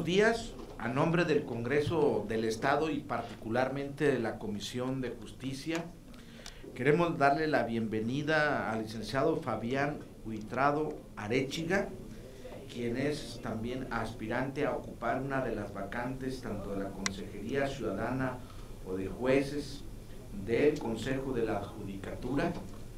días. A nombre del Congreso del Estado y particularmente de la Comisión de Justicia, queremos darle la bienvenida al licenciado Fabián Huitrado Arechiga, quien es también aspirante a ocupar una de las vacantes tanto de la Consejería Ciudadana o de jueces del Consejo de la Judicatura.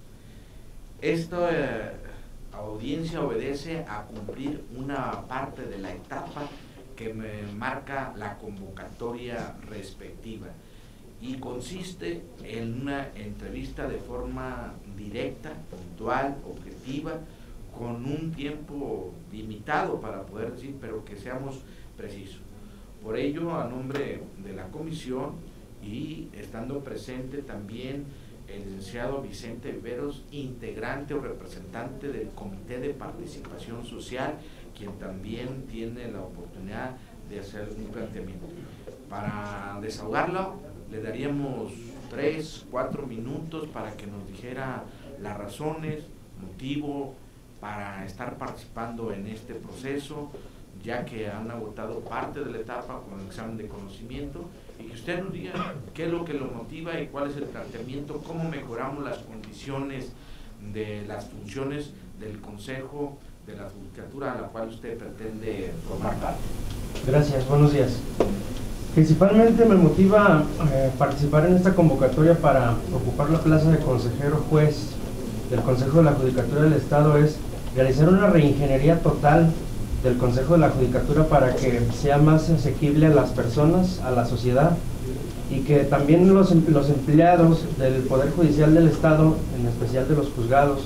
Esta audiencia obedece a cumplir una parte de la etapa que me marca la convocatoria respectiva y consiste en una entrevista de forma directa, puntual, objetiva, con un tiempo limitado para poder decir, pero que seamos precisos. Por ello, a nombre de la comisión y estando presente también el licenciado Vicente Viveros, integrante o representante del Comité de Participación Social, quien también tiene la oportunidad de hacer un planteamiento. Para desahogarlo, le daríamos 3-4 minutos para que nos dijera las razones, motivo para estar participando en este proceso, ya que han agotado parte de la etapa con el examen de conocimiento, y que usted nos diga qué es lo que lo motiva y cuál es el planteamiento, cómo mejoramos las condiciones de las funciones del Consejo de la Judicatura a la cual usted pretende formar parte. Gracias, buenos días. Principalmente me motiva participar en esta convocatoria para ocupar la plaza de consejero juez del Consejo de la Judicatura del Estado es realizar una reingeniería total del Consejo de la Judicatura para que sea más asequible a las personas, a la sociedad, y que también los empleados del Poder Judicial del Estado, en especial de los juzgados,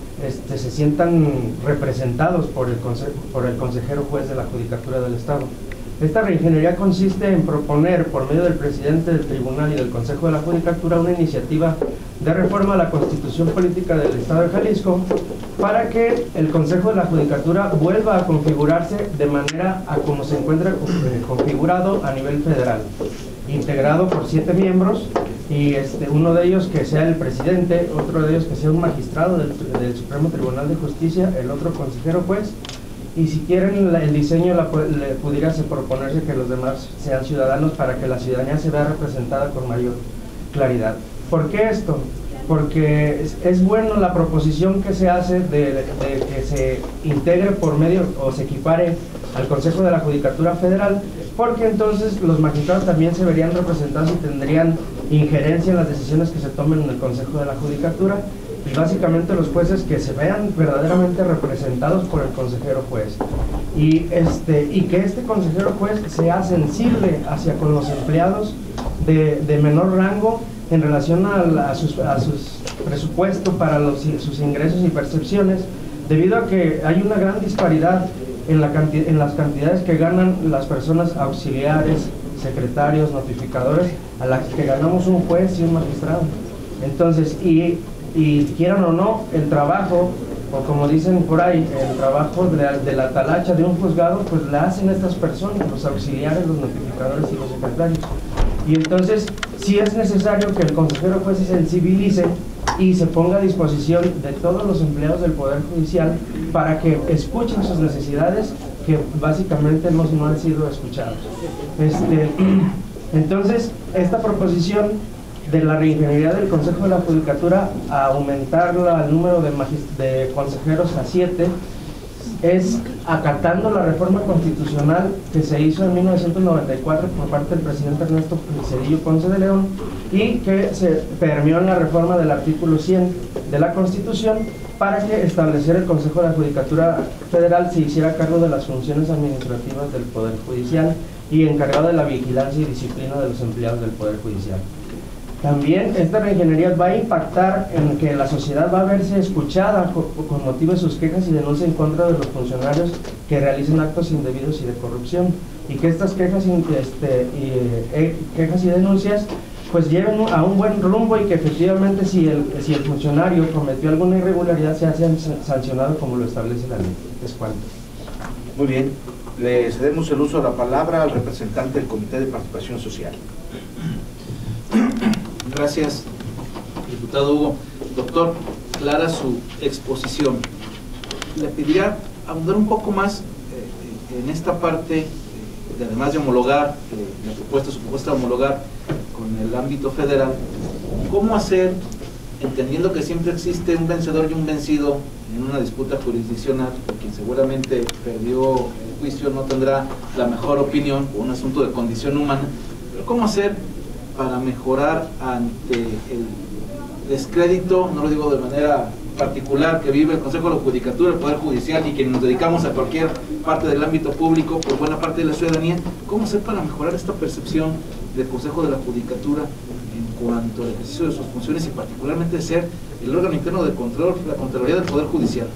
se sientan representados por el consejero juez de la Judicatura del Estado. Esta reingeniería consiste en proponer, por medio del presidente del tribunal y del Consejo de la Judicatura, una iniciativa de reforma a la Constitución Política del Estado de Jalisco para que el Consejo de la Judicatura vuelva a configurarse de manera a como se encuentra configurado a nivel federal, integrado por 7 miembros, y uno de ellos que sea el presidente, otro de ellos que sea un magistrado del Supremo Tribunal de Justicia, el otro consejero juez, y si quieren el diseño pudiera proponerse que los demás sean ciudadanos para que la ciudadanía se vea representada con mayor claridad. ¿Por qué esto? Porque es bueno la proposición que se hace de que se integre por medio o se equipare al Consejo de la Judicatura Federal, porque entonces los magistrados también se verían representados y tendrían injerencia en las decisiones que se tomen en el Consejo de la Judicatura, y básicamente los jueces que se vean verdaderamente representados por el consejero juez, y que este consejero juez sea sensible hacia con los empleados de menor rango en relación a sus presupuestos para sus ingresos y percepciones, debido a que hay una gran disparidad en las cantidades que ganan las personas auxiliares, secretarios, notificadores, a las que ganamos un juez y un magistrado. Entonces, y quieran o no, el trabajo, o como dicen por ahí, el trabajo de la talacha de un juzgado, pues la hacen estas personas, los auxiliares, los notificadores y los secretarios. Y entonces, sí es necesario que el consejero juez se sensibilice y se ponga a disposición de todos los empleados del Poder Judicial para que escuchen sus necesidades, que básicamente no han sido escuchadas. Entonces, esta proposición de la reingeniería del Consejo de la Judicatura a aumentar el número de consejeros a 7 es acatando la reforma constitucional que se hizo en 1994 por parte del presidente Ernesto Cedillo Ponce de León y que se permeó en la reforma del artículo 100 de la Constitución para que estableciera el Consejo de la Judicatura Federal se hiciera cargo de las funciones administrativas del Poder Judicial y encargado de la vigilancia y disciplina de los empleados del Poder Judicial. También esta reingeniería va a impactar en que la sociedad va a verse escuchada con motivo de sus quejas y denuncias en contra de los funcionarios que realicen actos indebidos y de corrupción, y que estas quejas y denuncias pues lleven a un buen rumbo y que efectivamente si el funcionario cometió alguna irregularidad sea sancionado como lo establece la ley. Es cuanto. Muy bien, le cedemos el uso de la palabra al representante del Comité de Participación Social. Gracias, diputado Hugo. Doctor, clara su exposición. Le pediría ahondar un poco más en esta parte además de homologar su propuesta de homologar con el ámbito federal, ¿cómo hacer, entendiendo que siempre existe un vencedor y un vencido en una disputa jurisdiccional, quien seguramente perdió el juicio no tendrá la mejor opinión por un asunto de condición humana, pero cómo hacer para mejorar ante el descrédito, no lo digo de manera particular, que vive el Consejo de la Judicatura, el Poder Judicial y quienes nos dedicamos a cualquier parte del ámbito público, por buena parte de la ciudadanía, cómo hacer para mejorar esta percepción del Consejo de la Judicatura en cuanto al ejercicio de sus funciones y particularmente de ser el órgano interno de control, la Contraloría del Poder Judicial?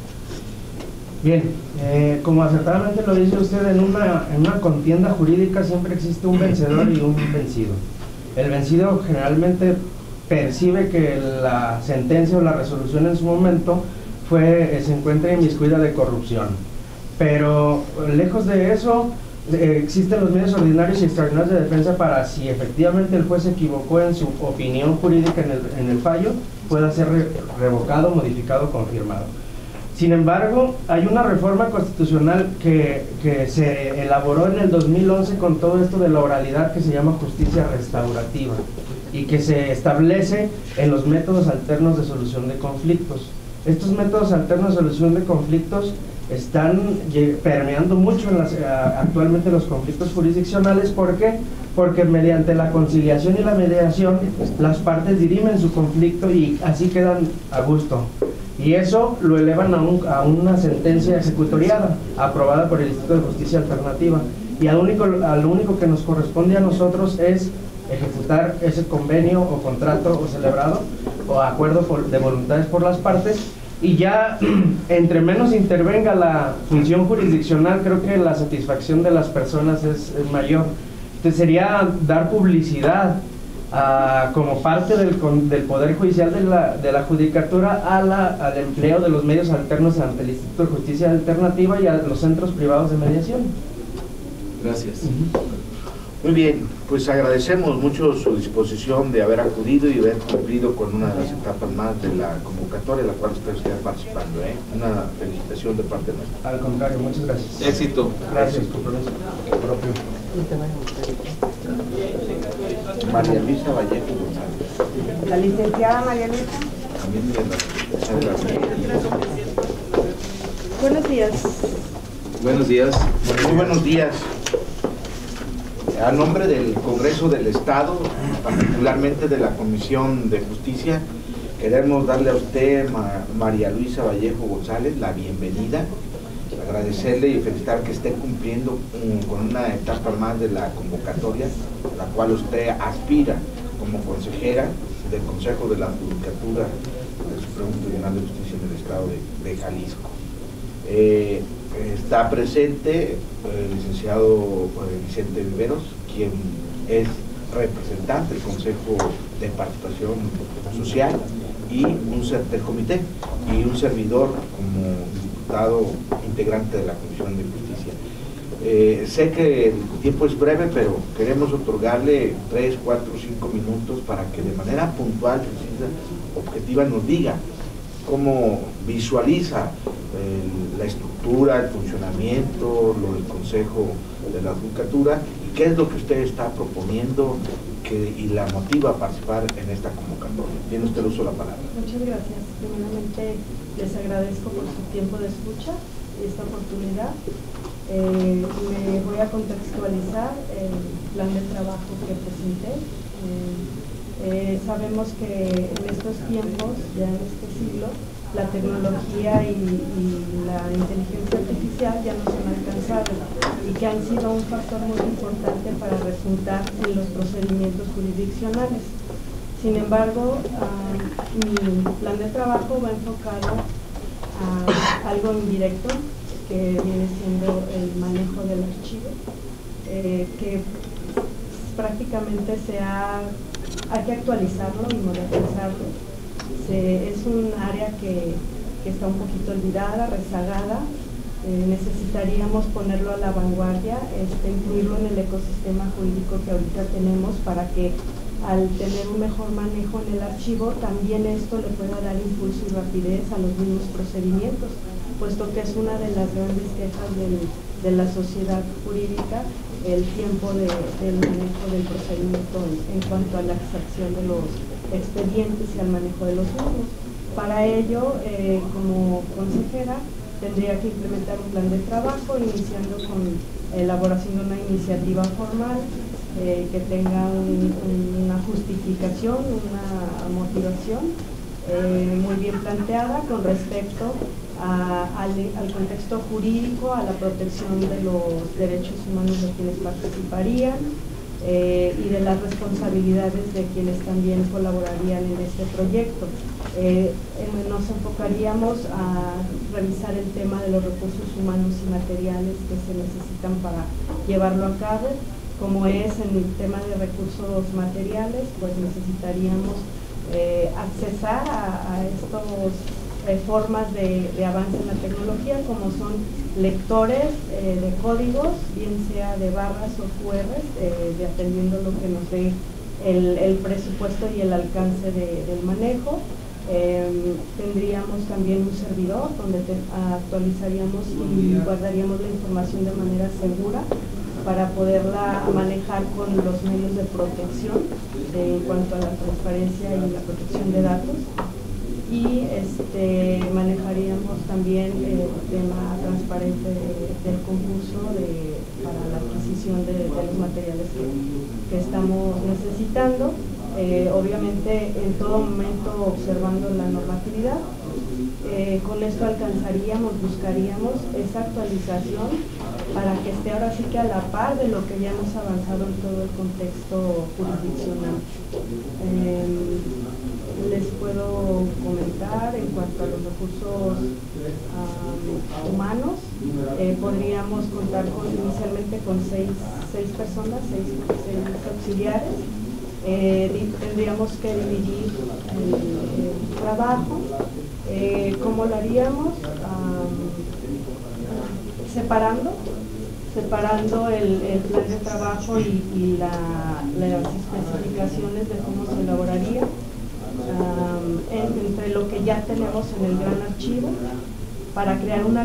Bien, como acertadamente lo dice usted, en una contienda jurídica siempre existe un vencedor y un vencido. El vencido generalmente percibe que la sentencia o la resolución en su momento se encuentra inmiscuida de corrupción, pero lejos de eso existen los medios ordinarios y extraordinarios de defensa para, si efectivamente el juez se equivocó en su opinión jurídica en el fallo, pueda ser revocado, modificado, confirmado. Sin embargo, hay una reforma constitucional que se elaboró en el 2011 con todo esto de la oralidad, que se llama justicia restaurativa, y que se establece en los métodos alternos de solución de conflictos. Estos métodos alternos de solución de conflictos están permeando mucho actualmente los conflictos jurisdiccionales. ¿Por qué? Porque mediante la conciliación y la mediación las partes dirimen su conflicto y así quedan a gusto. Y eso lo elevan a una sentencia ejecutoriada, aprobada por el Instituto de Justicia Alternativa. Y al único que nos corresponde a nosotros es ejecutar ese convenio o contrato o celebrado o acuerdo de voluntades por las partes, y ya entre menos intervenga la función jurisdiccional, creo que la satisfacción de las personas es mayor. Entonces sería dar publicidad como parte del Poder Judicial de la Judicatura al empleo de los medios alternos ante el Instituto de Justicia Alternativa y a los centros privados de mediación. Gracias. Muy bien, pues agradecemos mucho su disposición de haber acudido y haber cumplido con una de las etapas más de la convocatoria, la cual usted está participando. Una felicitación de parte nuestra. Al contrario, muchas gracias. Éxito. Gracias, compromiso propio. María Luisa Vallejo González. La licenciada María Luisa. Buenos días. Buenos días. Muy buenos días. A nombre del Congreso del Estado, particularmente de la Comisión de Justicia, queremos darle a usted, María Luisa Vallejo González, la bienvenida, agradecerle y felicitar que esté cumpliendo con una etapa más de la convocatoria, a la cual usted aspira como consejera del Consejo de la Judicatura del Supremo Tribunal de Justicia en el Estado de Jalisco. Está presente el licenciado Vicente Viveros, quien es representante del Consejo de Participación Social y del comité, y un servidor como diputado integrante de la Comisión de Justicia. Sé que el tiempo es breve, pero queremos otorgarle 3, 4, 5 minutos para que de manera puntual, precisa, objetiva, nos diga cómo visualiza la estructura, el funcionamiento, lo del Consejo de la Judicatura, y qué es lo que usted está proponiendo y la motiva a participar en esta convocatoria. Tiene usted el uso de la palabra. Muchas gracias. Primeramente les agradezco por su tiempo de escucha y esta oportunidad. Me voy a contextualizar el plan de trabajo que presenté. Sabemos que en estos tiempos, ya en este siglo, la tecnología y la inteligencia artificial ya no son alcanzables y que han sido un factor muy importante para resultar en los procedimientos jurisdiccionales. Sin embargo, mi plan de trabajo va enfocado a algo indirecto, que viene siendo el manejo del archivo, que prácticamente hay que actualizarlo y modernizarlo. Es un área que está un poquito olvidada, rezagada. Necesitaríamos ponerlo a la vanguardia, incluirlo en el ecosistema jurídico que ahorita tenemos, para que al tener un mejor manejo en el archivo, también esto le pueda dar impulso y rapidez a los mismos procedimientos, puesto que es una de las grandes quejas de la sociedad jurídica, el tiempo del manejo del procedimiento en cuanto a la extracción de los expedientes y al manejo de los mismos. Para ello, como consejera, tendría que implementar un plan de trabajo, iniciando con elaboración de una iniciativa formal que tenga una justificación, una motivación muy bien planteada con respecto al contexto jurídico, a la protección de los derechos humanos de quienes participarían y de las responsabilidades de quienes también colaborarían en este proyecto. Nos enfocaríamos a revisar el tema de los recursos humanos y materiales que se necesitan para llevarlo a cabo. Como es en el tema de recursos materiales, pues necesitaríamos accesar a estas formas de avance en la tecnología, como son lectores de códigos, bien sea de barras o QRs, dependiendo lo que nos dé el presupuesto y el alcance del manejo. Tendríamos también un servidor donde actualizaríamos y guardaríamos la información de manera segura para poderla manejar con los medios de protección en cuanto a la transparencia y la protección de datos. Y manejaríamos también el tema transparente del concurso para la adquisición de los materiales que estamos necesitando. Obviamente en todo momento observando la normatividad. Con esto buscaríamos esa actualización para que esté ahora sí que a la par de lo que ya hemos avanzado en todo el contexto jurisdiccional. Les puedo comentar en cuanto a los recursos humanos, podríamos contar inicialmente con seis personas, seis auxiliares. Tendríamos que dividir el trabajo. ¿Cómo lo haríamos? Separando el plan de trabajo y las especificaciones de cómo se elaboraría entre lo que ya tenemos en el gran archivo, para crear una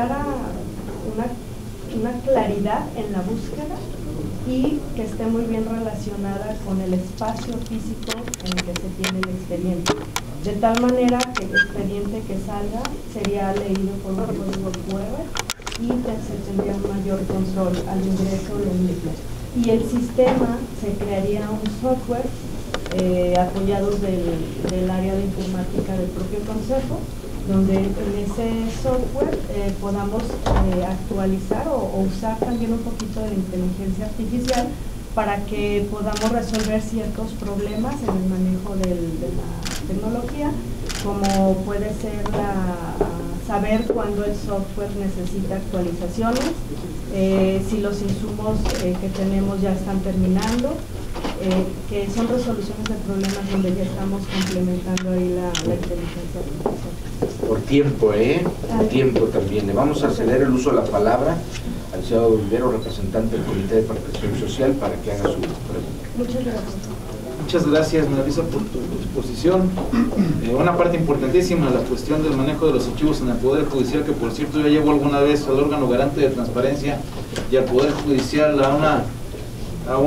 claridad en la búsqueda y que esté muy bien relacionada con el espacio físico en el que se tiene el expediente, de tal manera que el expediente que salga sería leído por un código QR y se tendría un mayor control al ingreso del mismo. Y el sistema se crearía un software apoyados del área de informática del propio consejo, donde en ese software podamos actualizar o usar también un poquito de la inteligencia artificial para que podamos resolver ciertos problemas en el manejo de la tecnología, como puede ser saber cuándo el software necesita actualizaciones, si los insumos que tenemos ya están terminando, que son resoluciones de problemas donde ya estamos complementando ahí la inteligencia artificial. Por tiempo, Por tiempo también. Le vamos a ceder el uso de la palabra al licenciado Olivero, representante del Comité de Participación Social, para que haga su pregunta. Muchas gracias. Muchas gracias, Melissa, por tu exposición. Una parte importantísima, la cuestión del manejo de los archivos en el Poder Judicial, que por cierto ya llevó alguna vez al órgano garante de transparencia y al Poder Judicial a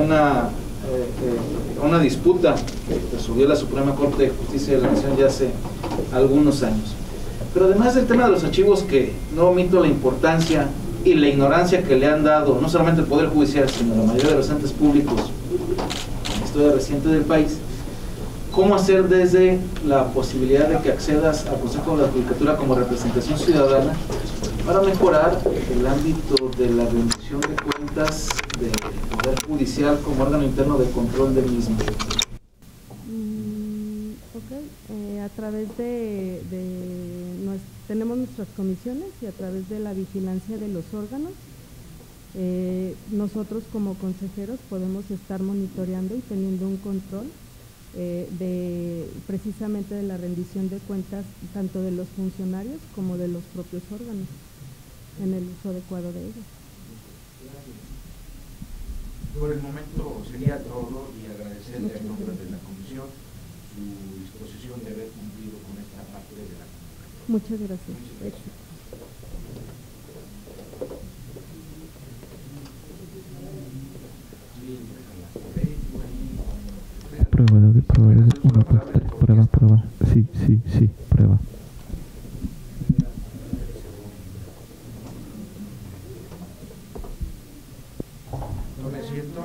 una disputa que resolvió la Suprema Corte de Justicia de la Nación ya hace algunos años. Pero además del tema de los archivos, que no omito la importancia y la ignorancia que le han dado no solamente el Poder Judicial, sino la mayoría de los entes públicos en la historia reciente del país, ¿cómo hacer desde la posibilidad de que accedas al Consejo de la Judicatura como representación ciudadana para mejorar el ámbito de la rendición de cuentas del Poder Judicial como órgano interno de control del mismo? A través tenemos nuestras comisiones, y a través de la vigilancia de los órganos, nosotros como consejeros podemos estar monitoreando y teniendo un control precisamente de la rendición de cuentas tanto de los funcionarios como de los propios órganos, en el uso adecuado de ellos. Por el momento sería todo, y agradecerle en nombre de la comisión su disposición de haber cumplido con esta parte de la convocatoria. Muchas gracias. Éxito. Prueba, David, prueba. 1, 2, 3, prueba, prueba. Sí, sí, sí, prueba. No me siento.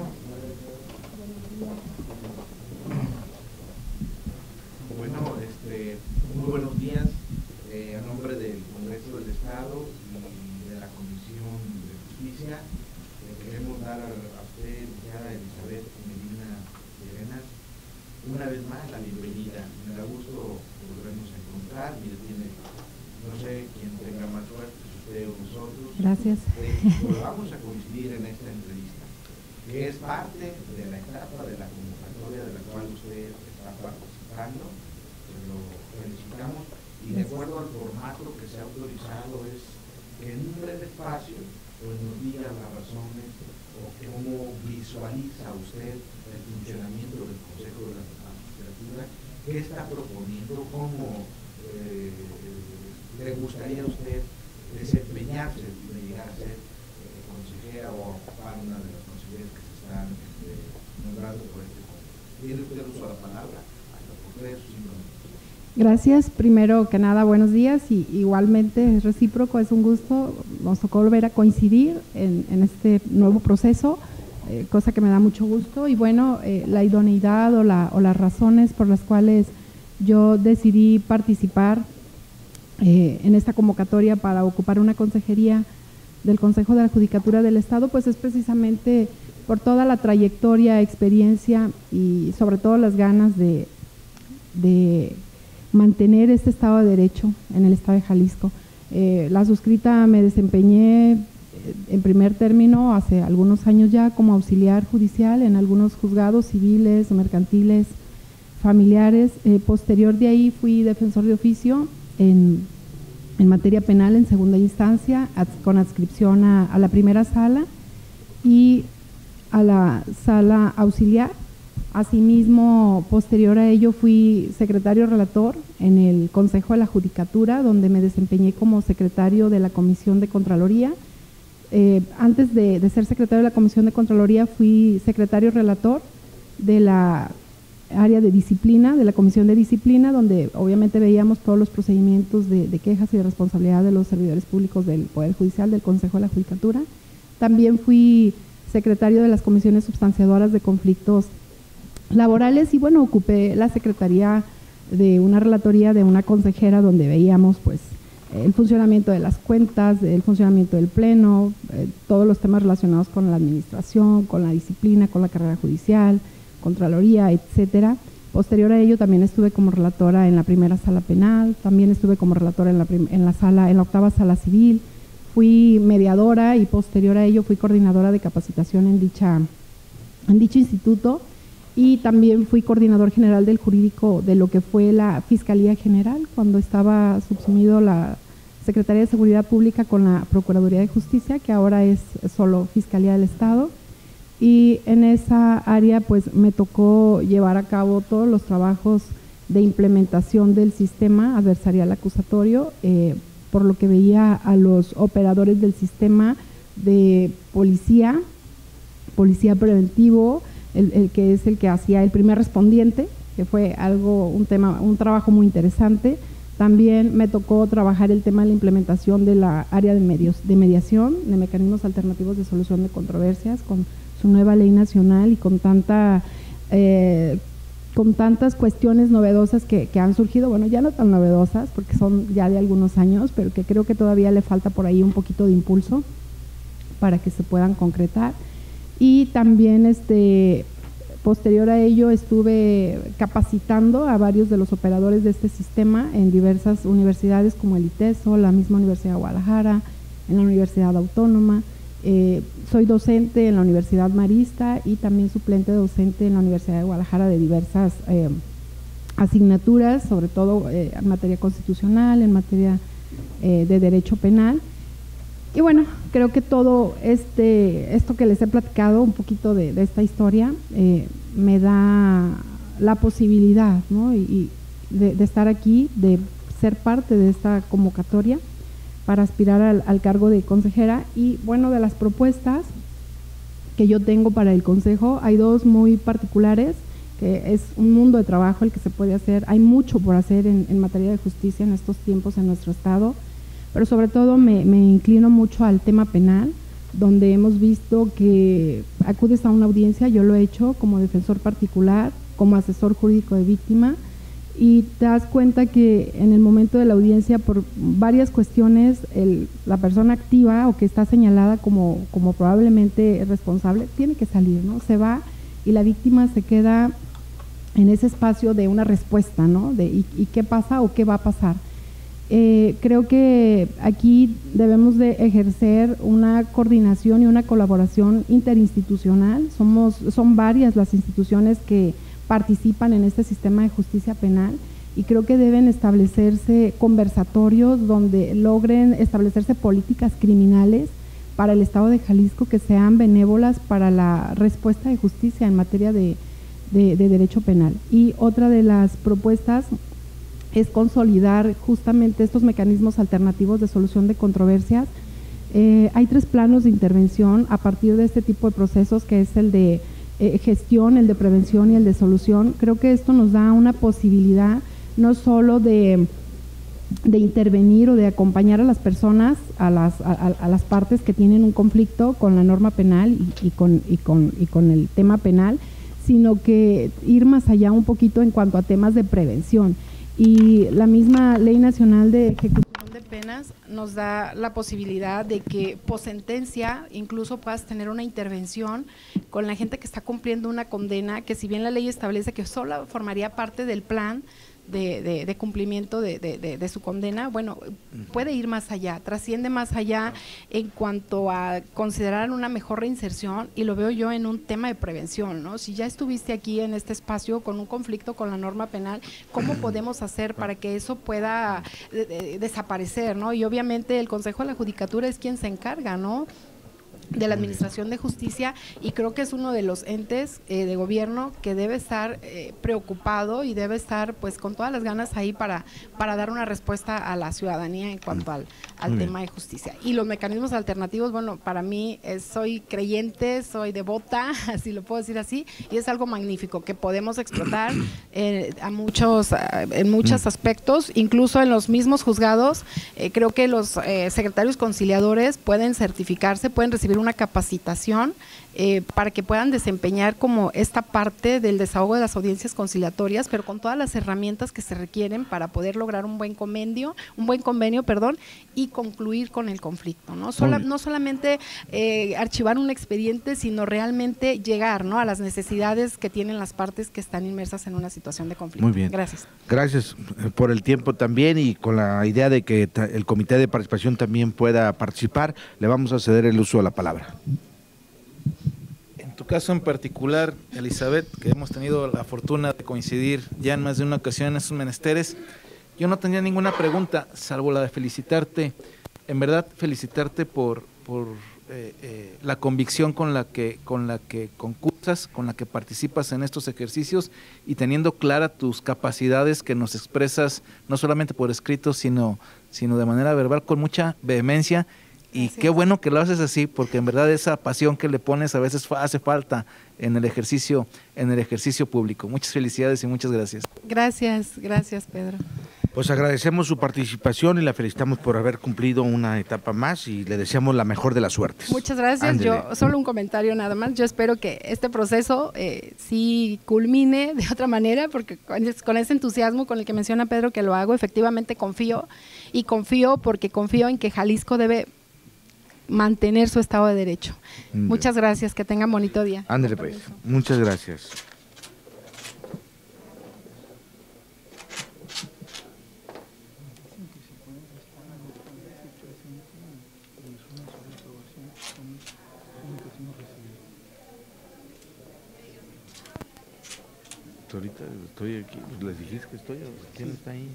Bueno, muy buenos días. A nombre del Congreso del Estado y de la Comisión de Justicia, le queremos dar a usted, licenciada Elizabeth Medina Llerenas, una vez más la bienvenida. Me da gusto volvernos a encontrar. Mire, no sé quién tenga más suerte, si usted o nosotros. Gracias. Vamos a coincidir en esta entrevista, que es parte de la etapa de la convocatoria de la cual usted está participando. Lo felicitamos, y de acuerdo al formato que se ha autorizado es que en un breve espacio pues nos diga las razones o cómo visualiza usted el funcionamiento del Consejo de la Judicatura, qué está proponiendo, cómo le gustaría a usted desempeñarse de llegar a ser consejera o ocupar una de las consejerías que se están nombrando por este Consejo. Tiene usted uso de la palabra, hasta por 3 o 5 minutos. Gracias. Primero que nada, buenos días, y igualmente es recíproco, es un gusto. Nos tocó volver a coincidir en este nuevo proceso, cosa que me da mucho gusto. Y bueno, la idoneidad o las razones por las cuales yo decidí participar en esta convocatoria para ocupar una consejería del Consejo de la Judicatura del Estado, pues es precisamente por toda la trayectoria, experiencia y sobre todo las ganas de mantener este Estado de Derecho en el Estado de Jalisco. La suscrita me desempeñé en primer término hace algunos años ya como auxiliar judicial en algunos juzgados civiles, mercantiles, familiares. Posterior de ahí fui defensor de oficio en materia penal en segunda instancia, con adscripción a la primera sala y a la sala auxiliar. Asimismo, posterior a ello, fui secretario relator en el Consejo de la Judicatura, donde me desempeñé como secretario de la Comisión de Contraloría. Antes de ser secretario de la Comisión de Contraloría, fui secretario relator de la área de disciplina, de la Comisión de Disciplina, donde obviamente veíamos todos los procedimientos de quejas y de responsabilidad de los servidores públicos del Poder Judicial, del Consejo de la Judicatura. También fui secretario de las comisiones substanciadoras de conflictos laborales y bueno, ocupé la secretaría de una relatoría de una consejera donde veíamos pues el funcionamiento de las cuentas, el funcionamiento del pleno, todos los temas relacionados con la administración, con la disciplina, con la carrera judicial, Contraloría, etcétera. Posterior a ello también estuve como relatora en la primera sala penal, también estuve como relatora en la octava sala civil, fui mediadora y posterior a ello fui coordinadora de capacitación en dicho instituto. Y también fui coordinador general del jurídico de lo que fue la Fiscalía General, cuando estaba subsumido la Secretaría de Seguridad Pública con la Procuraduría de Justicia, que ahora es solo Fiscalía del Estado. Y en esa área pues me tocó llevar a cabo todos los trabajos de implementación del sistema adversarial acusatorio, por lo que veía a los operadores del sistema de policía preventivo, el que es el que hacía el primer respondiente, que fue un trabajo muy interesante. También me tocó trabajar el tema de la implementación de la área de mediación, de mecanismos alternativos de solución de controversias, con su nueva ley nacional y con tantas cuestiones novedosas que han surgido, bueno, ya no tan novedosas porque son ya de algunos años, pero que creo que todavía le falta por ahí un poquito de impulso para que se puedan concretar. Y también posterior a ello estuve capacitando a varios de los operadores de este sistema en diversas universidades como el ITESO, la misma Universidad de Guadalajara, en la Universidad Autónoma. Soy docente en la Universidad Marista y también suplente docente en la Universidad de Guadalajara de diversas asignaturas, sobre todo en materia constitucional, en materia de derecho penal. Y bueno, creo que todo esto que les he platicado, un poquito de esta historia, me da la posibilidad, ¿no? y de estar aquí, de ser parte de esta convocatoria para aspirar al cargo de consejera. Y bueno, de las propuestas que yo tengo para el consejo, hay dos muy particulares es un mundo de trabajo el que se puede hacer, hay mucho por hacer en materia de justicia en estos tiempos en nuestro estado, pero sobre todo me inclino mucho al tema penal, donde hemos visto que acudes a una audiencia, yo lo he hecho como defensor particular, como asesor jurídico de víctima, y te das cuenta que en el momento de la audiencia, por varias cuestiones, la persona activa o que está señalada como probablemente responsable, tiene que salir, ¿no? Se va y la víctima se queda en ese espacio de una respuesta, ¿no? ¿Y qué pasa o qué va a pasar? Creo que aquí debemos de ejercer una coordinación y una colaboración interinstitucional. Son varias las instituciones que participan en este sistema de justicia penal y creo que deben establecerse conversatorios donde logren establecerse políticas criminales para el Estado de Jalisco que sean benévolas para la respuesta de justicia en materia de derecho penal. Y otra de las propuestas es consolidar justamente estos mecanismos alternativos de solución de controversias. Hay 3 planos de intervención a partir de este tipo de procesos, que es el de gestión, el de prevención y el de solución. Creo que esto nos da una posibilidad no solo de intervenir o de acompañar a las personas, a las partes que tienen un conflicto con la norma penal y con el tema penal, sino que ir más allá un poquito en cuanto a temas de prevención. Y la misma Ley Nacional de Ejecución de Penas nos da la posibilidad de que posentencia incluso puedas tener una intervención con la gente que está cumpliendo una condena, que si bien la ley establece que solo formaría parte del plan de cumplimiento de su condena, bueno, puede ir más allá, trasciende más allá en cuanto a considerar una mejor reinserción, y lo veo yo en un tema de prevención, ¿no? Si ya estuviste aquí en este espacio con un conflicto con la norma penal, ¿cómo podemos hacer para que eso pueda desaparecer, ¿no? Y obviamente el Consejo de la Judicatura es quien se encarga, ¿no?, de la Administración de Justicia, y creo que es uno de los entes de gobierno que debe estar preocupado y debe estar pues con todas las ganas ahí para dar una respuesta a la ciudadanía en cuanto al tema de justicia. Y los mecanismos alternativos, bueno, para mí soy creyente, soy devota, así lo puedo decir así, y es algo magnífico que podemos explotar en muchos aspectos, incluso en los mismos juzgados. Creo que los secretarios conciliadores pueden certificarse, pueden recibir una capacitación para que puedan desempeñar como esta parte del desahogo de las audiencias conciliatorias, pero con todas las herramientas que se requieren para poder lograr un buen convenio, y concluir con el conflicto, ¿no? No solamente archivar un expediente, sino realmente llegar, ¿no?, a las necesidades que tienen las partes que están inmersas en una situación de conflicto. Muy bien. Gracias. Gracias por el tiempo también, y con la idea de que el Comité de Participación también pueda participar, le vamos a ceder el uso de la palabra. En tu caso en particular, Elizabeth, que hemos tenido la fortuna de coincidir ya en más de una ocasión en estos menesteres, yo no tenía ninguna pregunta, salvo la de felicitarte, en verdad felicitarte por la convicción con la que concursas, con la que participas en estos ejercicios, y teniendo clara tus capacidades que nos expresas no solamente por escrito, sino de manera verbal con mucha vehemencia. Y qué bueno que lo haces así, porque en verdad esa pasión que le pones a veces hace falta en el ejercicio público. Muchas felicidades y muchas gracias. Gracias Pedro. Pues agradecemos su participación y la felicitamos por haber cumplido una etapa más, y le deseamos la mejor de las suertes. Muchas gracias. Ándele. Yo solo un comentario nada más. Yo espero que este proceso sí culmine de otra manera, porque con ese entusiasmo con el que menciona Pedro que lo hago, efectivamente confío porque confío en que Jalisco debe mantener su Estado de Derecho. Muchas gracias, que tengan bonito día. Ándale pues, muchas gracias. Ahorita estoy aquí, pues les dijiste que estoy, ¿quién está ahí?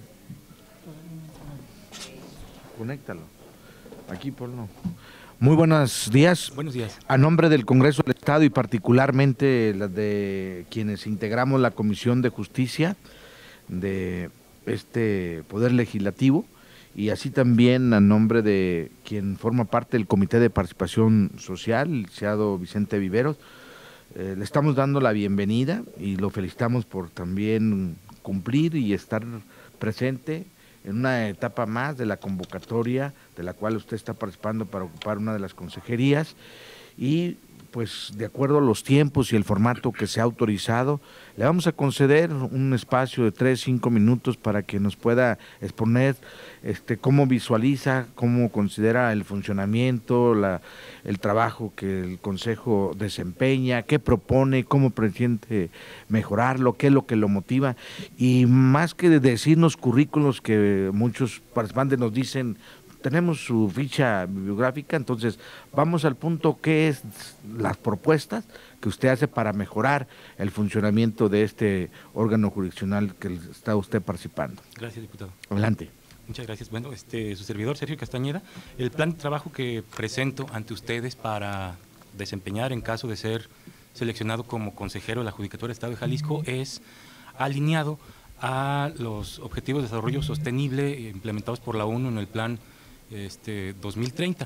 Conéctalo, aquí ponlo. Muy buenos días. Buenos días. A nombre del Congreso del Estado y particularmente de quienes integramos la Comisión de Justicia de este Poder Legislativo, y así también a nombre de quien forma parte del Comité de Participación Social, el licenciado Vicente Viveros, le estamos dando la bienvenida y lo felicitamos por también cumplir y estar presente en una etapa más de la convocatoria de la cual usted está participando para ocupar una de las consejerías, y pues de acuerdo a los tiempos y el formato que se ha autorizado, le vamos a conceder un espacio de 3-5 minutos para que nos pueda exponer cómo visualiza, cómo considera el funcionamiento, el trabajo que el Consejo desempeña, qué propone, cómo pretende mejorarlo, qué es lo que lo motiva, y más que decirnos currículos que muchos participantes nos dicen, tenemos su ficha bibliográfica, entonces vamos al punto, ¿qué es las propuestas que usted hace para mejorar el funcionamiento de este órgano jurisdiccional que está usted participando? Gracias, diputado. Adelante. Muchas gracias. Bueno, su servidor, Sergio Castañeda, el plan de trabajo que presento ante ustedes para desempeñar en caso de ser seleccionado como consejero de la Judicatura del Estado de Jalisco es alineado a los Objetivos de Desarrollo Sostenible implementados por la ONU en el plan 2030.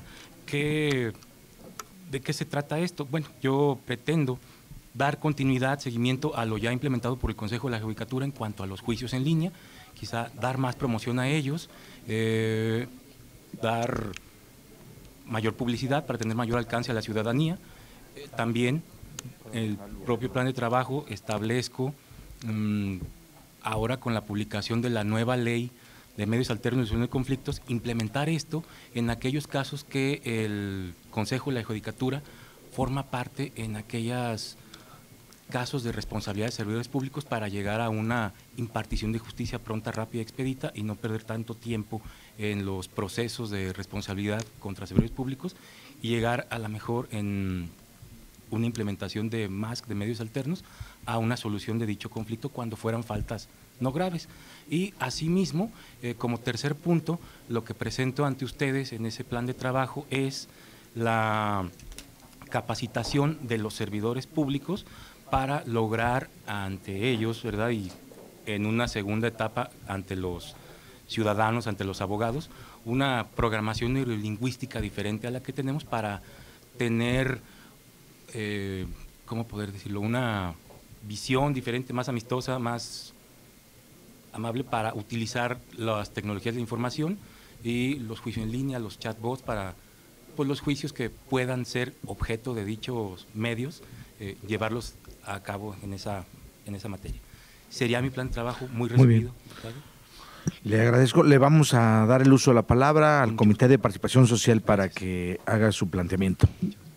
¿De qué se trata esto? Bueno, yo pretendo dar continuidad, seguimiento a lo ya implementado por el Consejo de la Judicatura en cuanto a los juicios en línea, quizá dar más promoción a ellos, dar mayor publicidad para tener mayor alcance a la ciudadanía. También el propio plan de trabajo establezco, ahora con la publicación de la nueva ley de medios alternos de solución de conflictos, implementar esto en aquellos casos que el Consejo de la Judicatura forma parte en aquellos casos de responsabilidad de servidores públicos para llegar a una impartición de justicia pronta, rápida y expedita y no perder tanto tiempo en los procesos de responsabilidad contra servidores públicos y llegar a la mejor en una implementación de medios alternos a una solución de dicho conflicto cuando fueran faltas no graves. Y asimismo, como tercer punto, lo que presento ante ustedes en ese plan de trabajo es la capacitación de los servidores públicos para lograr ante ellos, ¿verdad?, y en una segunda etapa ante los ciudadanos, ante los abogados, una programación neurolingüística diferente a la que tenemos para tener, ¿cómo poder decirlo?, una visión diferente, más amistosa, más amable para utilizar las tecnologías de información y los juicios en línea, los chatbots para los juicios que puedan ser objeto de dichos medios, llevarlos a cabo en esa materia. Sería mi plan de trabajo muy resumido. Le agradezco. Le vamos a dar el uso de la palabra al Comité de Participación Social para que haga su planteamiento.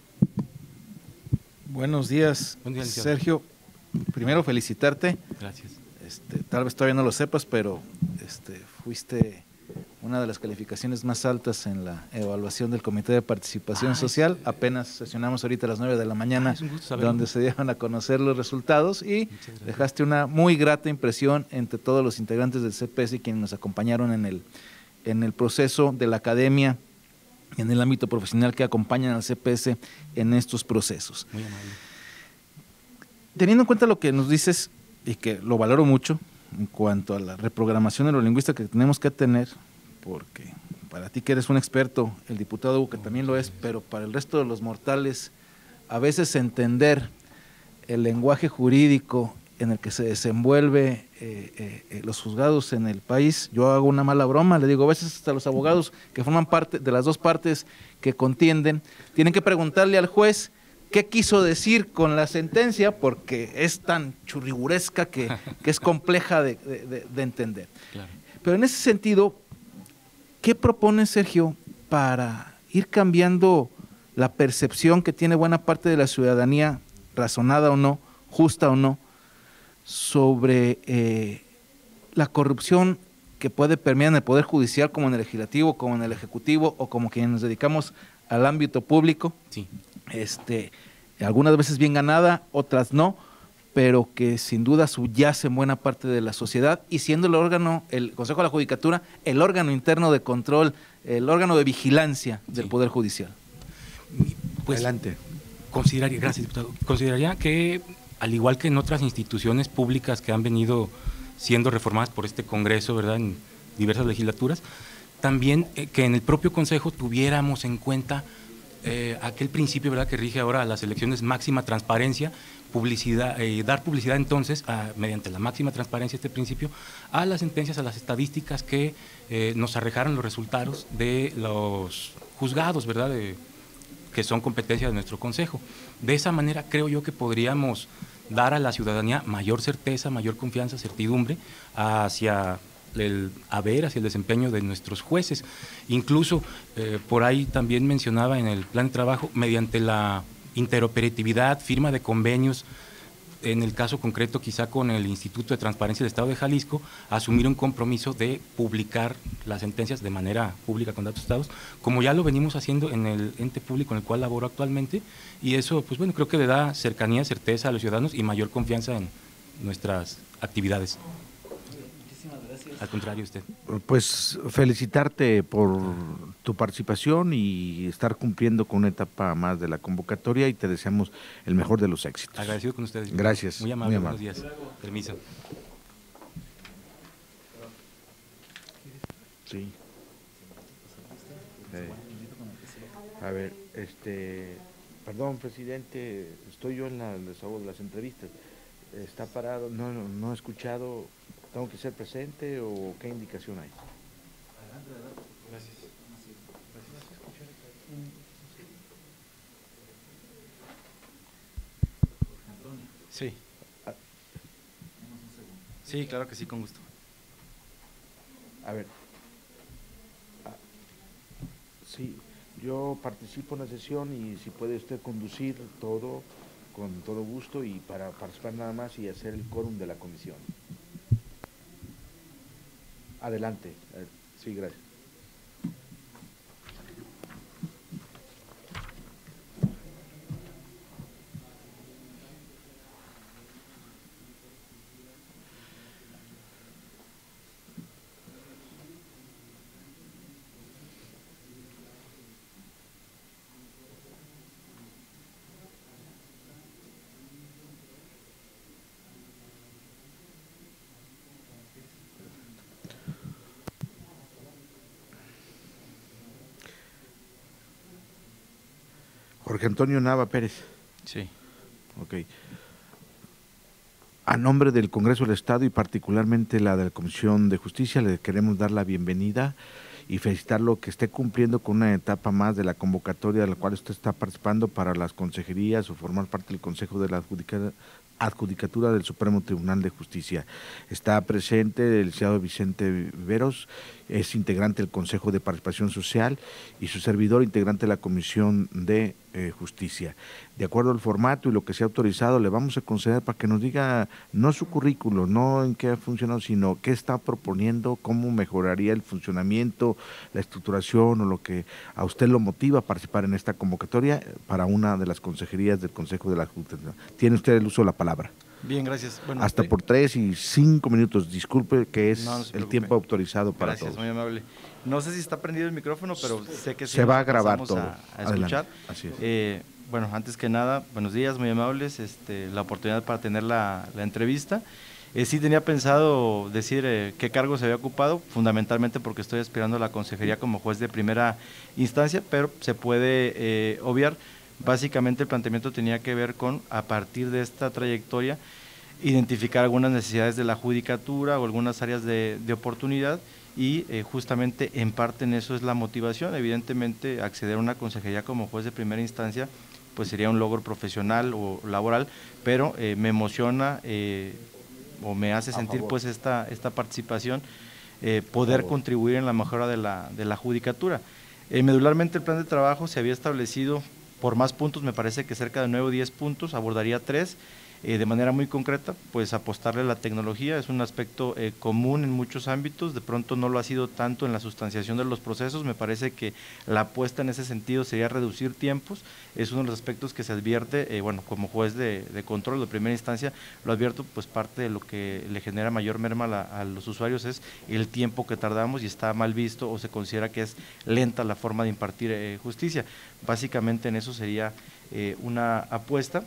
Buenos días, Sergio. Primero felicitarte. Gracias. Tal vez todavía no lo sepas, pero fuiste una de las calificaciones más altas en la evaluación del Comité de Participación Social. Apenas sesionamos ahorita a las 9 de la mañana, donde se dieron a conocer los resultados y dejaste una muy grata impresión entre todos los integrantes del CPS y quienes nos acompañaron en el proceso de la academia, en el ámbito profesional que acompañan al CPS en estos procesos. Muy amable. Teniendo en cuenta lo que nos dices, y que lo valoro mucho, en cuanto a la reprogramación neurolingüística que tenemos que tener, porque para ti que eres un experto, el diputado Hugo que también lo es, pero para el resto de los mortales, a veces entender el lenguaje jurídico en el que se desenvuelve los juzgados en el país, yo hago una mala broma, le digo, a veces hasta los abogados que forman parte de las dos partes que contienden, tienen que preguntarle al juez qué quiso decir con la sentencia, porque es tan churriguresca que es compleja de entender. Claro. Pero en ese sentido, ¿qué propone Sergio para ir cambiando la percepción que tiene buena parte de la ciudadanía, razonada o no, justa o no, sobre la corrupción que puede permear en el Poder Judicial, como en el Legislativo, como en el Ejecutivo, o como quienes nos dedicamos al ámbito público? Sí. Algunas veces bien ganada, otras no, pero que sin duda subyace en buena parte de la sociedad, y siendo el órgano, el Consejo de la Judicatura, el órgano interno de control, el órgano de vigilancia del Poder Judicial. Pues, adelante. Gracias, diputado. Consideraría que, al igual que en otras instituciones públicas que han venido siendo reformadas por este Congreso, ¿verdad?, en diversas legislaturas, también que en el propio Consejo tuviéramos en cuenta aquel principio, ¿verdad?, que rige ahora las elecciones, máxima transparencia, publicidad, dar publicidad entonces, mediante la máxima transparencia este principio, a las sentencias, a las estadísticas que nos arrojaron los resultados de los juzgados, ¿verdad?, que son competencia de nuestro Consejo. De esa manera creo yo que podríamos dar a la ciudadanía mayor certeza, mayor confianza, certidumbre hacia hacia el desempeño de nuestros jueces. Incluso por ahí también mencionaba en el plan de trabajo, mediante la interoperatividad, firma de convenios, en el caso concreto quizá con el Instituto de Transparencia del Estado de Jalisco, asumir un compromiso de publicar las sentencias de manera pública con datos estados, como ya lo venimos haciendo en el ente público en el cual laboro actualmente, y eso, pues bueno, creo que le da cercanía, certeza a los ciudadanos y mayor confianza en nuestras actividades. Al contrario, usted. Pues felicitarte por tu participación y estar cumpliendo con una etapa más de la convocatoria y te deseamos el mejor de los éxitos. Agradecido con ustedes. Gracias. Muy amable, buenos días. Permiso. Sí. A ver, perdón, presidente, estoy yo en el desahogo de las entrevistas. Está parado, no he escuchado. ¿Tengo que ser presente o qué indicación hay? Adelante, adelante. Gracias. Antonio. Sí. Sí, claro que sí, con gusto. A ver. Sí, yo participo en la sesión y si puede usted conducir todo, con todo gusto y para participar nada más y hacer el quórum de la comisión. Adelante. Sí, gracias. Jorge Antonio Nava Pérez. Sí. Ok. A nombre del Congreso del Estado y particularmente la de la Comisión de Justicia, le queremos dar la bienvenida y felicitarlo que esté cumpliendo con una etapa más de la convocatoria de la cual usted está participando para las consejerías o formar parte del Consejo de la Adjudicatura del Supremo Tribunal de Justicia. Está presente el licenciado Vicente Viveros, es integrante del Consejo de Participación Social y su servidor integrante de la Comisión de Justicia. De acuerdo al formato y lo que se ha autorizado, le vamos a conceder para que nos diga no su currículo, no en qué ha funcionado, sino qué está proponiendo, cómo mejoraría el funcionamiento, la estructuración o lo que a usted lo motiva a participar en esta convocatoria para una de las consejerías del Consejo de la Justicia. Tiene usted el uso de la palabra. Bien, gracias. Bueno, hasta por 3 y 5 minutos, disculpe que es el tiempo autorizado para gracias, todos. muy amable. No sé si está prendido el micrófono, pero sé que se va a grabar todo. A escuchar. Así es. Bueno, antes que nada, buenos días, muy amables, la oportunidad para tener la entrevista. Sí tenía pensado decir qué cargo se había ocupado, fundamentalmente porque estoy aspirando a la consejería como juez de primera instancia, pero se puede obviar. Básicamente el planteamiento tenía que ver con, a partir de esta trayectoria, identificar algunas necesidades de la judicatura o algunas áreas de oportunidad y justamente en parte en eso es la motivación. Evidentemente acceder a una consejería como juez de primera instancia pues sería un logro profesional o laboral, pero me emociona o me hace sentir pues esta participación, poder contribuir en la mejora de la judicatura. Medularmente el plan de trabajo se había establecido por más puntos, me parece que cerca de 9 o 10 puntos, abordaría 3, de manera muy concreta, pues apostarle a la tecnología, es un aspecto común en muchos ámbitos, de pronto no lo ha sido tanto en la sustanciación de los procesos, me parece que la apuesta en ese sentido sería reducir tiempos, es uno de los aspectos que se advierte, bueno, como juez de control de primera instancia, lo advierto, pues parte de lo que le genera mayor merma a los usuarios es el tiempo que tardamos y está mal visto o se considera que es lenta la forma de impartir justicia, básicamente en eso sería una apuesta.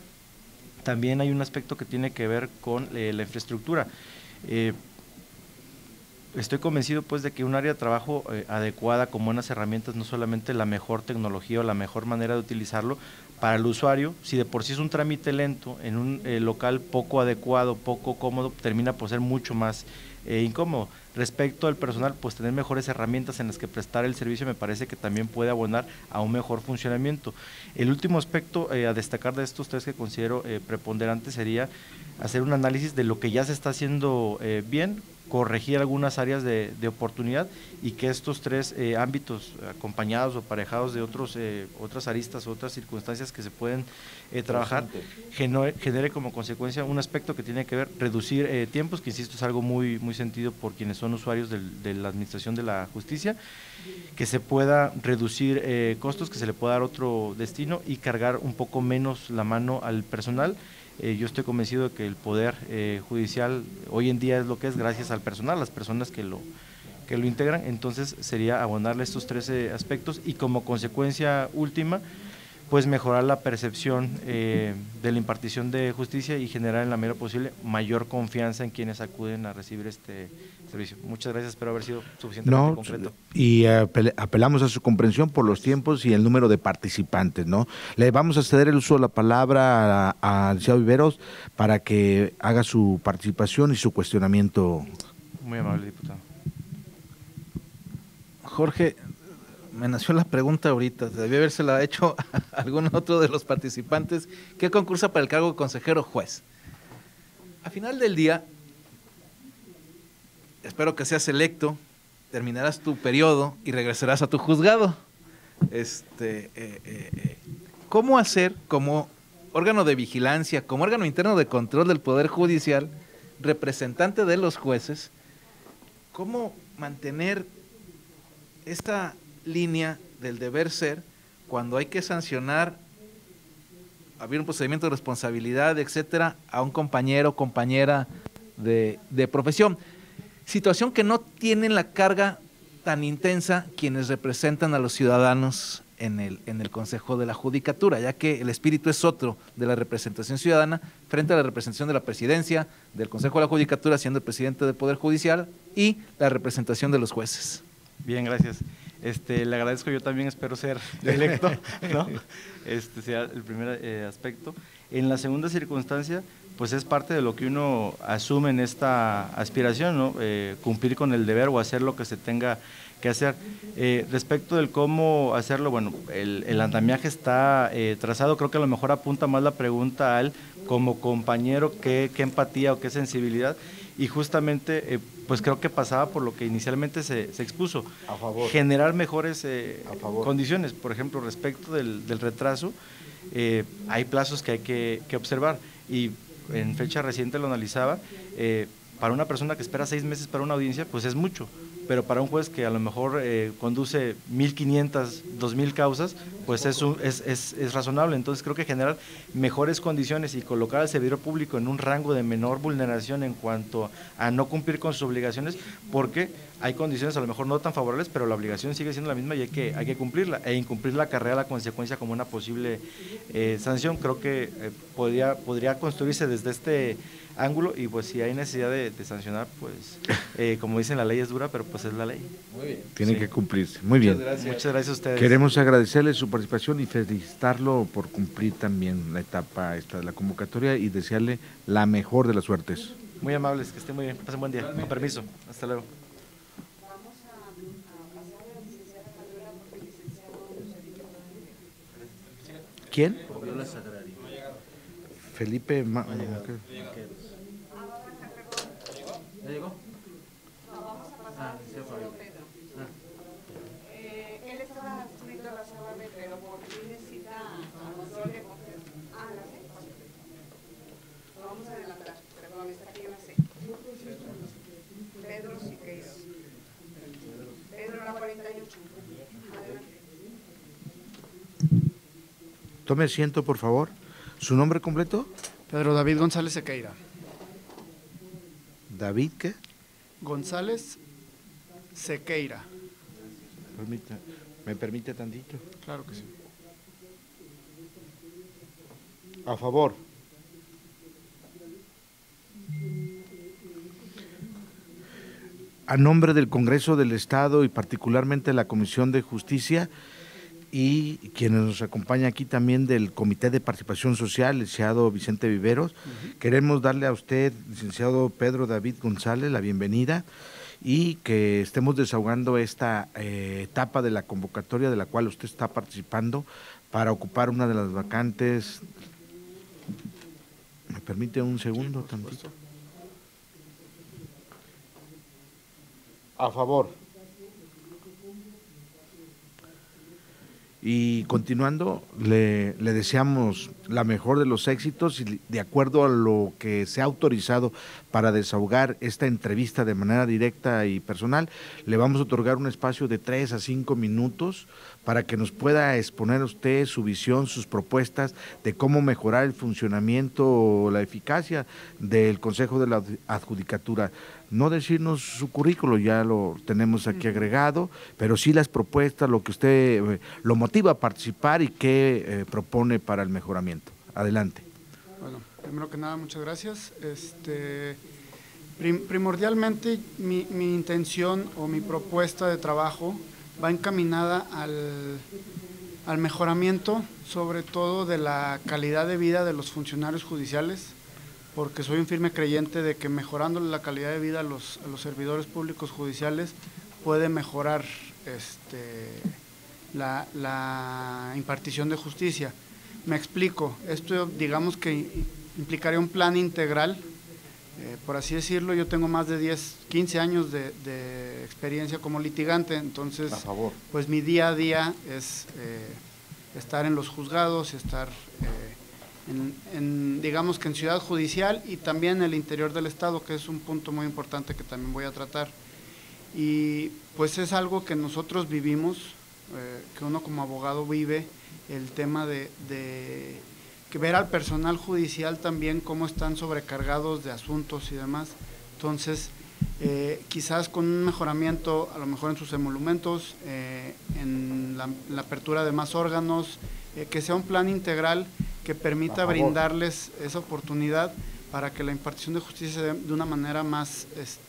También hay un aspecto que tiene que ver con la infraestructura. estoy convencido pues de que un área de trabajo adecuada con buenas herramientas, no solamente la mejor tecnología o la mejor manera de utilizarlo para el usuario, si de por sí es un trámite lento, en un local poco adecuado, poco cómodo, termina por ser mucho más incómodo. Respecto al personal, pues tener mejores herramientas en las que prestar el servicio me parece que también puede abonar a un mejor funcionamiento. El último aspecto a destacar de estos tres que considero preponderante sería hacer un análisis de lo que ya se está haciendo bien, corregir algunas áreas de oportunidad y que estos tres ámbitos acompañados o aparejados de otras aristas, otras circunstancias que se pueden trabajar, genere como consecuencia un aspecto que tiene que ver reducir tiempos, que insisto es algo muy, muy sentido por quienes son usuarios de la administración de la justicia, que se pueda reducir costos, que se le pueda dar otro destino y cargar un poco menos la mano al personal. Yo estoy convencido de que el Poder Judicial hoy en día es lo que es gracias al personal, las personas que lo integran, entonces sería abonarle estos 13 aspectos y como consecuencia última, pues mejorar la percepción de la impartición de justicia y generar en la medida posible mayor confianza en quienes acuden a recibir este servicio. Muchas gracias, espero haber sido suficientemente concreto. Y apelamos a su comprensión por los tiempos y el número de participantes, ¿no? Le vamos a ceder el uso de la palabra al licenciado Viveros para que haga su participación y su cuestionamiento. Muy amable, diputado. Jorge, me nació la pregunta ahorita, debió habérsela hecho a algún otro de los participantes que concursa para el cargo de consejero juez. A final del día, espero que seas electo, terminarás tu periodo y regresarás a tu juzgado. ¿Cómo hacer como órgano de vigilancia, como órgano interno de control del Poder Judicial, representante de los jueces, cómo mantener esta línea del deber ser cuando hay que sancionar, abrir un procedimiento de responsabilidad, etcétera, a un compañero o compañera de profesión? Situación que no tienen la carga tan intensa quienes representan a los ciudadanos en el Consejo de la Judicatura, ya que el espíritu es otro de la representación ciudadana frente a la representación de la presidencia, del Consejo de la Judicatura siendo el presidente del Poder Judicial y la representación de los jueces. Bien, gracias. Le agradezco, yo también espero ser electo, ¿no? Sea el primer aspecto. En la segunda circunstancia, pues es parte de lo que uno asume en esta aspiración, ¿no? Cumplir con el deber o hacer lo que se tenga que hacer. Respecto del cómo hacerlo, bueno, el andamiaje está trazado, creo que a lo mejor apunta más la pregunta al como compañero, qué empatía o qué sensibilidad, y justamente pues creo que pasaba por lo que inicialmente se expuso, A favor. generar mejores A favor. condiciones. Por ejemplo, respecto del retraso, hay plazos que hay que observar, y en fecha reciente lo analizaba, para una persona que espera 6 meses para una audiencia, pues es mucho, pero para un juez que a lo mejor conduce 1.500, 2.000 causas, pues es razonable. Entonces creo que generar mejores condiciones y colocar al servidor público en un rango de menor vulneración en cuanto a no cumplir con sus obligaciones, porque hay condiciones a lo mejor no tan favorables, pero la obligación sigue siendo la misma y hay que cumplirla, e incumplirla acarrea la consecuencia como una posible sanción. Creo que podría construirse desde este ángulo, y pues si hay necesidad de sancionar, pues como dicen, la ley es dura, pero pues es la ley. Muy bien. Tiene que cumplirse. Muy bien. Muchas gracias a ustedes. Queremos agradecerle su participación y felicitarlo por cumplir también la etapa esta de la convocatoria y desearle la mejor de las suertes. Muy amables, que estén muy bien, pasen buen día. Con permiso, hasta luego. ¿Quién? Viola Sagrario. Felipe. ¿Ya llegó? Él estaba adscrito a la sala B, pero por fin necesita a control de lo vamos a adelantar, perdón, está aquí una C. Pedro Siqueiros. Pedro la 48. Adelante. Tome asiento, por favor. ¿Su nombre completo? Pedro David González Sequeira. ¿David qué? González Sequeira. ¿Me permite tantito? Claro que sí. A favor. a nombre del Congreso del Estado y particularmente la Comisión de Justicia y quienes nos acompaña aquí también del Comité de Participación Social, licenciado Vicente Viveros, queremos darle a usted, licenciado Pedro David González, la bienvenida y que estemos desahogando esta etapa de la convocatoria de la cual usted está participando para ocupar una de las vacantes. ¿Me permite un segundo tantito? A favor. Y continuando, le deseamos la mejor de los éxitos y de acuerdo a lo que se ha autorizado para desahogar esta entrevista de manera directa y personal, le vamos a otorgar un espacio de 3 a 5 minutos para que nos pueda exponer usted su visión, sus propuestas de cómo mejorar el funcionamiento o la eficacia del Consejo de la Adjudicatura. No decirnos su currículo, ya lo tenemos aquí agregado, pero sí las propuestas, lo que usted lo motiva a participar y qué propone para el mejoramiento. Adelante. Bueno, primero que nada, muchas gracias. Primordialmente, mi intención o mi propuesta de trabajo va encaminada al mejoramiento, sobre todo de la calidad de vida de los funcionarios judiciales, porque soy un firme creyente de que mejorándole la calidad de vida a los servidores públicos judiciales puede mejorar la impartición de justicia. Me explico, esto digamos que implicaría un plan integral, por así decirlo. Yo tengo más de 15 años de experiencia como litigante, entonces pues mi día a día es estar en los juzgados, estar digamos que en Ciudad Judicial y también en el interior del Estado, que es un punto muy importante que también voy a tratar. Y pues es algo que nosotros vivimos, que uno como abogado vive, el tema de que ver al personal judicial también cómo están sobrecargados de asuntos y demás. Entonces, quizás con un mejoramiento, a lo mejor en sus emolumentos, en la apertura de más órganos, que sea un plan integral que permita brindarles esa oportunidad para que la impartición de justicia se dé de una manera más,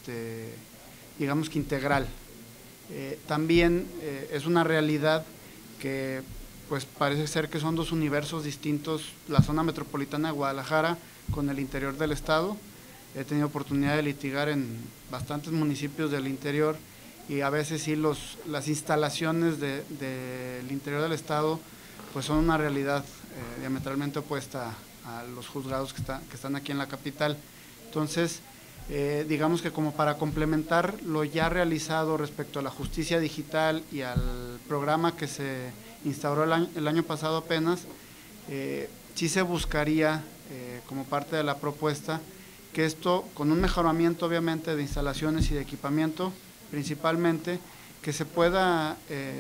digamos que integral. También es una realidad que pues parece ser que son dos universos distintos, la zona metropolitana de Guadalajara con el interior del estado. He tenido oportunidad de litigar en bastantes municipios del interior y a veces sí las instalaciones del interior del estado pues son una realidad diametralmente opuesta a los juzgados que están aquí en la capital. Entonces, digamos que como para complementar lo ya realizado respecto a la justicia digital y al programa que se instauró el año pasado apenas, sí se buscaría como parte de la propuesta que esto, con un mejoramiento obviamente de instalaciones y de equipamiento, principalmente, que se pueda,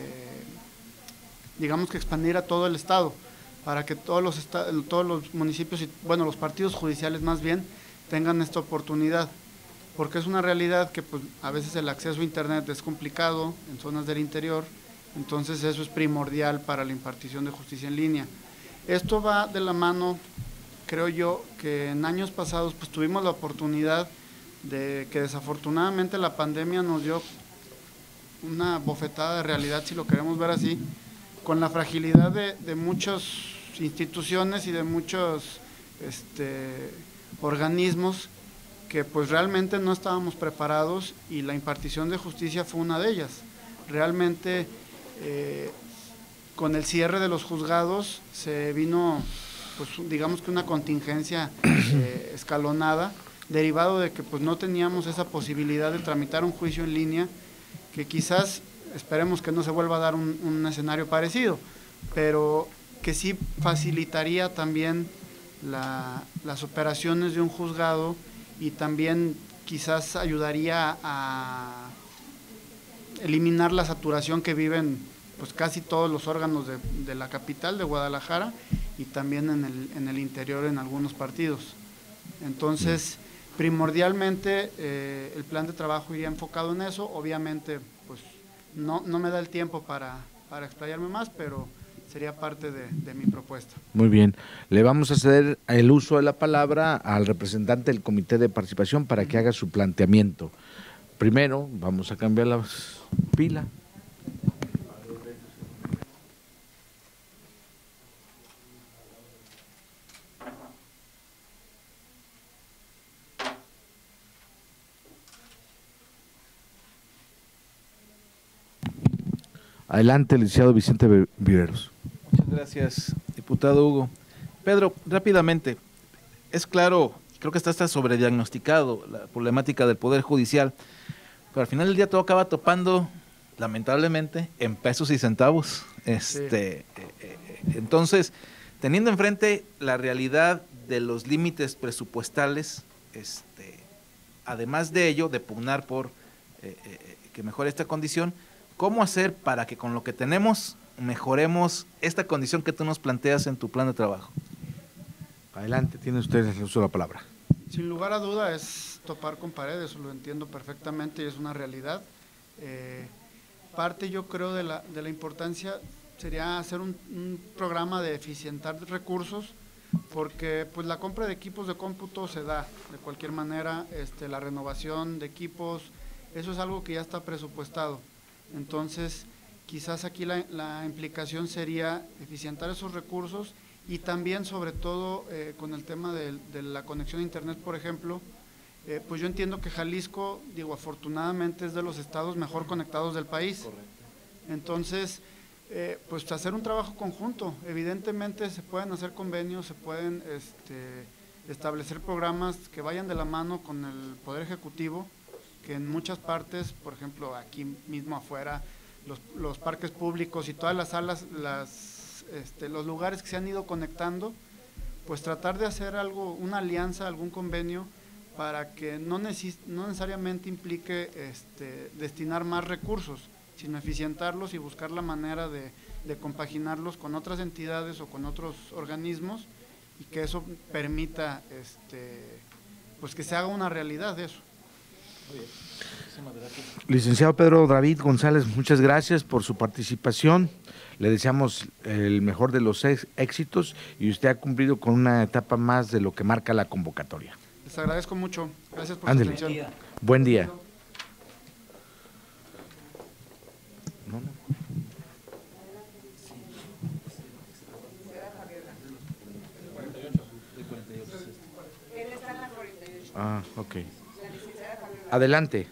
digamos que expandir a todo el estado, para que todos los municipios y, bueno, los partidos judiciales más bien, tengan esta oportunidad, porque es una realidad que pues a veces el acceso a internet es complicado en zonas del interior, entonces eso es primordial para la impartición de justicia en línea. Esto va de la mano, creo yo, que en años pasados pues tuvimos la oportunidad de que desafortunadamente la pandemia nos dio una bofetada de realidad, si lo queremos ver así, con la fragilidad de muchas instituciones y de muchos organismos que pues realmente no estábamos preparados, y la impartición de justicia fue una de ellas. Realmente con el cierre de los juzgados se vino pues digamos que una contingencia escalonada, derivado de que pues no teníamos esa posibilidad de tramitar un juicio en línea, que quizás esperemos que no se vuelva a dar un escenario parecido, pero que sí facilitaría también las operaciones de un juzgado, y también quizás ayudaría a eliminar la saturación que viven pues casi todos los órganos de la capital de Guadalajara y también en el interior en algunos partidos. Entonces, primordialmente el plan de trabajo iría enfocado en eso. Obviamente pues no me da el tiempo para explayarme más, pero sería parte de mi propuesta. Muy bien, le vamos a ceder el uso de la palabra al representante del Comité de Participación para que haga su planteamiento. primero vamos a cambiar la pila. Adelante, licenciado Vicente Viveros. Muchas gracias, diputado Hugo. Pedro, rápidamente, es claro, creo que está sobrediagnosticado la problemática del Poder Judicial, pero al final del día todo acaba topando, lamentablemente, en pesos y centavos. Entonces, teniendo enfrente la realidad de los límites presupuestales, además de ello, de pugnar por que mejore esta condición, ¿cómo hacer para que con lo que tenemos mejoremos esta condición que tú nos planteas en tu plan de trabajo? Adelante, tiene usted el uso de la palabra. Sin lugar a duda es topar con pared, eso lo entiendo perfectamente y es una realidad. Parte yo creo de la importancia sería hacer un programa de eficientar recursos, porque pues la compra de equipos de cómputo se da de cualquier manera, la renovación de equipos, eso es algo que ya está presupuestado. Entonces, quizás aquí la implicación sería eficientar esos recursos y también, sobre todo, con el tema de la conexión a Internet, por ejemplo, pues yo entiendo que Jalisco, afortunadamente es de los estados mejor conectados del país. Correcto. Entonces, pues hacer un trabajo conjunto. Evidentemente se pueden hacer convenios, se pueden establecer programas que vayan de la mano con el Poder Ejecutivo, que en muchas partes, por ejemplo, aquí mismo afuera, los parques públicos y todas las salas, los lugares que se han ido conectando, pues tratar de hacer algo, una alianza, algún convenio, para que no necesariamente implique destinar más recursos, sino eficientarlos y buscar la manera de compaginarlos con otras entidades o con otros organismos, y que eso permita pues que se haga una realidad de eso. Licenciado Pedro David González, muchas gracias por su participación. Le deseamos el mejor de los éxitos y usted ha cumplido con una etapa más de lo que marca la convocatoria. Les agradezco mucho. Gracias por Ándele. su atención. Buen día. Ah, ok. Adelante.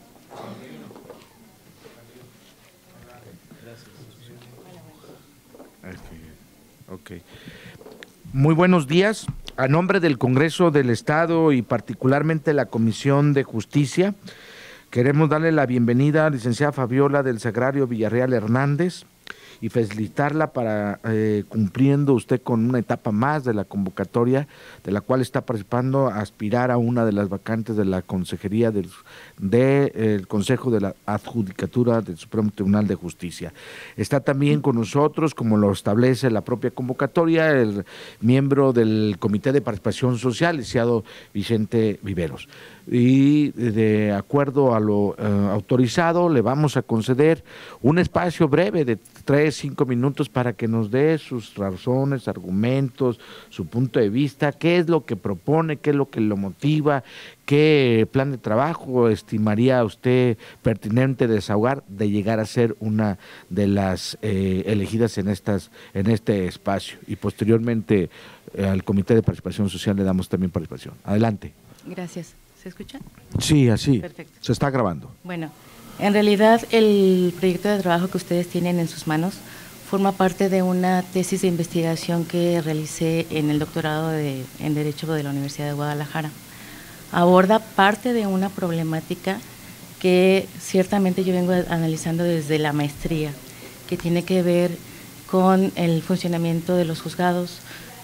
Okay. Muy buenos días. A nombre del Congreso del Estado y particularmente la Comisión de Justicia, queremos darle la bienvenida a la licenciada Fabiola del Sagrario Villarreal Hernández y felicitarla para cumpliendo usted con una etapa más de la convocatoria, de la cual está participando a aspirar a una de las vacantes de la Consejería del Consejo de la Adjudicatura del Supremo Tribunal de Justicia. Está también con nosotros, como lo establece la propia convocatoria, el miembro del Comité de Participación Social, licenciado Vicente Viveros. Y de acuerdo a lo autorizado, le vamos a conceder un espacio breve de 3-5 minutos para que nos dé sus razones, argumentos, su punto de vista, qué es lo que propone, qué es lo que lo motiva, qué plan de trabajo estimaría usted pertinente desahogar de llegar a ser una de las elegidas en este espacio. Y posteriormente al Comité de Participación Social le damos también participación. Adelante. Gracias. ¿Se escucha? Sí, así. Perfecto. Se está grabando. Bueno, en realidad el proyecto de trabajo que ustedes tienen en sus manos forma parte de una tesis de investigación que realicé en el doctorado en Derecho de la Universidad de Guadalajara. Aborda parte de una problemática que ciertamente yo vengo analizando desde la maestría, que tiene que ver con el funcionamiento de los juzgados,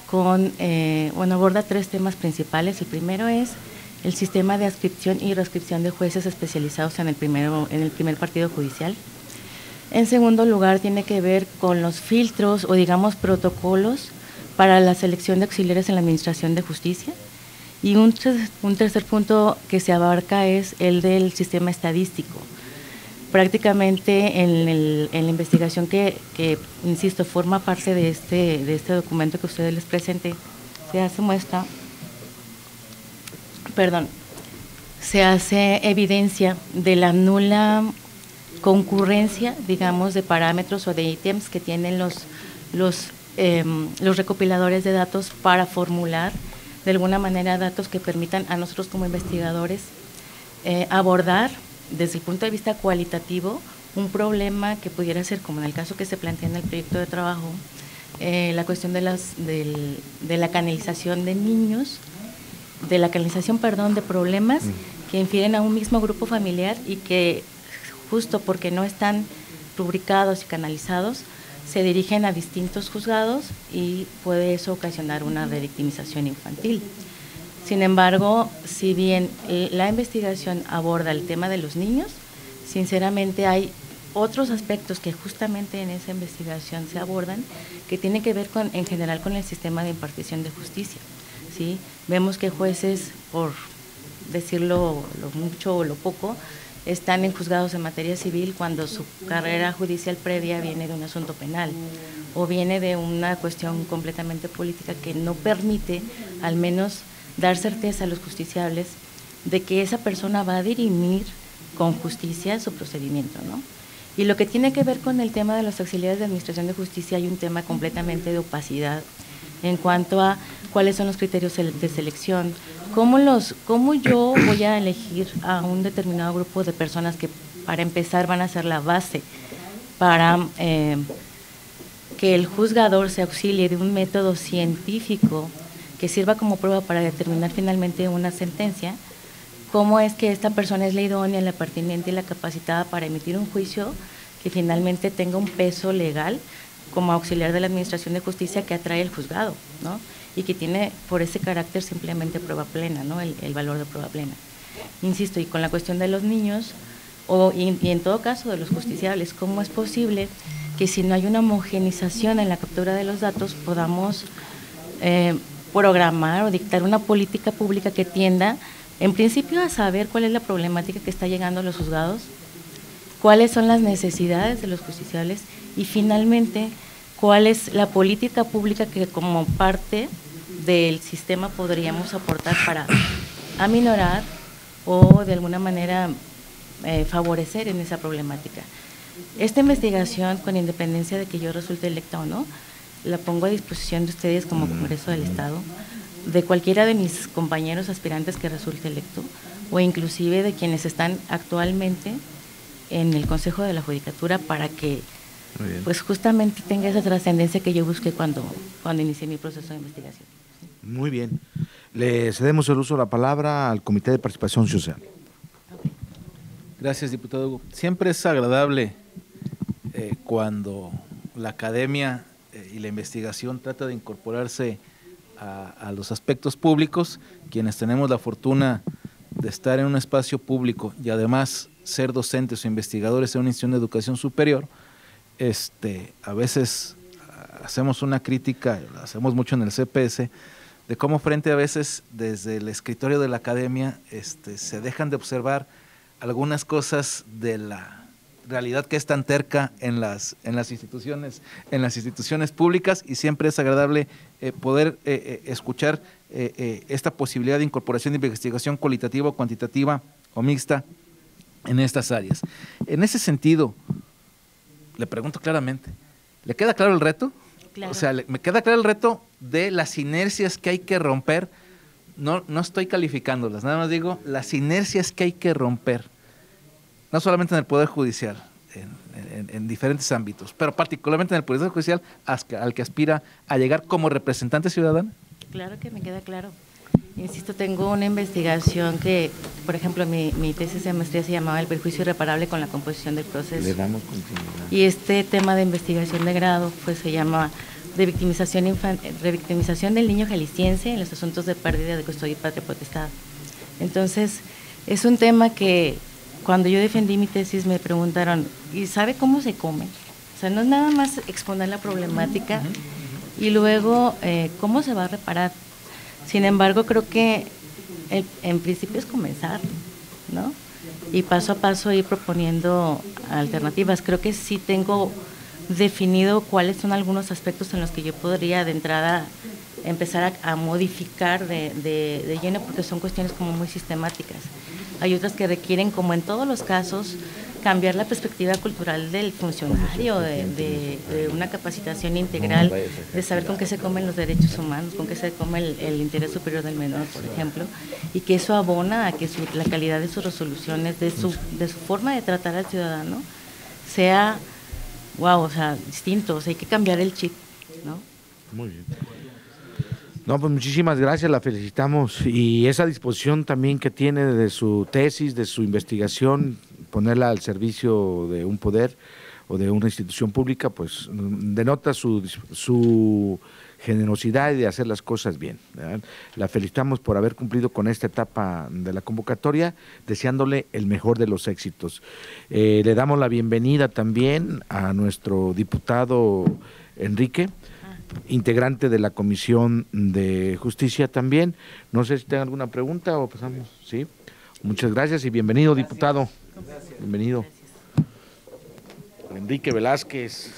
aborda 3 temas principales. El primero es el sistema de adscripción y readscripción de jueces especializados en el primer partido judicial. En segundo lugar, tiene que ver con los filtros o digamos protocolos para la selección de auxiliares en la Administración de Justicia. Y un tercer punto que se abarca es el del sistema estadístico. Prácticamente en la investigación que, insisto, forma parte de este documento que ustedes les presenté, se hace muestra, se hace evidencia de la nula concurrencia, digamos, de parámetros o de ítems que tienen los recopiladores de datos para formular de alguna manera datos que permitan a nosotros como investigadores abordar desde el punto de vista cualitativo un problema que pudiera ser, como en el caso que se plantea en el proyecto de trabajo, la cuestión de la canalización de niños, de problemas que infieren a un mismo grupo familiar y que justo porque no están rubricados y canalizados, se dirigen a distintos juzgados y puede eso ocasionar una revictimización infantil. Sin embargo, si bien la investigación aborda el tema de los niños, sinceramente hay otros aspectos que justamente en esa investigación se abordan que tienen que ver en general con el sistema de impartición de justicia, ¿sí? Vemos que jueces, por decirlo lo mucho o lo poco, están en juzgados en materia civil cuando su carrera judicial previa viene de un asunto penal o viene de una cuestión completamente política que no permite al menos dar certeza a los justiciables de que esa persona va a dirimir con justicia su procedimiento, ¿no? Y lo que tiene que ver con el tema de los auxiliares de administración de justicia, hay un tema completamente de opacidad en cuanto a cuáles son los criterios de selección, cómo yo voy a elegir a un determinado grupo de personas que para empezar van a ser la base para que el juzgador se auxilie de un método científico que sirva como prueba para determinar finalmente una sentencia. Cómo es que esta persona es la idónea, la pertinente y la capacitada para emitir un juicio que finalmente tenga un peso legal como auxiliar de la Administración de Justicia que atrae el juzgado, ¿no? Y que tiene por ese carácter simplemente prueba plena, ¿no? El valor de prueba plena. Insisto, y con la cuestión de los niños, y en todo caso de los justiciables, ¿cómo es posible que si no hay una homogenización en la captura de los datos podamos programar o dictar una política pública que tienda en principio a saber cuál es la problemática que está llegando a los juzgados, cuáles son las necesidades de los justiciables y finalmente cuál es la política pública que como parte del sistema podríamos aportar para aminorar o de alguna manera favorecer en esa problemática. Esta investigación, con independencia de que yo resulte electa o no, la pongo a disposición de ustedes como Congreso del Estado, de cualquiera de mis compañeros aspirantes que resulte electo o inclusive de quienes están actualmente en el Consejo de la Judicatura para que pues justamente tenga esa trascendencia que yo busqué cuando inicié mi proceso de investigación. Muy bien. Le cedemos el uso de la palabra al Comité de Participación Social. Gracias, diputado Hugo. Siempre es agradable cuando la academia y la investigación trata de incorporarse a los aspectos públicos, quienes tenemos la fortuna de estar en un espacio público y además ser docentes o investigadores en una institución de educación superior, a veces hacemos una crítica, la hacemos mucho en el CPS, de cómo frente a veces desde el escritorio de la academia se dejan de observar algunas cosas de la realidad que es tan terca en las instituciones públicas, y siempre es agradable poder escuchar esta posibilidad de incorporación de investigación cualitativa o cuantitativa o mixta en estas áreas. En ese sentido, le pregunto claramente, ¿le queda claro el reto? Claro. O sea, me queda claro el reto de las inercias que hay que romper. No estoy calificándolas, nada más digo las inercias que hay que romper, no solamente en el Poder Judicial, en diferentes ámbitos, pero particularmente en el Poder Judicial al que aspira a llegar como representante ciudadano. Claro que me queda claro. Insisto, tengo una investigación que, por ejemplo, mi tesis de maestría se llamaba El perjuicio irreparable con la composición del proceso. Le damos continuidad. Y este tema de investigación de grado pues se llama revictimización del niño jalisciense en los asuntos de pérdida de custodia y patria potestad. Entonces, es un tema que cuando yo defendí mi tesis me preguntaron, ¿y sabe cómo se come? O sea, no es nada más exponer la problemática y luego cómo se va a reparar. Sin embargo, creo que en principio es comenzar, ¿no? Y paso a paso ir proponiendo alternativas. Creo que sí tengo definido cuáles son algunos aspectos en los que yo podría de entrada empezar a modificar de lleno, porque son cuestiones como muy sistemáticas. hay otras que requieren, como en todos los casos, cambiar la perspectiva cultural del funcionario, de una capacitación integral, de saber con qué se comen los derechos humanos, con qué se come el interés superior del menor, por ejemplo, y que eso abona a que la calidad de sus resoluciones, de su forma de tratar al ciudadano, sea, wow, o sea, distinto, o sea, hay que cambiar el chip, ¿no? Muy bien. No, pues muchísimas gracias, la felicitamos, y esa disposición también que tiene de su tesis, de su investigación, ponerla al servicio de un poder o de una institución pública, pues denota su generosidad de hacer las cosas bien, ¿verdad? La felicitamos por haber cumplido con esta etapa de la convocatoria, deseándole el mejor de los éxitos. Le damos la bienvenida también a nuestro diputado Enrique, integrante de la Comisión de Justicia también. No sé si tengan alguna pregunta o pasamos. Sí. Muchas gracias y bienvenido, diputado. Gracias. Bienvenido. Gracias. Enrique Velázquez.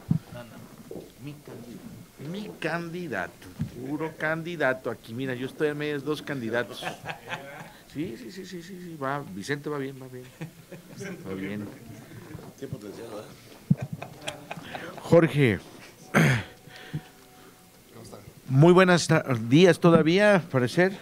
Mi candidato, puro candidato aquí. Mira, yo estoy en medio de dos candidatos. Sí, va, Vicente va bien. Va bien. Jorge. Muy buenos días todavía, al parecer.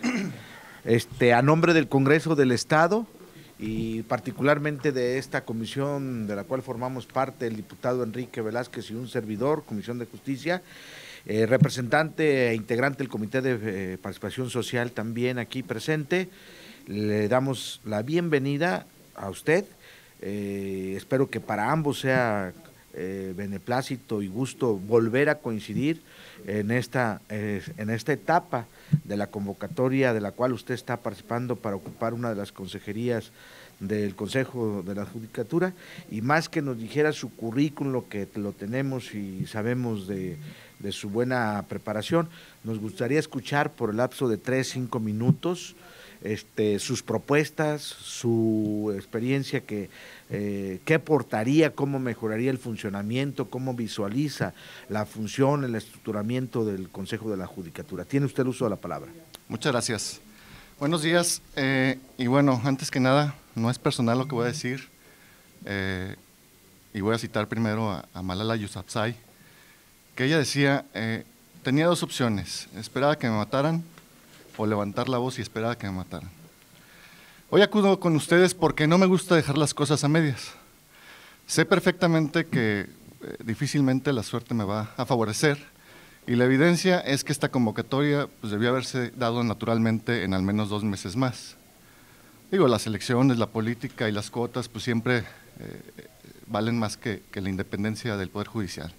A nombre del Congreso del Estado y particularmente de esta comisión de la cual formamos parte el diputado Enrique Velázquez y un servidor, Comisión de Justicia, representante e integrante del Comité de Participación Social también aquí presente, le damos la bienvenida a usted. Espero que para ambos sea beneplácito y gusto volver a coincidir en esta etapa de la convocatoria de la cual usted está participando para ocupar una de las consejerías del Consejo de la Judicatura, y más que nos dijera su currículum, que lo tenemos y sabemos de su buena preparación, nos gustaría escuchar por el lapso de 3-5 minutos sus propuestas, su experiencia, qué aportaría, cómo mejoraría el funcionamiento, cómo visualiza la función, el estructuramiento del Consejo de la Judicatura. Tiene usted el uso de la palabra. Muchas gracias. Buenos días. Y bueno, antes que nada, no es personal lo que voy a decir, y voy a citar primero a Malala Yousafzai, que ella decía, tenía dos opciones: esperar a que me mataran o levantar la voz y esperar a que me mataran. Hoy acudo con ustedes porque no me gusta dejar las cosas a medias. Sé perfectamente que difícilmente la suerte me va a favorecer, y la evidencia es que esta convocatoria pues, debió haberse dado naturalmente en al menos 2 meses más. Digo, las elecciones, la política y las cuotas pues siempre valen más que la independencia del Poder Judicial.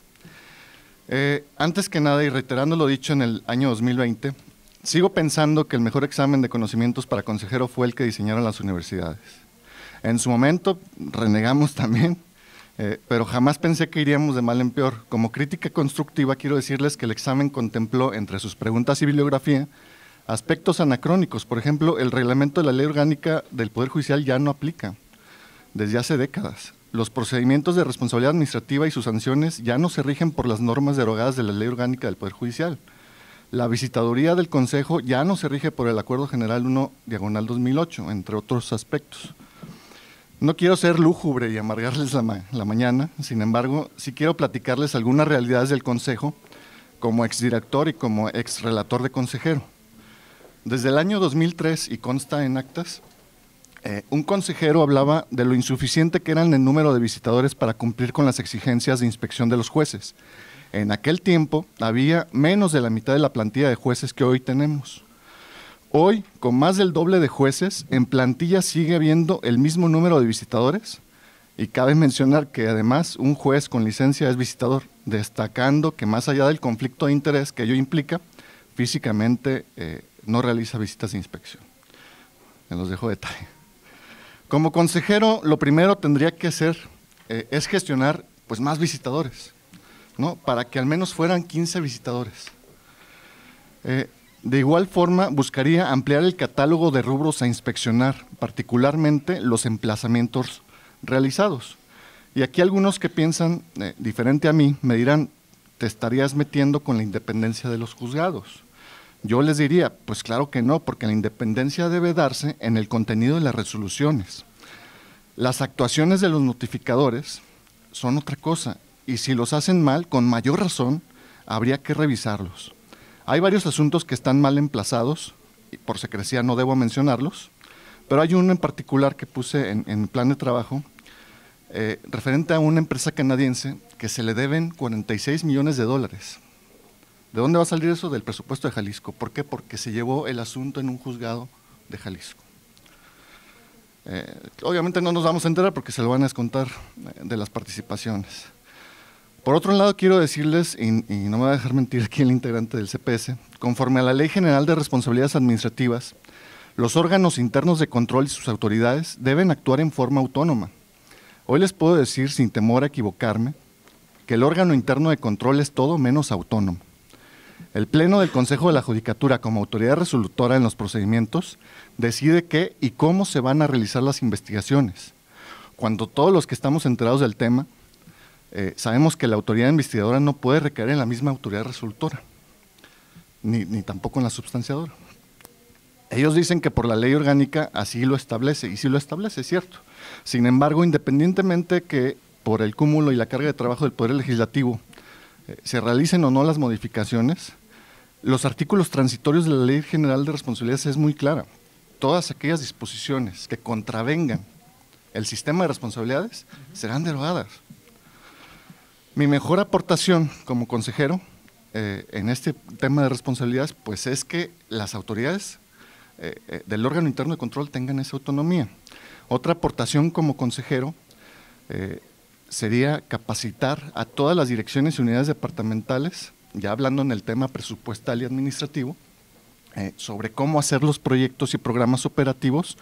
Antes que nada, y reiterando lo dicho en el año 2020, sigo pensando que el mejor examen de conocimientos para consejero fue el que diseñaron las universidades. En su momento renegamos también, pero jamás pensé que iríamos de mal en peor. Como crítica constructiva quiero decirles que el examen contempló entre sus preguntas y bibliografía aspectos anacrónicos. Por ejemplo, el reglamento de la Ley Orgánica del Poder Judicial ya no aplica desde hace décadas. Los procedimientos de responsabilidad administrativa y sus sanciones ya no se rigen por las normas derogadas de la Ley Orgánica del Poder Judicial. La visitaduría del Consejo ya no se rige por el Acuerdo General 1/2008, entre otros aspectos. No quiero ser lúgubre y amargarles la mañana, sin embargo, sí quiero platicarles algunas realidades del Consejo como exdirector y como exrelator de consejero. Desde el año 2003, y consta en actas, un consejero hablaba de lo insuficiente que eran el número de visitadores para cumplir con las exigencias de inspección de los jueces. En aquel tiempo había menos de la mitad de la plantilla de jueces que hoy tenemos. Hoy, con más del doble de jueces, en plantilla sigue habiendo el mismo número de visitadores, y cabe mencionar que además un juez con licencia es visitador, destacando que más allá del conflicto de interés que ello implica, físicamente no realiza visitas de inspección. Me los dejo de tarea. Como consejero, lo primero tendría que hacer es gestionar pues, más visitadores, ¿no? Para que al menos fueran 15 visitadores. De igual forma, buscaría ampliar el catálogo de rubros a inspeccionar, particularmente los emplazamientos realizados. Y aquí algunos que piensan diferente a mí me dirán, te estarías metiendo con la independencia de los juzgados. Yo les diría, pues claro que no, porque la independencia debe darse en el contenido de las resoluciones. Las actuaciones de los notificadores son otra cosa, y si los hacen mal, con mayor razón, habría que revisarlos. Hay varios asuntos que están mal emplazados, y por secrecía no debo mencionarlos, pero hay uno en particular que puse en mi plan de trabajo, referente a una empresa canadiense que se le deben $46 millones. ¿De dónde va a salir eso? Del presupuesto de Jalisco. ¿Por qué? Porque se llevó el asunto en un juzgado de Jalisco. Obviamente no nos vamos a enterar porque se lo van a descontar de las participaciones. Por otro lado, quiero decirles, y no me va a dejar mentir aquí el integrante del CPS, conforme a la Ley General de Responsabilidades Administrativas, los órganos internos de control y sus autoridades deben actuar en forma autónoma. Hoy les puedo decir, sin temor a equivocarme, que el órgano interno de control es todo menos autónomo. El Pleno del Consejo de la Judicatura, como autoridad resolutora en los procedimientos, decide qué y cómo se van a realizar las investigaciones. Cuando todos los que estamos enterados del tema, sabemos que la autoridad investigadora no puede recaer en la misma autoridad resolutora, ni tampoco en la substanciadora. Ellos dicen que por la ley orgánica así lo establece, y sí lo establece, es cierto. Sin embargo, independientemente que por el cúmulo y la carga de trabajo del Poder Legislativo se realicen o no las modificaciones, los artículos transitorios de la Ley General de Responsabilidades es muy clara. Todas aquellas disposiciones que contravengan el sistema de responsabilidades serán derogadas. Mi mejor aportación como consejero en este tema de responsabilidades, pues es que las autoridades del órgano interno de control tengan esa autonomía. Otra aportación como consejero sería capacitar a todas las direcciones y unidades departamentales, ya hablando en el tema presupuestal y administrativo, sobre cómo hacer los proyectos y programas operativos.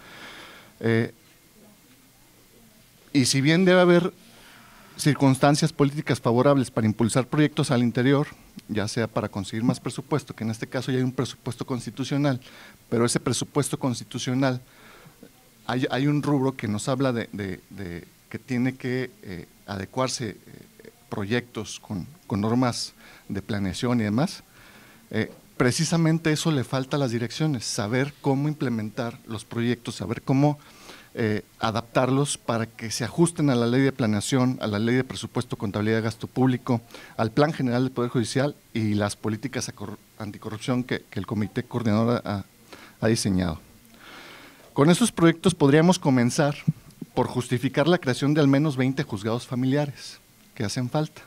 Y si bien debe haber circunstancias políticas favorables para impulsar proyectos al interior, ya sea para conseguir más presupuesto, que en este caso ya hay un presupuesto constitucional, pero ese presupuesto constitucional, hay un rubro que nos habla de que tiene que adecuarse proyectos con normas de planeación y demás. Precisamente eso le falta a las direcciones, saber cómo implementar los proyectos, saber cómo adaptarlos para que se ajusten a la ley de planeación, a la ley de presupuesto, contabilidad de gasto público, al plan general del Poder Judicial y las políticas anticorrupción que el comité coordinador ha diseñado. Con esos proyectos podríamos comenzar por justificar la creación de al menos 20 juzgados familiares que hacen falta.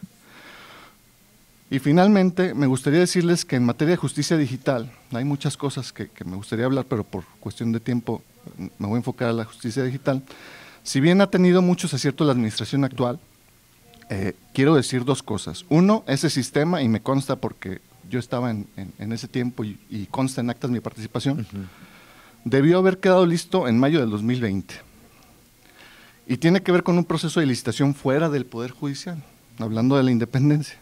Y finalmente, me gustaría decirles que en materia de justicia digital, hay muchas cosas que me gustaría hablar, pero por cuestión de tiempo me voy a enfocar a la justicia digital. Si bien ha tenido muchos aciertos la administración actual, quiero decir dos cosas. Uno, ese sistema, y me consta porque yo estaba en ese tiempo y consta en actas mi participación, debió haber quedado listo en mayo del 2020. Y tiene que ver con un proceso de licitación fuera del Poder Judicial, hablando de la independencia.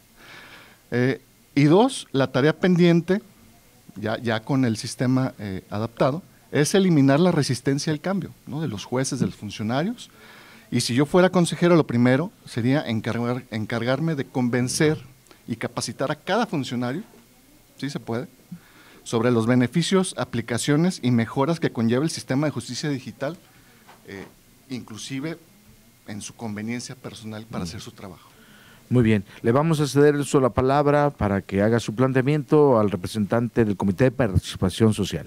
Y dos, la tarea pendiente, ya con el sistema adaptado, es eliminar la resistencia al cambio, ¿no?, de los jueces, de los funcionarios. Y si yo fuera consejero, lo primero sería encargarme de convencer y capacitar a cada funcionario, sí se puede, sobre los beneficios, aplicaciones y mejoras que conlleva el sistema de justicia digital, inclusive en su conveniencia personal para hacer su trabajo. Muy bien, le vamos a ceder la palabra para que haga su planteamiento al representante del Comité de Participación Social.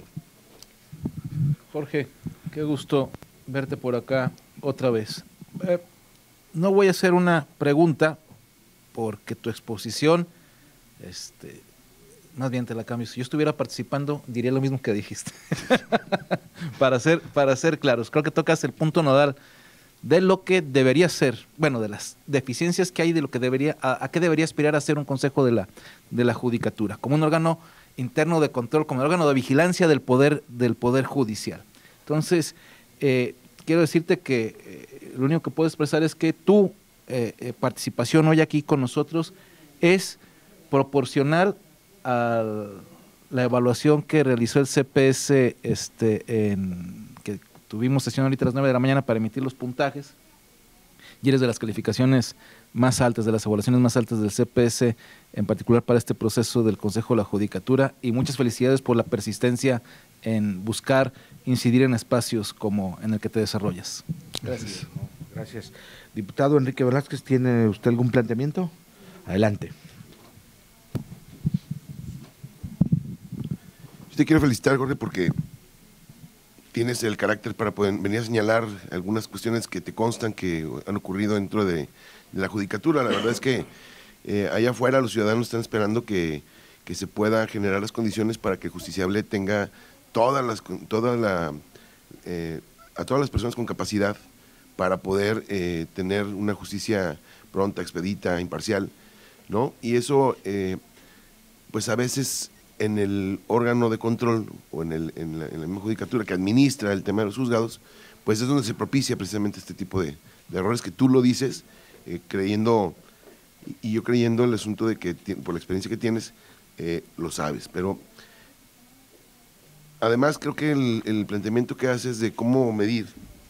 Jorge, qué gusto verte por acá otra vez. No voy a hacer una pregunta porque tu exposición, más bien te la cambio. Si yo estuviera participando, diría lo mismo que dijiste. para ser claros, creo que tocas el punto nodal de lo que debería ser, bueno, de las deficiencias que hay, de lo que debería, a qué debería aspirar a ser un consejo de la judicatura, como un órgano interno de control, como un órgano de vigilancia del poder judicial. Entonces, quiero decirte que lo único que puedo expresar es que tu participación hoy aquí con nosotros es proporcional a la evaluación que realizó el CPS que tuvimos sesión ahorita a las 9 de la mañana para emitir los puntajes, y eres de las calificaciones más altas, de las evaluaciones más altas del CPS, en particular para este proceso del Consejo de la Judicatura, y muchas felicidades por la persistencia en buscar incidir en espacios como en el que te desarrollas. Gracias. Gracias. Diputado Enrique Velázquez, ¿tiene usted algún planteamiento? Adelante. Yo te quiero felicitar, Jorge, porque tienes el carácter para poder venir a señalar algunas cuestiones que te constan que han ocurrido dentro de la judicatura. La verdad es que allá afuera los ciudadanos están esperando que se pueda generar las condiciones para que el justiciable tenga a todas las personas con capacidad para poder tener una justicia pronta, expedita, imparcial, ¿no? Y eso, pues a veces en el órgano de control o en la misma judicatura que administra el tema de los juzgados, pues es donde se propicia precisamente este tipo de errores que tú lo dices, creyendo, y yo creyendo el asunto de que por la experiencia que tienes, lo sabes. Pero además creo que el planteamiento que haces de cómo medir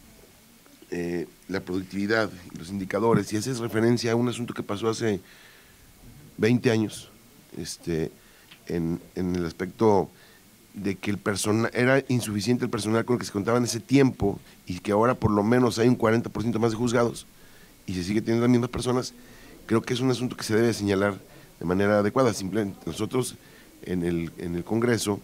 la productividad, los indicadores, y haces referencia a un asunto que pasó hace 20 años, en el aspecto de que el personal era insuficiente el personal con el que se contaba en ese tiempo, y que ahora por lo menos hay un 40% más de juzgados y se sigue teniendo las mismas personas. Creo que es un asunto que se debe señalar de manera adecuada. Simplemente nosotros en el Congreso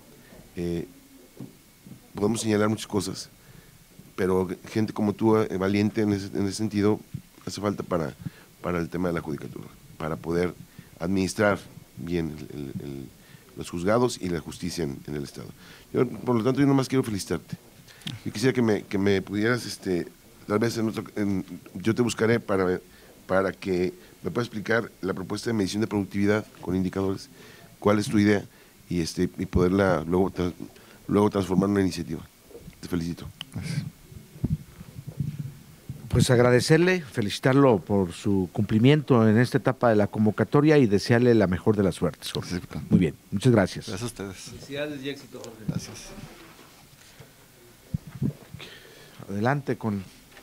podemos señalar muchas cosas, pero gente como tú, valiente en ese sentido, hace falta para el tema de la judicatura, para poder administrar bien los juzgados y la justicia en el Estado. Por lo tanto, yo nomás quiero felicitarte. Yo quisiera que me pudieras, tal vez yo te buscaré para que me puedas explicar la propuesta de medición de productividad con indicadores, cuál es tu idea, y poderla luego transformar en una iniciativa. Te felicito. Gracias. Pues agradecerle, felicitarlo por su cumplimiento en esta etapa de la convocatoria y desearle la mejor de las suertes, Jorge. Muy bien, muchas gracias. Gracias a ustedes. Felicidades y éxito, Jorge. Gracias. Adelante con...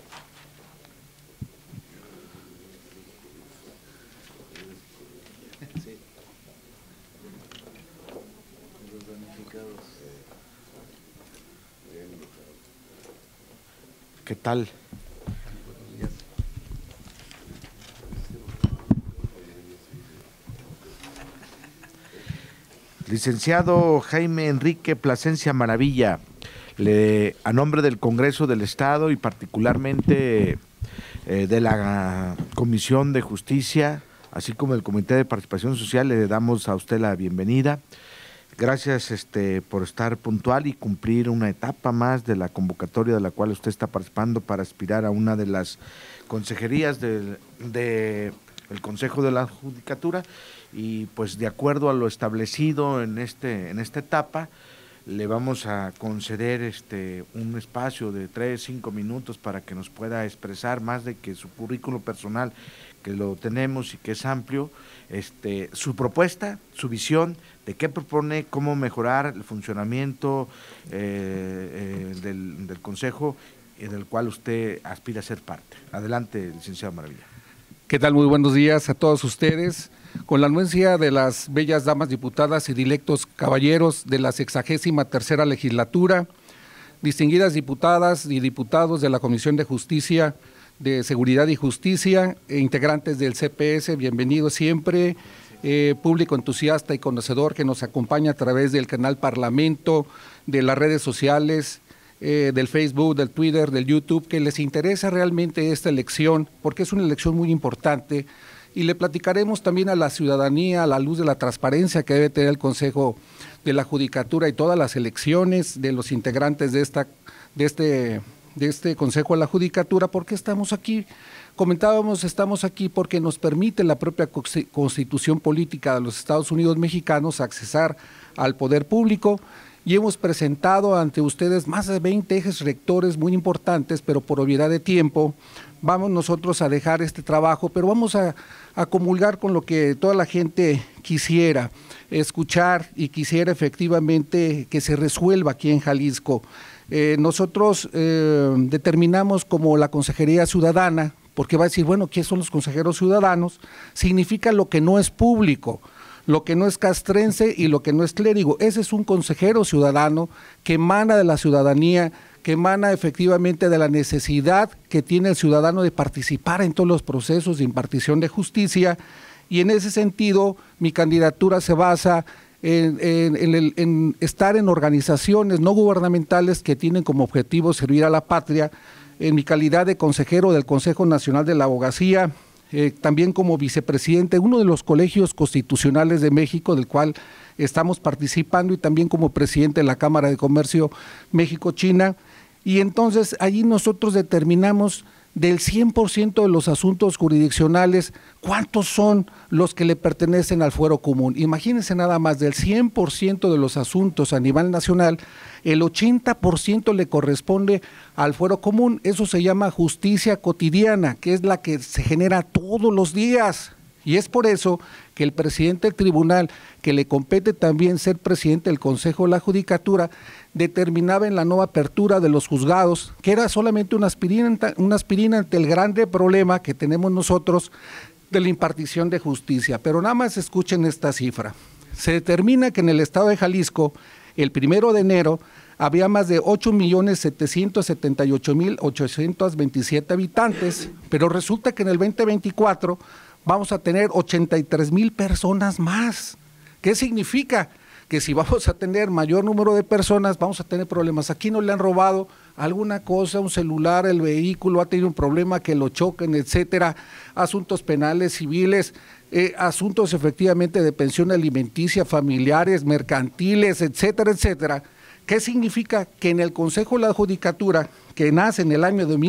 ¿Qué tal? Licenciado Jaime Enrique Plasencia Maravilla, a nombre del Congreso del Estado y particularmente de la Comisión de Justicia, así como del Comité de Participación Social, le damos a usted la bienvenida. Gracias por estar puntual y cumplir una etapa más de la convocatoria de la cual usted está participando para aspirar a una de las consejerías del Consejo de la Judicatura, y pues de acuerdo a lo establecido en esta etapa le vamos a conceder un espacio de 3-5 minutos para que nos pueda expresar más de que su currículo personal, que lo tenemos y que es amplio, su propuesta, su visión de qué propone, cómo mejorar el funcionamiento del Consejo del cual usted aspira a ser parte. Adelante, licenciado Maravilla. ¿Qué tal? Muy buenos días a todos ustedes. Con la anuencia de las bellas damas diputadas y dilectos caballeros de la 63ª legislatura, distinguidas diputadas y diputados de la Comisión de Justicia, de Seguridad y Justicia, integrantes del CPS, bienvenidos siempre, público entusiasta y conocedor que nos acompaña a través del canal Parlamento, de las redes sociales, del Facebook, del Twitter, del YouTube, que les interesa realmente esta elección, porque es una elección muy importante, y le platicaremos también a la ciudadanía, a la luz de la transparencia que debe tener el Consejo de la Judicatura y todas las elecciones de los integrantes de este Consejo de la Judicatura. ¿Por qué estamos aquí? Comentábamos, estamos aquí porque nos permite la propia Constitución Política de los Estados Unidos Mexicanos accesar al poder público, y hemos presentado ante ustedes más de 20 ejes rectores muy importantes, pero por obviedad de tiempo vamos nosotros a dejar este trabajo, pero vamos a comulgar con lo que toda la gente quisiera escuchar y quisiera efectivamente que se resuelva aquí en Jalisco. Nosotros determinamos como la Consejería Ciudadana, porque va a decir, bueno, ¿qué son los consejeros ciudadanos? Significa lo que no es público, lo que no es castrense y lo que no es clérigo. Ese es un consejero ciudadano que emana de la ciudadanía, que emana efectivamente de la necesidad que tiene el ciudadano de participar en todos los procesos de impartición de justicia, y en ese sentido mi candidatura se basa en estar en organizaciones no gubernamentales que tienen como objetivo servir a la patria, en mi calidad de consejero del Consejo Nacional de la Abogacía, también como vicepresidente de uno de los colegios constitucionales de México, del cual estamos participando, y también como presidente de la Cámara de Comercio México-China. Y entonces allí nosotros determinamos del 100% de los asuntos jurisdiccionales, ¿cuántos son los que le pertenecen al fuero común? Imagínense nada más, del 100% de los asuntos a nivel nacional, el 80% le corresponde al fuero común. Eso se llama justicia cotidiana, que es la que se genera todos los días. Y es por eso que el presidente del tribunal, que le compete también ser presidente del Consejo de la Judicatura, determinaba en la nueva apertura de los juzgados que era solamente una aspirina ante el grande problema que tenemos nosotros de la impartición de justicia. Pero nada más escuchen esta cifra. Se determina que en el estado de Jalisco, el 1 de enero, había más de 8.778.827 habitantes, pero resulta que en el 2024 vamos a tener 83,000 personas más. ¿Qué significa? Que si vamos a tener mayor número de personas, vamos a tener problemas. Aquí no le han robado alguna cosa, un celular, el vehículo, ha tenido un problema que lo choquen, etcétera, asuntos penales, civiles, asuntos efectivamente de pensión alimenticia, familiares, mercantiles, etcétera, etcétera. ¿Qué significa? Que en el Consejo de la Judicatura, que nace en el año de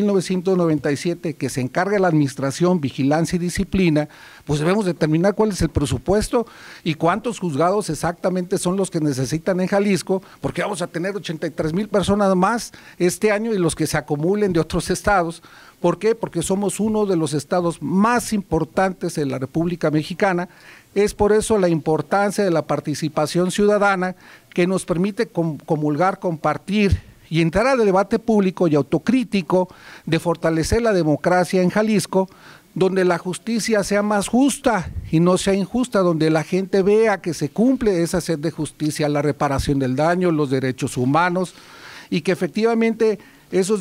1997, que se encarga de la administración, vigilancia y disciplina, pues debemos determinar cuál es el presupuesto y cuántos juzgados exactamente son los que necesitan en Jalisco, porque vamos a tener 83,000 personas más este año y los que se acumulen de otros estados. ¿Por qué? Porque somos uno de los estados más importantes de la República Mexicana. Es por eso la importancia de la participación ciudadana, que nos permite comulgar, compartir y entrar al debate público y autocrítico de fortalecer la democracia en Jalisco, donde la justicia sea más justa y no sea injusta, donde la gente vea que se cumple esa sed de justicia, la reparación del daño, los derechos humanos, y que efectivamente esos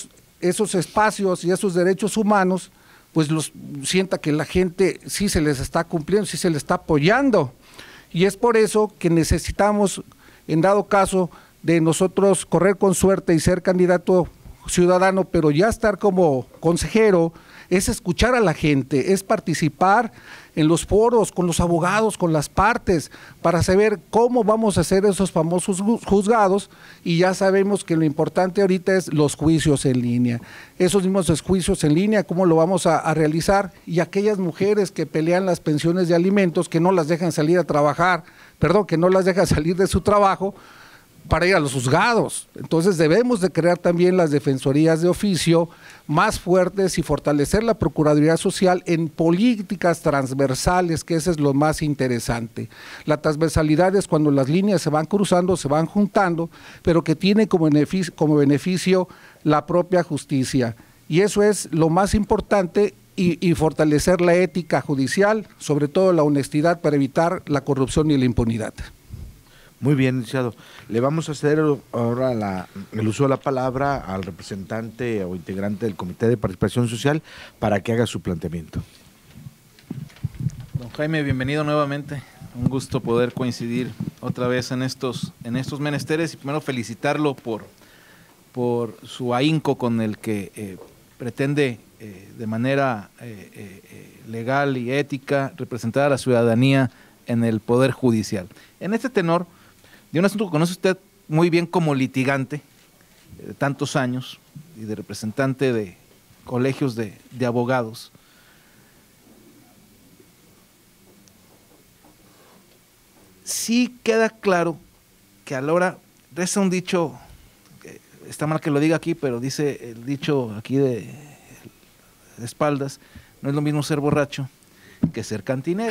espacios y esos derechos humanos, pues los sienta que la gente sí se les está cumpliendo, sí se les está apoyando. Y es por eso que necesitamos, en dado caso de nosotros correr con suerte y ser candidato ciudadano, pero ya estar como consejero, es escuchar a la gente, es participar en los foros, con los abogados, con las partes, para saber cómo vamos a hacer esos famosos juzgados, y ya sabemos que lo importante ahorita es los juicios en línea. Esos mismos juicios en línea, cómo lo vamos a realizar, y aquellas mujeres que pelean las pensiones de alimentos, que no las dejan salir a trabajar, que no las dejan salir de su trabajo, para ir a los juzgados. Entonces debemos de crear también las defensorías de oficio más fuertes y fortalecer la Procuraduría Social en políticas transversales, que eso es lo más interesante. La transversalidad es cuando las líneas se van cruzando, se van juntando, pero que tiene como beneficio la propia justicia. Y eso es lo más importante, y fortalecer la ética judicial, sobre todo la honestidad, para evitar la corrupción y la impunidad. Muy bien, licenciado. Le vamos a ceder ahora el uso de la palabra al representante o integrante del Comité de Participación Social para que haga su planteamiento. Don Jaime, bienvenido nuevamente. Un gusto poder coincidir otra vez en estos menesteres, y primero felicitarlo por su ahínco con el que pretende de manera legal y ética representar a la ciudadanía en el Poder Judicial. En este tenor, de un asunto que conoce usted muy bien como litigante de tantos años y de representante de colegios de abogados, sí queda claro que a la hora, reza un dicho, está mal que lo diga aquí, pero dice el dicho aquí de espaldas, no es lo mismo ser borracho que ser cantinero.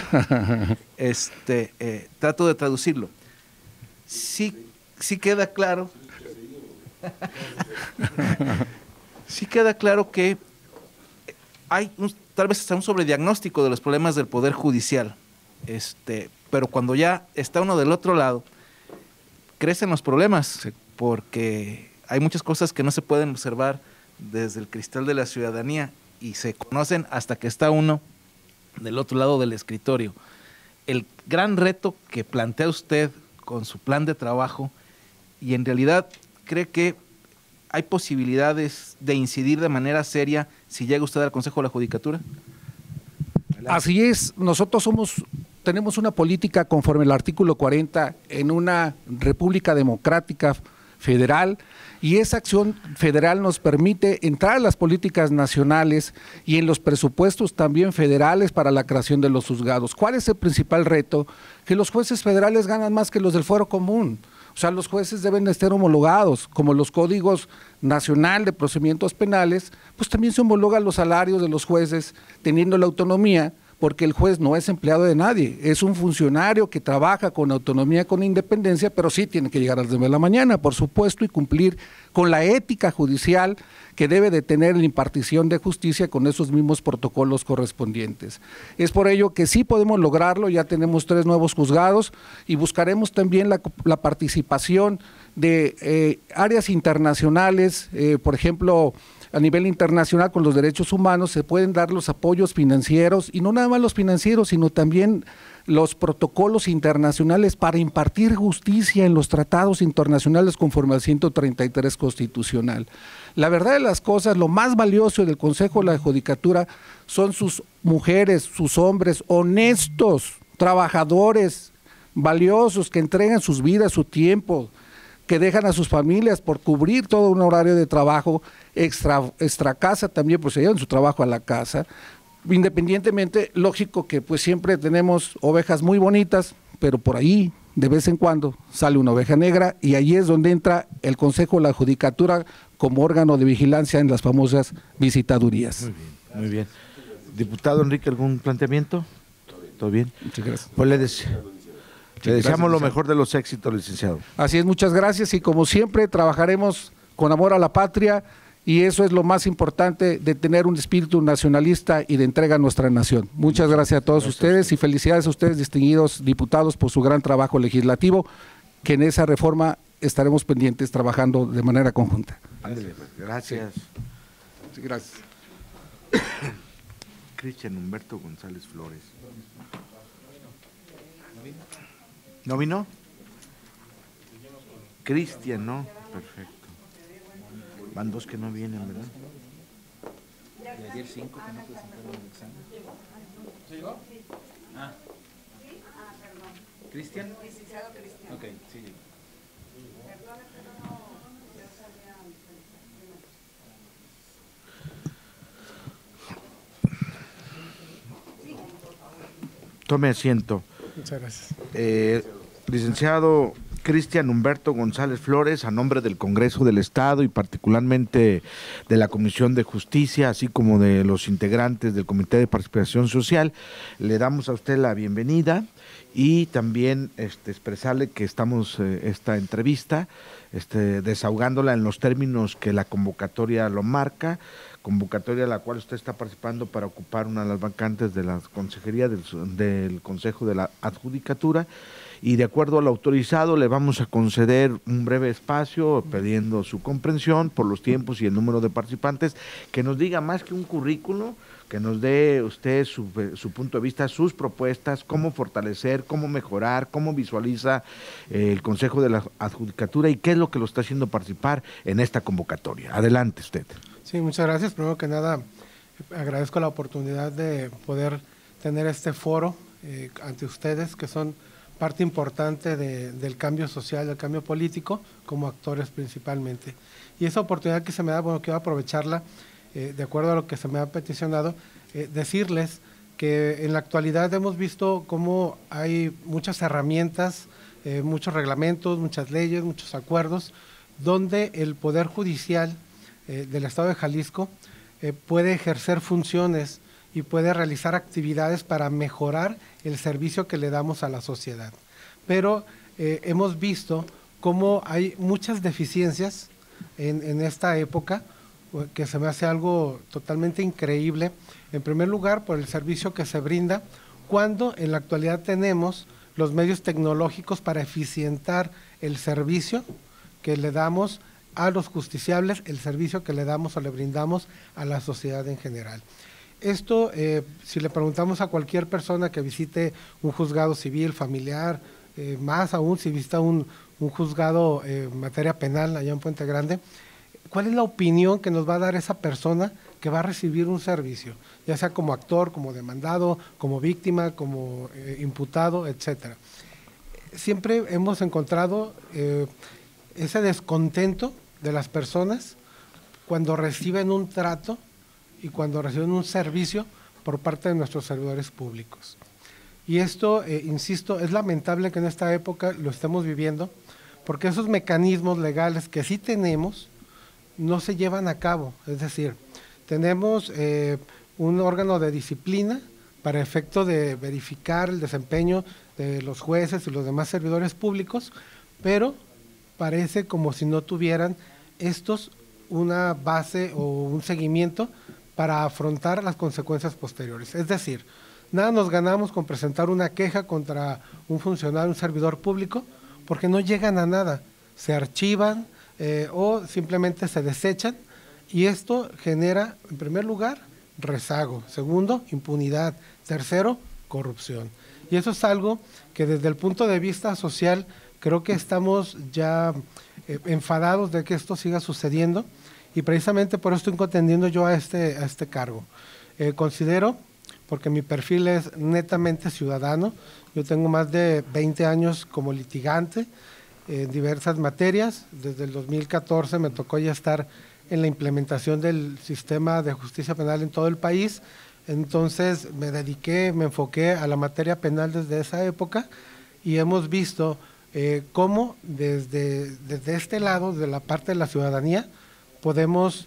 Trato de traducirlo. Sí queda claro. Sí queda claro que hay tal vez hasta un sobrediagnóstico de los problemas del Poder Judicial, pero cuando ya está uno del otro lado, crecen los problemas, porque hay muchas cosas que no se pueden observar desde el cristal de la ciudadanía y se conocen hasta que está uno del otro lado del escritorio. El gran reto que plantea usted con su plan de trabajo, y en realidad cree que hay posibilidades de incidir de manera seria si llega usted al Consejo de la Judicatura. Así es, nosotros tenemos una política conforme al artículo 40 en una república democrática federal, y esa acción federal nos permite entrar a las políticas nacionales y en los presupuestos también federales para la creación de los juzgados. ¿Cuál es el principal reto? Que los jueces federales ganan más que los del fuero común. O sea, los jueces deben de estar homologados, como los códigos nacional de procedimientos penales, pues también se homologan los salarios de los jueces, teniendo la autonomía, porque el juez no es empleado de nadie, es un funcionario que trabaja con autonomía, con independencia, pero sí tiene que llegar a las 9 de la mañana, por supuesto, y cumplir con la ética judicial que debe de tener la impartición de justicia con esos mismos protocolos correspondientes. Es por ello que sí podemos lograrlo, ya tenemos 3 nuevos juzgados y buscaremos también la participación de áreas internacionales, por ejemplo, a nivel internacional con los derechos humanos se pueden dar los apoyos financieros, y no nada más los financieros, sino también los protocolos internacionales para impartir justicia en los tratados internacionales conforme al 133 constitucional. La verdad de las cosas, lo más valioso del Consejo de la Judicatura son sus mujeres, sus hombres honestos, trabajadores, valiosos, que entregan sus vidas, su tiempo, que dejan a sus familias por cubrir todo un horario de trabajo, extra casa también, pues se llevan su trabajo a la casa. Independientemente, lógico que pues siempre tenemos ovejas muy bonitas, pero por ahí de vez en cuando sale una oveja negra, y ahí es donde entra el Consejo de la Judicatura como órgano de vigilancia en las famosas visitadurías. Muy bien, muy bien. Diputado Enrique, ¿algún planteamiento? ¿Todo bien? Muchas gracias. Pues le deseamos lo mejor de los éxitos, licenciado. Así es, muchas gracias, y como siempre trabajaremos con amor a la patria, y eso es lo más importante, de tener un espíritu nacionalista y de entrega a nuestra nación. Muchas gracias a todos ustedes y felicidades a ustedes, distinguidos diputados, por su gran trabajo legislativo, que en esa reforma estaremos pendientes trabajando de manera conjunta. Ándale, pues, gracias. Sí, gracias. Cristian Humberto González Flores. ¿No vino? Cristian, ¿no? Perfecto. Van 2 que no vienen, ¿verdad? De ayer 5 que no presentaron el examen. ¿Sí llegó? Ah. ¿Cristian? Licenciado Cristian. Ok, sí llegó. Perdone, pero no, ya sabía. Tome asiento. Muchas gracias. Licenciado Cristian Humberto González Flores, a nombre del Congreso del Estado y particularmente de la Comisión de Justicia, así como de los integrantes del Comité de Participación Social, le damos a usted la bienvenida y también expresarle que estamos esta entrevista desahogándola en los términos que la convocatoria lo marca, convocatoria a la cual usted está participando para ocupar una de las vacantes de la consejería del Consejo de la Adjudicatura, y de acuerdo a lo autorizado le vamos a conceder un breve espacio pidiendo su comprensión por los tiempos y el número de participantes, que nos diga más que un currículo, que nos dé usted su punto de vista, sus propuestas, cómo fortalecer, cómo mejorar, cómo visualiza el Consejo de la Adjudicatura y qué es lo que lo está haciendo participar en esta convocatoria. Adelante usted. Sí, muchas gracias. Primero que nada, agradezco la oportunidad de poder tener este foro ante ustedes, que son parte importante del cambio social, del cambio político, como actores principalmente. Y esa oportunidad que se me da, bueno, quiero aprovecharla, de acuerdo a lo que se me ha peticionado, decirles que en la actualidad hemos visto cómo hay muchas herramientas, muchos reglamentos, muchas leyes, muchos acuerdos, donde el Poder Judicial del Estado de Jalisco puede ejercer funciones y puede realizar actividades para mejorar el servicio que le damos a la sociedad. Pero hemos visto cómo hay muchas deficiencias en esta época. que se me hace algo totalmente increíble. En primer lugar, por el servicio que se brinda, cuando en la actualidad tenemos los medios tecnológicos para eficientar el servicio que le damos a los justiciables, el servicio que le damos o le brindamos a la sociedad en general. Esto, si le preguntamos a cualquier persona que visite un juzgado civil, familiar, más aún si visita un juzgado en materia penal allá en Puente Grande, ¿cuál es la opinión que nos va a dar esa persona que va a recibir un servicio? Ya sea como actor, como demandado, como víctima, como imputado, etcétera. Siempre hemos encontrado ese descontento de las personas cuando reciben un trato y cuando reciben un servicio por parte de nuestros servidores públicos. Y esto, insisto, es lamentable que en esta época lo estemos viviendo, porque esos mecanismos legales que sí tenemos no se llevan a cabo. Es decir, tenemos un órgano de disciplina para efecto de verificar el desempeño de los jueces y los demás servidores públicos, pero parece como si no tuvieran estos una base o un seguimiento para afrontar las consecuencias posteriores. Es decir, nada nos ganamos con presentar una queja contra un funcionario, un servidor público, porque no llegan a nada, se archivan o simplemente se desechan, y esto genera, en primer lugar, rezago, segundo, impunidad, tercero, corrupción. Y eso es algo que desde el punto de vista social creo que estamos ya enfadados de que esto siga sucediendo, y precisamente por eso estoy contendiendo yo a este cargo. Considero, porque mi perfil es netamente ciudadano, yo tengo más de 20 años como litigante en diversas materias. Desde el 2014 me tocó ya estar en la implementación del sistema de justicia penal en todo el país. Entonces me enfoqué a la materia penal desde esa época, y hemos visto cómo desde este lado, de la parte de la ciudadanía, podemos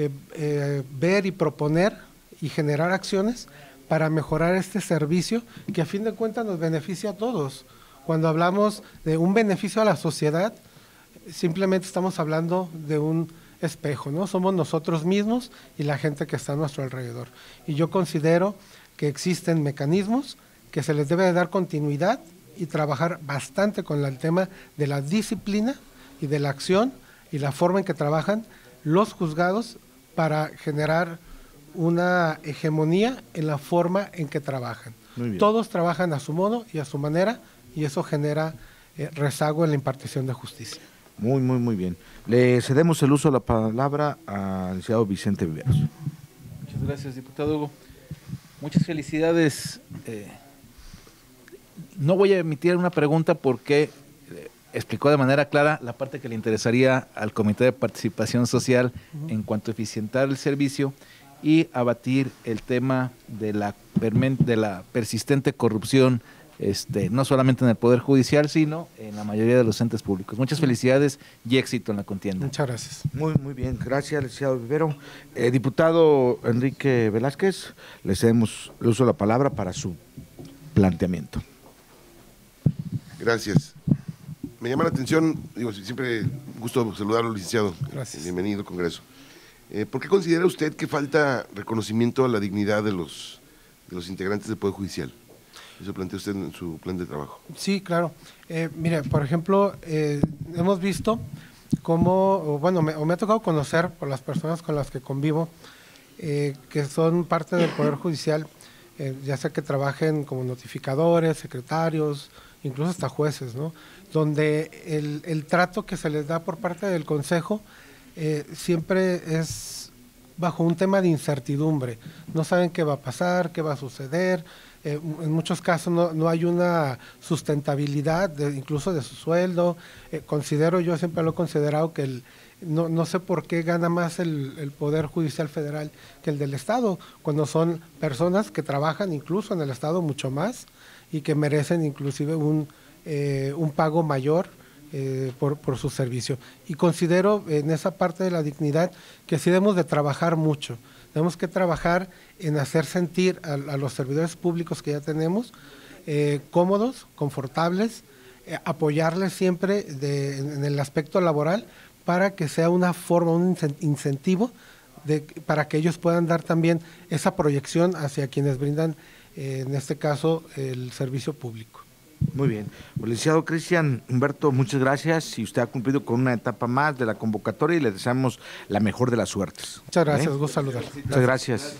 ver y proponer y generar acciones para mejorar este servicio que a fin de cuentas nos beneficia a todos. Cuando hablamos de un beneficio a la sociedad, simplemente estamos hablando de un espejo, ¿no? Somos nosotros mismos y la gente que está a nuestro alrededor. Y yo considero que existen mecanismos que se les debe de dar continuidad y trabajar bastante con el tema de la disciplina y de la acción y la forma en que trabajan los juzgados para generar una hegemonía en la forma en que trabajan. Todos trabajan a su modo y a su manera, y eso genera rezago en la impartición de justicia. Muy bien. Le cedemos el uso de la palabra al licenciado Vicente Viveros. Muchas gracias, diputado Hugo. Muchas felicidades. No voy a emitir una pregunta porque explicó de manera clara la parte que le interesaría al Comité de Participación Social en cuanto a eficientar el servicio y abatir el tema de la persistente corrupción, no solamente en el Poder Judicial, sino en la mayoría de los entes públicos. Muchas felicidades y éxito en la contienda. Muchas gracias. Muy bien, gracias, licenciado Vivero. Diputado Enrique Velázquez, le cedemos el uso de la palabra para su planteamiento. Gracias. Me llama la atención, siempre gusto saludarlo, licenciado. Gracias. Bienvenido al Congreso. ¿Por qué considera usted que falta reconocimiento a la dignidad de los integrantes del Poder Judicial? Eso plantea usted en su plan de trabajo. Sí, claro. Mire, por ejemplo, hemos visto cómo, me ha tocado conocer por las personas con las que convivo, que son parte del Poder Judicial, ya sea que trabajen como notificadores, secretarios, incluso hasta jueces, ¿no? Donde el trato que se les da por parte del Consejo siempre es bajo un tema de incertidumbre. No saben qué va a pasar, qué va a suceder. En muchos casos no hay una sustentabilidad incluso de su sueldo. Yo siempre lo he considerado que no sé por qué gana más el Poder Judicial Federal que el del Estado, cuando son personas que trabajan incluso en el Estado mucho más y que merecen inclusive un pago mayor por su servicio. Y considero en esa parte de la dignidad que sí debemos de trabajar mucho. Tenemos que trabajar en hacer sentir a los servidores públicos que ya tenemos cómodos, confortables, apoyarles siempre en el aspecto laboral para que sea una forma, un incentivo para que ellos puedan dar también esa proyección hacia quienes brindan, en este caso, el servicio público. Muy bien. Pues, licenciado Cristian Humberto, muchas gracias y usted ha cumplido con una etapa más de la convocatoria y le deseamos la mejor de las suertes. Muchas gracias, gusto saludar. Muchas gracias.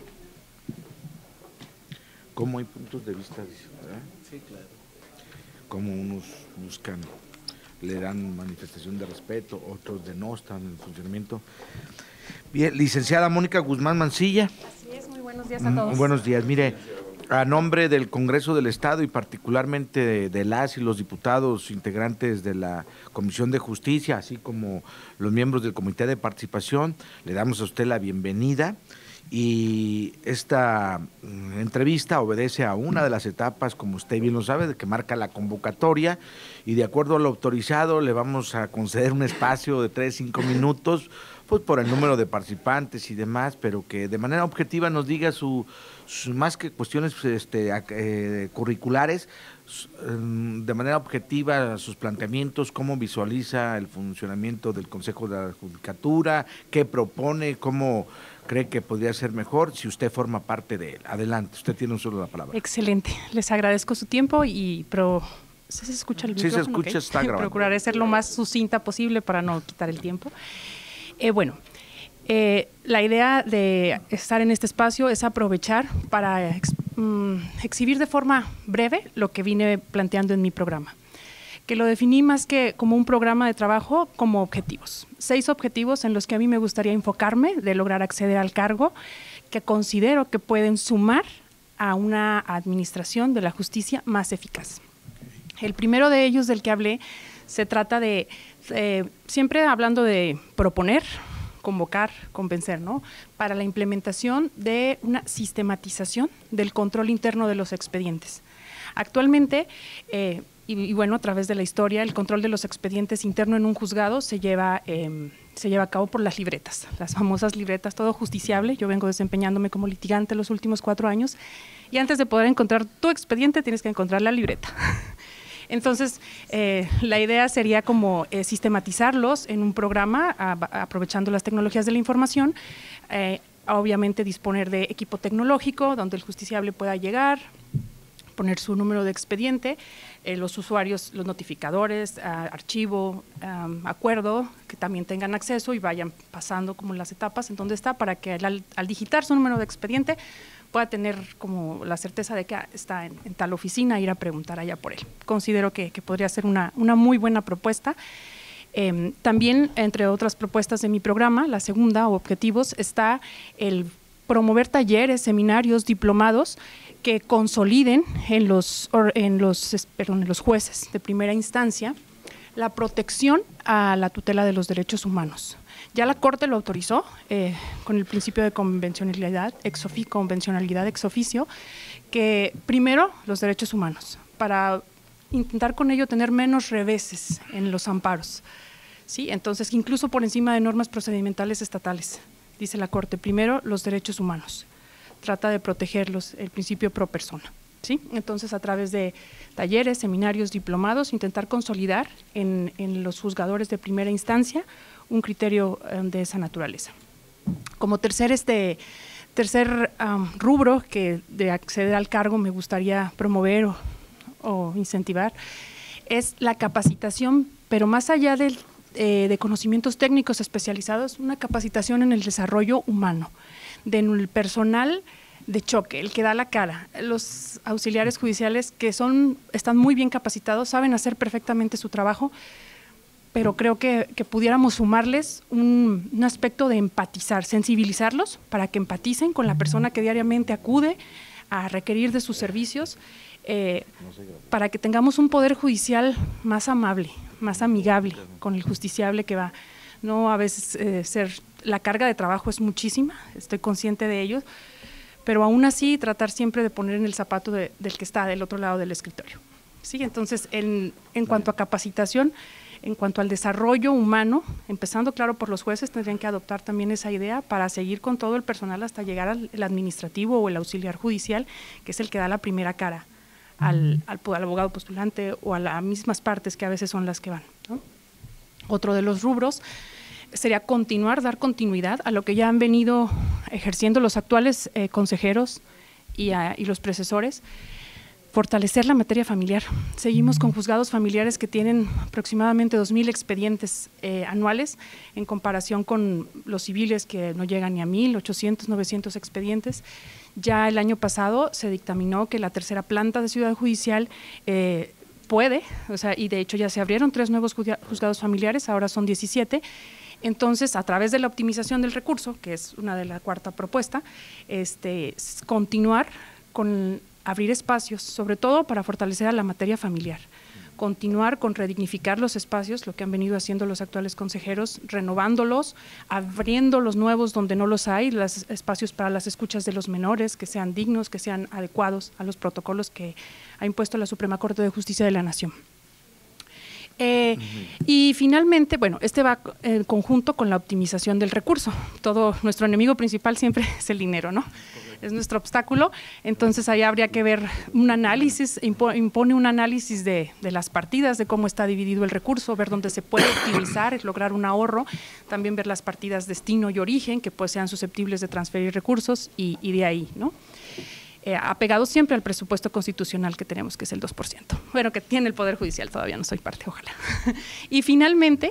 ¿Cómo hay puntos de vista? Sí, claro. Como unos buscan, le dan manifestación de respeto, otros denostan el funcionamiento. Bien, licenciada Mónica Guzmán Mancilla. Así es, muy buenos días a todos. Buenos días, mire, a nombre del Congreso del Estado y particularmente de las y los diputados integrantes de la Comisión de Justicia, así como los miembros del Comité de Participación, le damos a usted la bienvenida. Y esta entrevista obedece a una de las etapas, como usted bien lo sabe, de que marca la convocatoria, y de acuerdo a lo autorizado le vamos a conceder un espacio de 3-5 minutos, pues por el número de participantes y demás, pero que de manera objetiva nos diga su más que cuestiones curriculares, de manera objetiva sus planteamientos, cómo visualiza el funcionamiento del Consejo de la Judicatura, qué propone, cómo cree que podría ser mejor si usted forma parte de él. Adelante, usted tiene solo la palabra. Excelente, les agradezco su tiempo y ¿sí se escucha el micrófono? Sí, se escucha, okay. Está grabando. Procuraré ser lo más sucinta posible para no quitar el tiempo. La idea de estar en este espacio es aprovechar para exhibir de forma breve lo que vine planteando en mi programa, que lo definí más que como un programa de trabajo, como objetivos. 6 objetivos en los que a mí me gustaría enfocarme de lograr acceder al cargo, que considero que pueden sumar a una administración de la justicia más eficaz. El primero de ellos del que hablé se trata de, siempre hablando de proponer, convocar, convencer, ¿no? Para la implementación de una sistematización del control interno de los expedientes. Actualmente, y bueno, a través de la historia, el control de los expedientes interno en un juzgado se lleva a cabo por las libretas, las famosas libretas, todo justiciable. Yo vengo desempeñándome como litigante los últimos 4 años y antes de poder encontrar tu expediente tienes que encontrar la libreta. Entonces, la idea sería como sistematizarlos en un programa, aprovechando las tecnologías de la información, obviamente disponer de equipo tecnológico donde el justiciable pueda llegar, poner su número de expediente, los usuarios, los notificadores, archivo, acuerdo, que también tengan acceso y vayan pasando como las etapas en donde está, para que al digitar su número de expediente pueda tener como la certeza de que está en tal oficina, ir a preguntar allá por él. Considero que podría ser una muy buena propuesta. También, entre otras propuestas de mi programa, la segunda, o objetivos, está el promover talleres, seminarios, diplomados que consoliden en los jueces de primera instancia la protección a la tutela de los derechos humanos. Ya la Corte lo autorizó con el principio de convencionalidad ex oficio, que primero los derechos humanos, para intentar con ello tener menos reveses en los amparos, ¿sí? Entonces, incluso por encima de normas procedimentales estatales, dice la Corte, primero los derechos humanos, trata de protegerlos, el principio pro persona, ¿sí? Entonces, a través de talleres, seminarios, diplomados, intentar consolidar en los juzgadores de primera instancia un criterio de esa naturaleza. Como tercer rubro que de acceder al cargo me gustaría promover o incentivar es la capacitación, pero más allá de conocimientos técnicos especializados, una capacitación en el desarrollo humano, del personal de choque, el que da la cara. Los auxiliares judiciales que están muy bien capacitados, saben hacer perfectamente su trabajo, pero creo que pudiéramos sumarles un aspecto de empatizar, sensibilizarlos para que empaticen con la persona que diariamente acude a requerir de sus servicios, para que tengamos un poder judicial más amable, más amigable con el justiciable que va. No, a veces la carga de trabajo es muchísima, estoy consciente de ello, pero aún así tratar siempre de poner en el zapato del que está del otro lado del escritorio. ¿Sí? Entonces, en cuanto a capacitación, en cuanto al desarrollo humano, empezando claro por los jueces, tendrían que adoptar también esa idea para seguir con todo el personal hasta llegar al administrativo o el auxiliar judicial, que es el que da la primera cara al abogado postulante o a las mismas partes que a veces son las que van, ¿no? Otro de los rubros sería dar continuidad a lo que ya han venido ejerciendo los actuales consejeros y los predecesores, fortalecer la materia familiar. Seguimos con juzgados familiares que tienen aproximadamente 2,000 expedientes anuales, en comparación con los civiles que no llegan ni a 1,000, 800, 900 expedientes. Ya el año pasado se dictaminó que la tercera planta de Ciudad Judicial puede, y de hecho ya se abrieron 3 nuevos juzgados familiares, ahora son 17. Entonces, a través de la optimización del recurso, que es una de la cuarta propuesta, continuar con abrir espacios, sobre todo para fortalecer a la materia familiar, continuar con redignificar los espacios, lo que han venido haciendo los actuales consejeros, renovándolos, abriendo los nuevos donde no los hay, los espacios para las escuchas de los menores, que sean dignos, que sean adecuados a los protocolos que ha impuesto la Suprema Corte de Justicia de la Nación. Y finalmente, bueno, va en conjunto con la optimización del recurso. Todo nuestro enemigo principal siempre es el dinero, ¿no? Es nuestro obstáculo. Entonces ahí habría que ver un análisis, impone un análisis de las partidas, de cómo está dividido el recurso, ver dónde se puede optimizar, lograr un ahorro, también ver las partidas destino y origen, que pues sean susceptibles de transferir recursos y de ahí, ¿no? Apegado siempre al presupuesto constitucional que tenemos, que es el 2%. Bueno, que tiene el Poder Judicial, todavía no soy parte, ojalá. Y finalmente,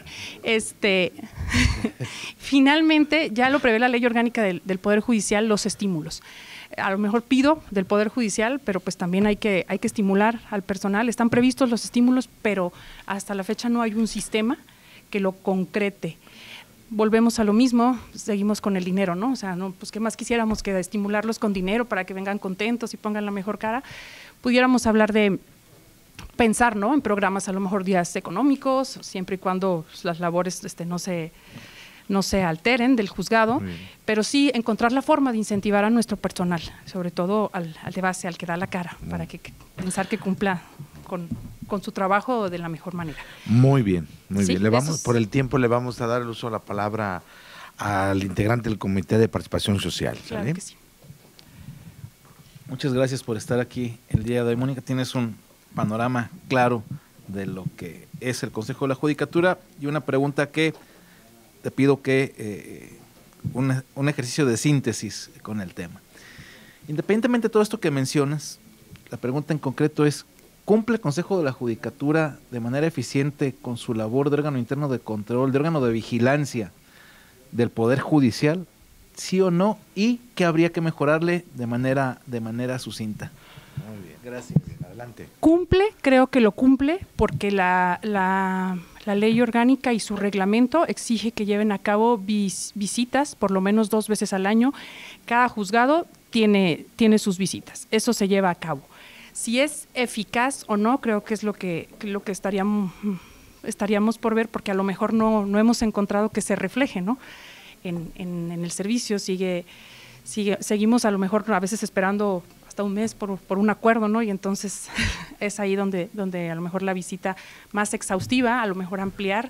finalmente ya lo prevé la Ley Orgánica del Poder Judicial, los estímulos. A lo mejor pido del Poder Judicial, pero pues también hay que estimular al personal. Están previstos los estímulos, pero hasta la fecha no hay un sistema que lo concrete. Volvemos a lo mismo, seguimos con el dinero, ¿no? O sea, no, pues qué más quisiéramos que estimularlos con dinero para que vengan contentos y pongan la mejor cara. Pudiéramos hablar de pensar, ¿no?, en programas a lo mejor días económicos, siempre y cuando las labores no se alteren del juzgado, pero sí encontrar la forma de incentivar a nuestro personal, sobre todo al de base, al que da la cara, para que pensar que cumpla con su trabajo de la mejor manera. Muy bien, muy ¿Sí? bien. Por el tiempo le vamos a dar el uso de la palabra al integrante del Comité de Participación Social. ¿Sale? Claro que sí. Muchas gracias por estar aquí el día de hoy, Mónica. Tienes un panorama claro de lo que es el Consejo de la Judicatura y una pregunta que te pido que un ejercicio de síntesis con el tema. Independientemente de todo esto que mencionas, la pregunta en concreto es: ¿cumple el Consejo de la Judicatura de manera eficiente con su labor de órgano interno de control, de órgano de vigilancia del Poder Judicial? ¿Sí o no? ¿Y qué habría que mejorarle de manera sucinta? Muy bien, gracias. Adelante. Cumple, creo que lo cumple, porque la ley orgánica y su reglamento exige que lleven a cabo visitas por lo menos 2 veces al año. Cada juzgado tiene sus visitas, eso se lleva a cabo. Si es eficaz o no, creo que es lo que estaríamos por ver, porque a lo mejor no hemos encontrado que se refleje, ¿no?, en el servicio. Seguimos a lo mejor a veces esperando hasta un mes por un acuerdo, ¿no? Y entonces es ahí donde a lo mejor la visita más exhaustiva, a lo mejor ampliar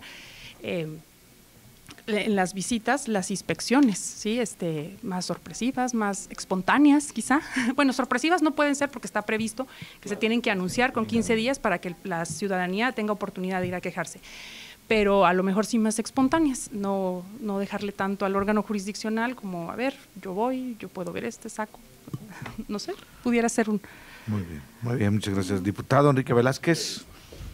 en las visitas las inspecciones, ¿sí? Más sorpresivas, más espontáneas quizá. Bueno, sorpresivas no pueden ser porque está previsto que se tienen que anunciar con 15 días para que la ciudadanía tenga oportunidad de ir a quejarse. Pero a lo mejor sí más espontáneas, no dejarle tanto al órgano jurisdiccional como, a ver, yo puedo ver saco, no sé, pudiera ser un... Muy bien, muchas gracias. Diputado Enrique Velázquez.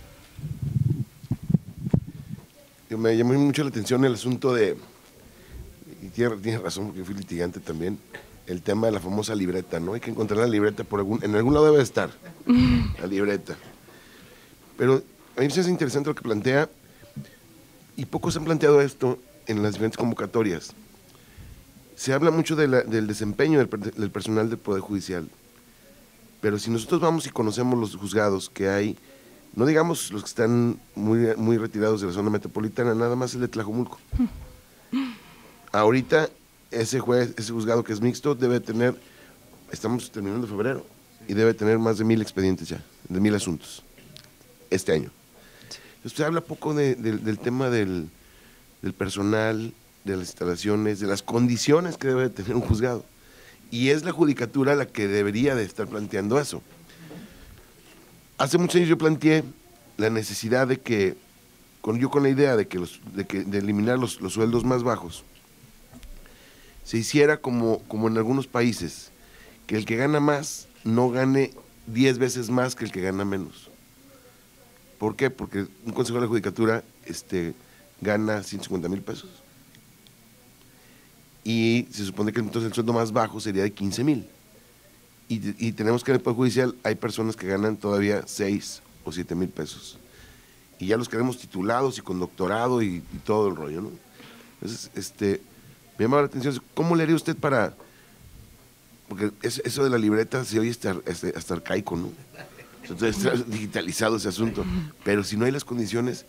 Me llamó mucho la atención el asunto de, y tiene razón porque fui litigante también, el tema de la famosa libreta, ¿no? Hay que encontrar la libreta en algún lado debe estar, la libreta. Pero a mí me parece interesante lo que plantea, y pocos han planteado esto en las diferentes convocatorias. Se habla mucho del desempeño del personal del Poder Judicial, pero si nosotros vamos y conocemos los juzgados que hay, no digamos los que están muy retirados de la zona metropolitana, nada más el de Tlajomulco. Ahorita ese juzgado que es mixto debe tener, estamos terminando febrero, y debe tener más de 1,000 expedientes ya, de 1,000 asuntos, este año. Usted habla poco del tema del personal, de las instalaciones, de las condiciones que debe tener un juzgado. Y es la judicatura la que debería de estar planteando eso. Hace muchos años yo planteé la necesidad de que con la idea de de eliminar los sueldos más bajos, se hiciera como en algunos países, que el que gana más no gane 10 veces más que el que gana menos. ¿Por qué? Porque un consejo de la judicatura gana 150,000 pesos. Y se supone que entonces el sueldo más bajo sería de 15,000. Y tenemos que en el Poder Judicial hay personas que ganan todavía 6 o 7,000 pesos. Y ya los queremos titulados y con doctorado y todo el rollo, ¿no? Entonces, me llama la atención, ¿cómo le haría usted para...? Porque eso de la libreta se oye hasta arcaico, ¿no? Entonces está digitalizado ese asunto. Pero si no hay las condiciones,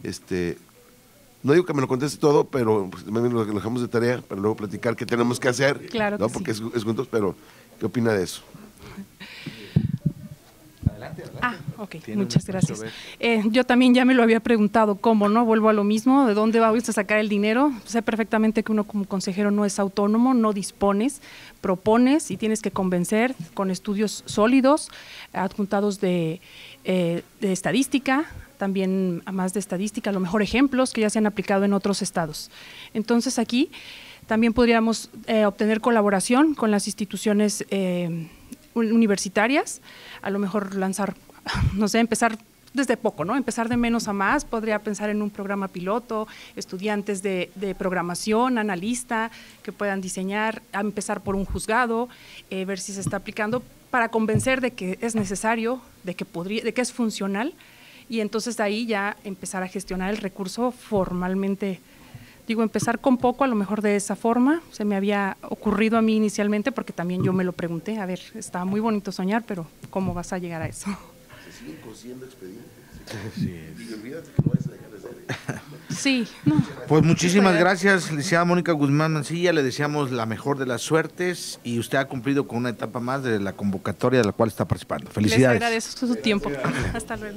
no digo que me lo conteste todo, pero pues, también lo dejamos de tarea para luego platicar qué tenemos que hacer. Claro que ¿no? Porque sí. es juntos, pero ¿qué opina de eso? Adelante. Ok, muchas gracias. Yo también ya me lo había preguntado, ¿cómo no? Vuelvo a lo mismo, ¿de dónde va usted a sacar el dinero? Sé perfectamente que uno como consejero no es autónomo, no dispones, propones y tienes que convencer con estudios sólidos, adjuntados de estadística, también más de estadística, a lo mejor ejemplos que ya se han aplicado en otros estados. Entonces aquí también podríamos obtener colaboración con las instituciones universitarias, a lo mejor lanzar, no sé, empezar desde poco, ¿no? Empezar de menos a más, podría pensar en un programa piloto, estudiantes de programación, analista, que puedan diseñar, a empezar por un juzgado, ver si se está aplicando, para convencer de que es necesario, de que es funcional, y entonces de ahí ya empezar a gestionar el recurso formalmente. Digo, empezar con poco, a lo mejor de esa forma, se me había ocurrido a mí inicialmente, porque también yo me lo pregunté, a ver, está muy bonito soñar, pero ¿cómo vas a llegar a eso? Se siguen cosiendo expedientes. Sí. Y olvídate que no vas a dejar de hacer. Sí, no. Pues muchísimas gracias, licenciada Mónica Guzmán Mancilla, le deseamos la mejor de las suertes y usted ha cumplido con una etapa más de la convocatoria de la cual está participando. Felicidades. Les agradezco su tiempo. Hasta luego.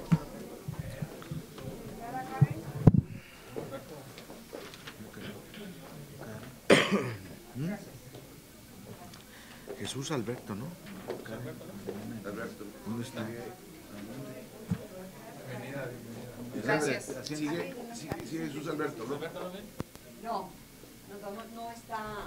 Jesús Alberto, ¿no? Alberto. ¿Dónde está? Gracias. Sigue Jesús Alberto, ¿no? No está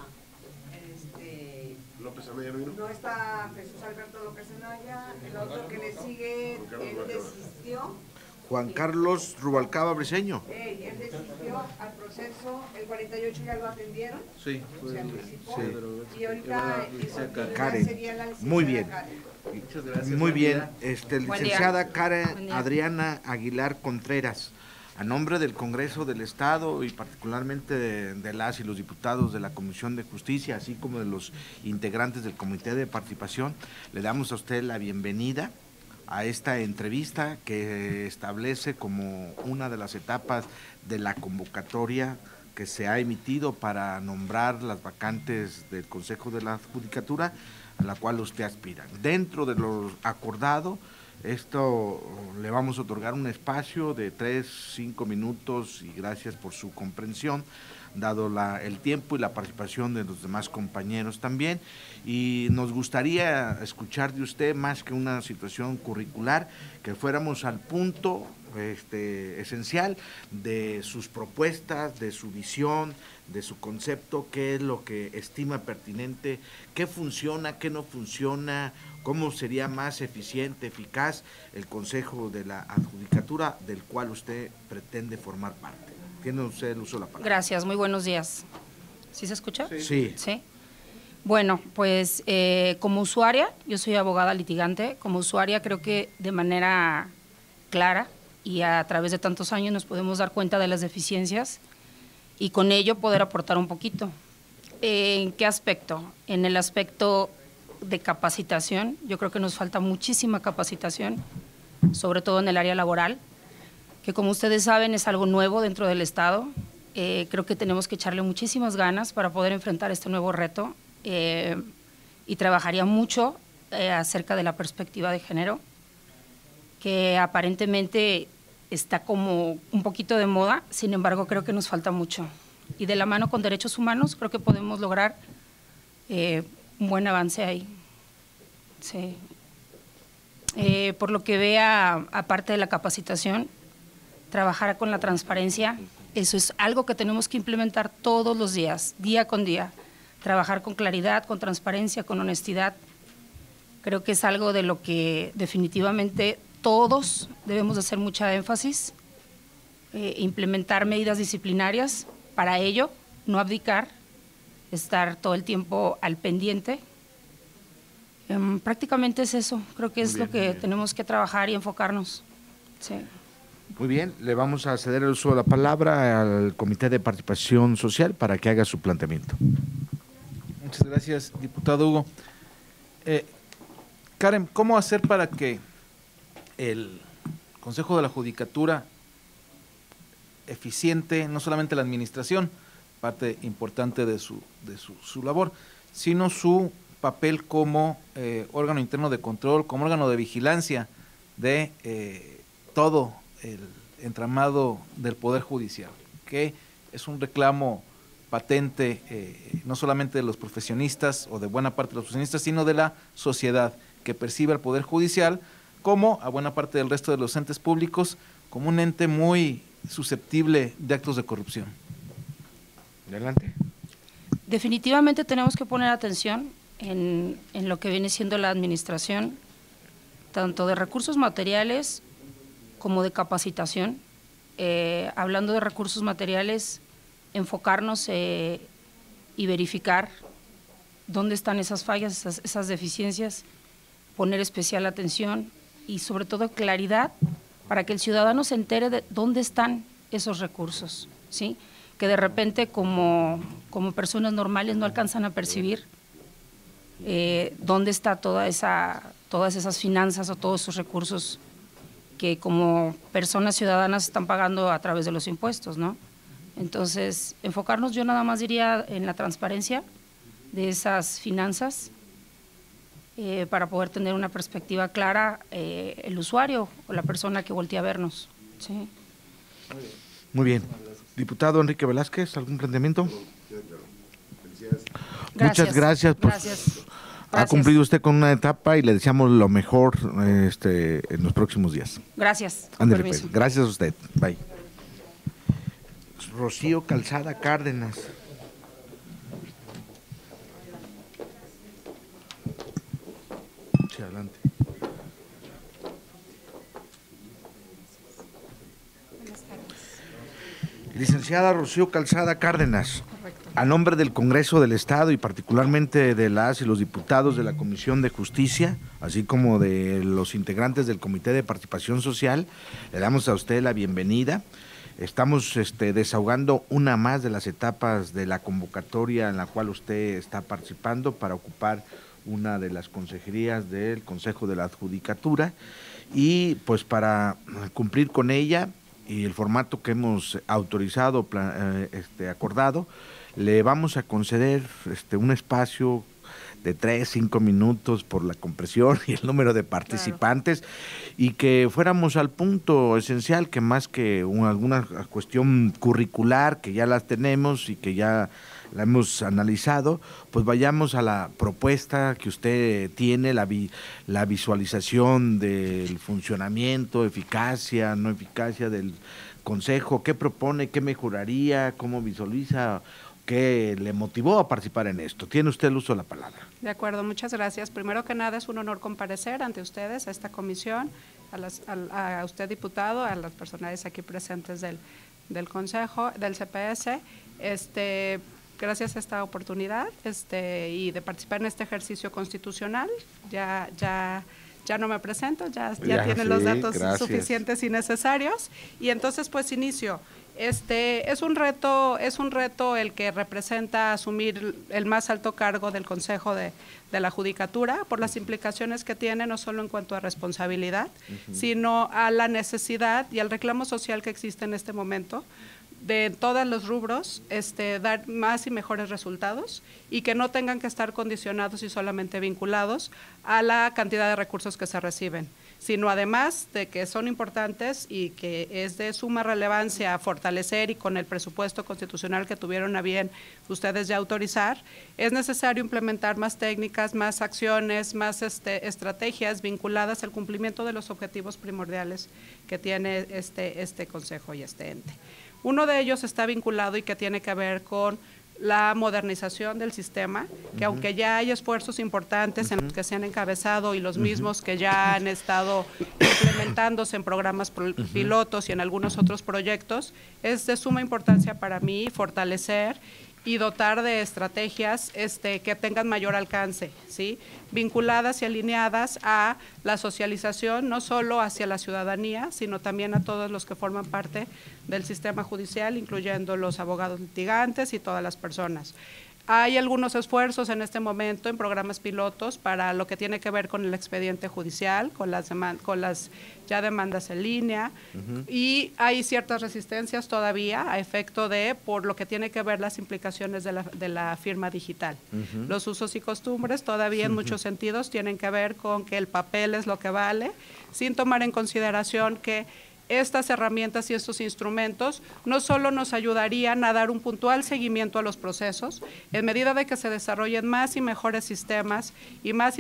López Anaya, ¿no vino? No está Jesús Alberto López Anaya, el otro que le sigue, él desistió. Juan Carlos Rubalcaba Briceño. Él desistió al proceso, el 48 ya lo atendieron. Sí. Se anticipó. Sí. Y ahorita Karen. sería la licenciada Muy bien. Karen. Muchas gracias. Muy bien. Buen Licenciada día. Karen Buen día. Adriana Aguilar Contreras, a nombre del Congreso del Estado y particularmente de las y los diputados de la Comisión de Justicia, así como de los integrantes del Comité de Participación, le damos a usted la bienvenida a esta entrevista que establece como una de las etapas de la convocatoria que se ha emitido para nombrar las vacantes del Consejo de la Judicatura a la cual usted aspira. Dentro de lo acordado, esto le vamos a otorgar un espacio de 3-5 minutos y gracias por su comprensión, dado el tiempo y la participación de los demás compañeros también. Y nos gustaría escuchar de usted, más que una situación curricular, que fuéramos al punto esencial de sus propuestas, de su visión, de su concepto, qué es lo que estima pertinente, qué funciona, qué no funciona, cómo sería más eficiente, eficaz el Consejo de la Adjudicatura del cual usted pretende formar parte. Tiene usted el uso de la palabra. Gracias, muy buenos días. ¿Sí se escucha? Sí. ¿Sí? Bueno, pues como usuaria, yo soy abogada litigante, como usuaria creo que de manera clara y a través de tantos años nos podemos dar cuenta de las deficiencias y con ello poder aportar un poquito. ¿En qué aspecto? En el aspecto de capacitación, yo creo que nos falta muchísima capacitación, sobre todo en el área laboral, que como ustedes saben es algo nuevo dentro del Estado. Creo que tenemos que echarle muchísimas ganas para poder enfrentar este nuevo reto y trabajaría mucho acerca de la perspectiva de género, que aparentemente está como un poquito de moda, sin embargo creo que nos falta mucho. Y de la mano con derechos humanos creo que podemos lograr un buen avance ahí. Sí. Por lo que vea, aparte de la capacitación, trabajar con la transparencia. Eso es algo que tenemos que implementar todos los días, día con día. Trabajar con claridad, con transparencia, con honestidad. Creo que es algo de lo que definitivamente todos debemos de hacer mucha énfasis. Implementar medidas disciplinarias para ello, no abdicar, estar todo el tiempo al pendiente. Prácticamente es eso, creo que es lo que tenemos que trabajar y enfocarnos. Sí. Muy bien, le vamos a ceder el uso de la palabra al Comité de Participación Social para que haga su planteamiento. Muchas gracias, diputado Hugo. Karen, ¿cómo hacer para que el Consejo de la Judicatura eficiente, no solamente la administración, parte importante de su labor, sino su papel como órgano interno de control, como órgano de vigilancia de todo el entramado del Poder Judicial, que es un reclamo patente no solamente de los profesionistas o de buena parte de los profesionistas, sino de la sociedad que percibe al Poder Judicial como a buena parte del resto de los entes públicos como un ente muy susceptible de actos de corrupción. Adelante. Definitivamente tenemos que poner atención en lo que viene siendo la administración, tanto de recursos materiales como de capacitación. Hablando de recursos materiales, enfocarnos y verificar dónde están esas fallas, esas deficiencias, poner especial atención y sobre todo claridad para que el ciudadano se entere de dónde están esos recursos, ¿sí? Que de repente como personas normales no alcanzan a percibir dónde está todas esas finanzas o todos esos recursos que como personas ciudadanas están pagando a través de los impuestos, ¿no? Entonces, enfocarnos, yo nada más diría en la transparencia de esas finanzas para poder tener una perspectiva clara el usuario o la persona que voltea a vernos, ¿sí? Muy bien. Diputado Enrique Velázquez, ¿algún planteamiento? Gracias. Muchas gracias. Gracias. Ha cumplido usted con una etapa y le deseamos lo mejor en los próximos días. Gracias. Ándale, pues. Gracias a usted. Bye. Rocío Calzada Cárdenas. Sí, adelante. Licenciada Rocío Calzada Cárdenas, a nombre del Congreso del Estado y particularmente de las y los diputados de la Comisión de Justicia, así como de los integrantes del Comité de Participación Social, le damos a usted la bienvenida. Estamos desahogando una más de las etapas de la convocatoria en la cual usted está participando para ocupar una de las consejerías del Consejo de la Judicatura y pues para cumplir con ella y el formato que hemos autorizado, acordado, le vamos a conceder un espacio de 3-5 minutos por la compresión y el número de participantes, claro, y que fuéramos al punto esencial, que más que alguna cuestión curricular, que ya las tenemos y que ya la hemos analizado, pues vayamos a la propuesta que usted tiene, la visualización del funcionamiento, eficacia, no eficacia del Consejo, qué propone, qué mejoraría, cómo visualiza, qué le motivó a participar en esto. Tiene usted el uso de la palabra. De acuerdo, muchas gracias. Primero que nada, es un honor comparecer ante ustedes, a esta comisión, a usted, diputado, a las personas aquí presentes del Consejo, del CPS. Gracias a esta oportunidad y de participar en este ejercicio constitucional. Ya no me presento, ya tienen los datos suficientes y necesarios. Y entonces, pues, inicio. Es un reto el que representa asumir el más alto cargo del Consejo de la Judicatura por las implicaciones que tiene, no solo en cuanto a responsabilidad, sino a la necesidad y al reclamo social que existe en este momento de todos los rubros, dar más y mejores resultados y que no tengan que estar condicionados y solamente vinculados a la cantidad de recursos que se reciben. sino además de que son importantes y que es de suma relevancia fortalecer, y con el presupuesto constitucional que tuvieron a bien ustedes ya autorizar, es necesario implementar más técnicas, más acciones, más estrategias vinculadas al cumplimiento de los objetivos primordiales que tiene este Consejo y este ente. Uno de ellos está vinculado y que tiene que ver con la modernización del sistema, que aunque ya hay esfuerzos importantes en los que se han encabezado y los mismos que ya han estado implementándose en programas pilotos y en algunos otros proyectos, es de suma importancia para mí fortalecer y dotar de estrategias que tengan mayor alcance, ¿sí? Vinculadas y alineadas a la socialización, no solo hacia la ciudadanía, sino también a todos los que forman parte del sistema judicial, incluyendo los abogados litigantes y todas las personas. Hay algunos esfuerzos en este momento en programas pilotos para lo que tiene que ver con el expediente judicial, con las ya demandas en línea, y hay ciertas resistencias todavía a efecto por lo que tiene que ver las implicaciones de la firma digital. Los usos y costumbres todavía en muchos sentidos tienen que ver con que el papel es lo que vale, sin tomar en consideración que estas herramientas y estos instrumentos no solo nos ayudarían a dar un puntual seguimiento a los procesos, en medida de que se desarrollen más y mejores sistemas y más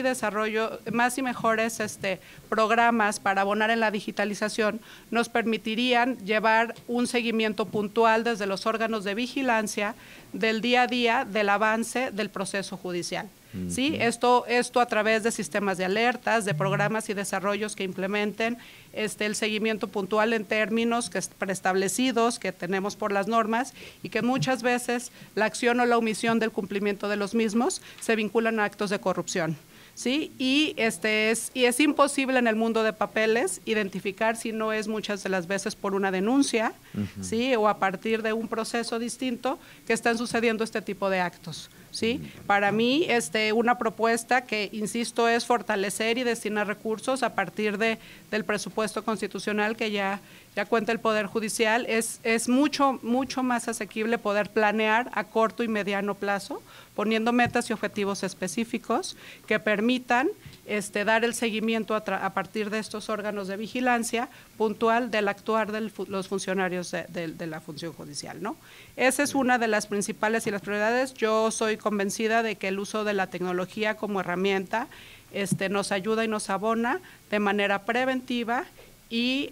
y mejores programas para abonar en la digitalización, nos permitirían llevar un seguimiento puntual desde los órganos de vigilancia del día a día del avance del proceso judicial. ¿Sí? Esto a través de sistemas de alertas, de programas y desarrollos que implementen el seguimiento puntual en términos preestablecidos que tenemos por las normas, y que muchas veces la acción o la omisión del cumplimiento de los mismos se vinculan a actos de corrupción. ¿Sí? Y es imposible en el mundo de papeles identificar si no es muchas de las veces por una denuncia, ¿sí? O a partir de un proceso distinto que están sucediendo este tipo de actos. ¿Sí? Para mí, una propuesta que, insisto, es fortalecer y destinar recursos a partir del presupuesto constitucional que ya cuenta el Poder Judicial, es mucho más asequible poder planear a corto y mediano plazo, poniendo metas y objetivos específicos que permitan dar el seguimiento a partir de estos órganos de vigilancia puntual del actuar de los funcionarios de la función judicial, ¿no? Esa es una de las principales y las prioridades. Yo soy convencida de que el uso de la tecnología como herramienta nos ayuda y nos abona de manera preventiva y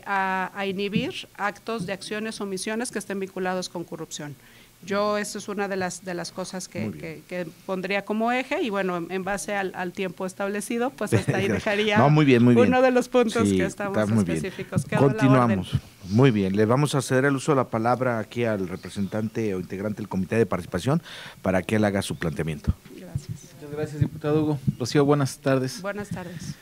a inhibir actos de acciones o omisiones que estén vinculados con corrupción. Eso es una de las cosas que pondría como eje, y bueno, en base al tiempo establecido, pues hasta ahí dejaría muy bien. Uno de los puntos que estamos específicos. Continuamos. Muy bien, le vamos a ceder el uso de la palabra aquí al representante o integrante del Comité de Participación para que él haga su planteamiento. Gracias. Muchas gracias, diputado Hugo. Rocío, buenas tardes. Buenas tardes.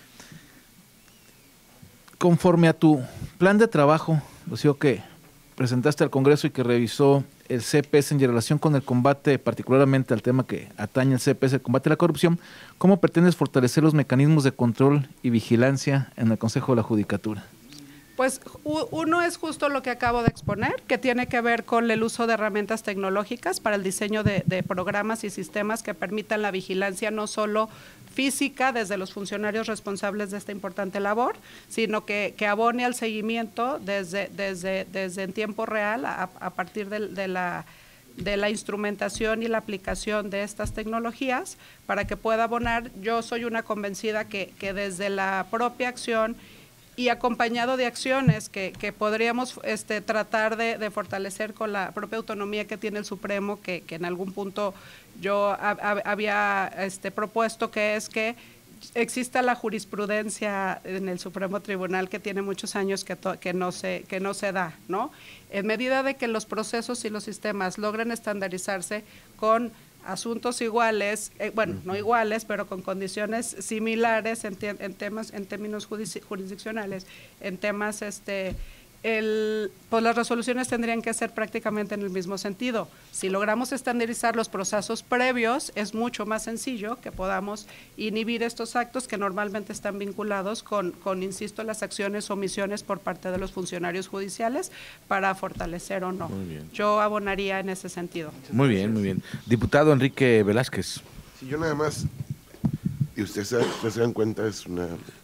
Conforme a tu plan de trabajo, Rocío, que presentaste al Congreso y que revisó el CPS en relación con el combate, particularmente al tema que atañe al CPS, el combate a la corrupción, ¿cómo pretendes fortalecer los mecanismos de control y vigilancia en el Consejo de la Judicatura? Pues uno es justo lo que acabo de exponer, que tiene que ver con el uso de herramientas tecnológicas para el diseño de programas y sistemas que permitan la vigilancia no solo física desde los funcionarios responsables de esta importante labor, sino que abone al seguimiento desde en tiempo real a partir de la instrumentación y la aplicación de estas tecnologías para que pueda abonar. Yo soy una convencida que desde la propia acción y acompañado de acciones que podríamos tratar de fortalecer con la propia autonomía que tiene el Supremo, que en algún punto yo había propuesto, que es que exista la jurisprudencia en el Supremo Tribunal, que tiene muchos años que no se da, ¿no? En medida de que los procesos y los sistemas logren estandarizarse con asuntos iguales, no iguales, pero con condiciones similares en términos jurisdiccionales, en temas, pues las resoluciones tendrían que ser prácticamente en el mismo sentido. Si logramos estandarizar los procesos previos, es mucho más sencillo que podamos inhibir estos actos que normalmente están vinculados con insisto, las acciones o omisiones por parte de los funcionarios judiciales para fortalecer o no. Yo abonaría en ese sentido. Muy bien. Diputado Enrique Velázquez. Sí, yo nada más, y ustedes se dan cuenta, es una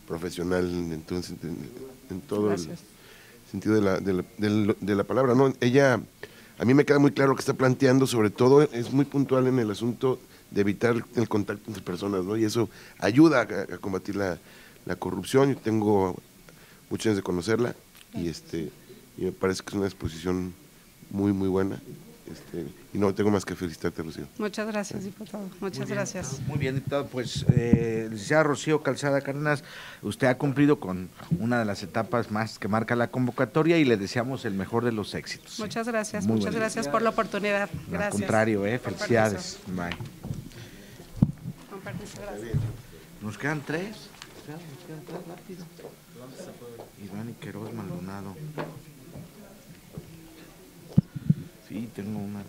profesional en todo el sentido de la palabra, ¿no? Ella, a mí me queda muy claro que está planteando, sobre todo es muy puntual en el asunto de evitar el contacto entre personas, ¿no? Y eso ayuda a combatir la corrupción. Yo tengo muchos años de conocerla y me parece que es una exposición muy, muy buena. Y no tengo más que felicitarte, Rocío. Muchas gracias, diputado. Muchas gracias. Muy bien, diputado. Pues, licenciada Rocío Calzada Cárdenas, usted ha cumplido con una de las etapas más que marca la convocatoria y le deseamos el mejor de los éxitos. Muchas gracias. Muy Muchas gracias por la oportunidad. Gracias. Al contrario, felicidades. Bye. Con permiso, gracias. Nos quedan tres. Rápido. Iván y Queiroz Maldonado. Sí, tengo una.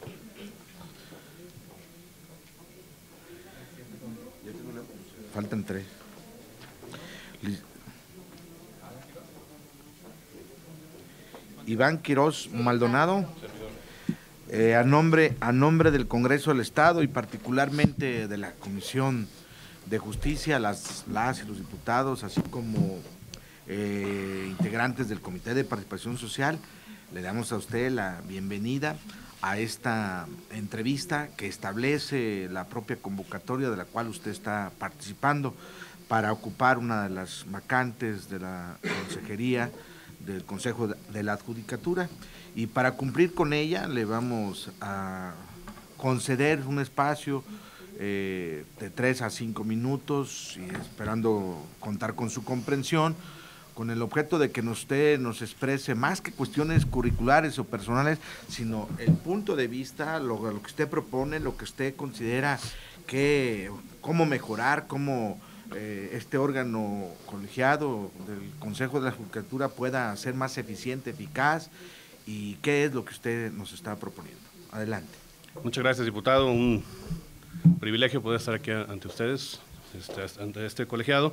Faltan tres. Iván Queiroz Maldonado, a nombre del Congreso del Estado y particularmente de la Comisión de Justicia, las y los diputados, así como integrantes del Comité de Participación Social, le damos a usted la bienvenida a esta entrevista que establece la propia convocatoria de la cual usted está participando para ocupar una de las vacantes de la Consejería del Consejo de la Judicatura, y para cumplir con ella le vamos a conceder un espacio de 3 a 5 minutos, y esperando contar con su comprensión, con el objeto de que usted nos exprese más que cuestiones curriculares o personales, sino el punto de vista, lo que usted propone, lo que usted considera cómo mejorar, cómo este órgano colegiado del Consejo de la Judicatura pueda ser más eficiente, eficaz, y qué es lo que usted nos está proponiendo. Adelante. Muchas gracias, diputado. Un privilegio poder estar aquí ante ustedes, ante este colegiado,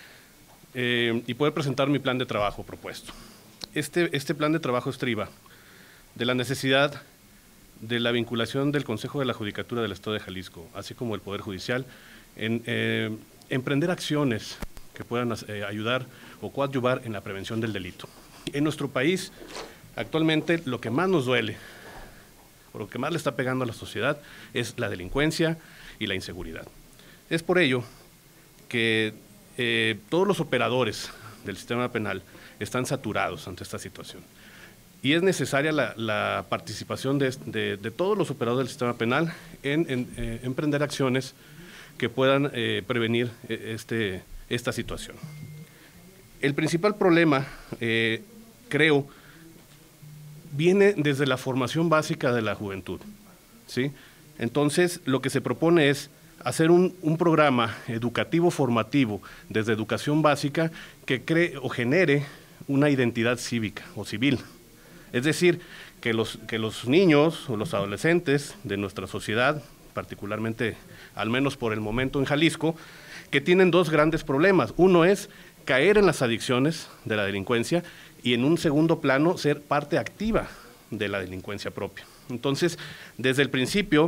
y poder presentar mi plan de trabajo propuesto. Este plan de trabajo estriba de la necesidad de la vinculación del Consejo de la Judicatura del Estado de Jalisco, así como el Poder Judicial, en emprender acciones que puedan ayudar o coadyuvar en la prevención del delito. En nuestro país, actualmente, lo que más nos duele, o lo que más le está pegando a la sociedad, es la delincuencia y la inseguridad. Es por ello que todos los operadores del sistema penal están saturados ante esta situación. Y es necesaria la participación de todos los operadores del sistema penal en emprender acciones que puedan prevenir esta situación. El principal problema, creo, viene desde la formación básica de la juventud, ¿sí? Entonces, lo que se propone es hacer un programa educativo formativo desde educación básica que cree o genere una identidad cívica o civil. Es decir, que los niños o los adolescentes de nuestra sociedad, particularmente, al menos por el momento en Jalisco, que tienen dos grandes problemas. Uno es caer en las adicciones de la delincuencia y, en un segundo plano, ser parte activa de la delincuencia propia. Entonces, desde el principio,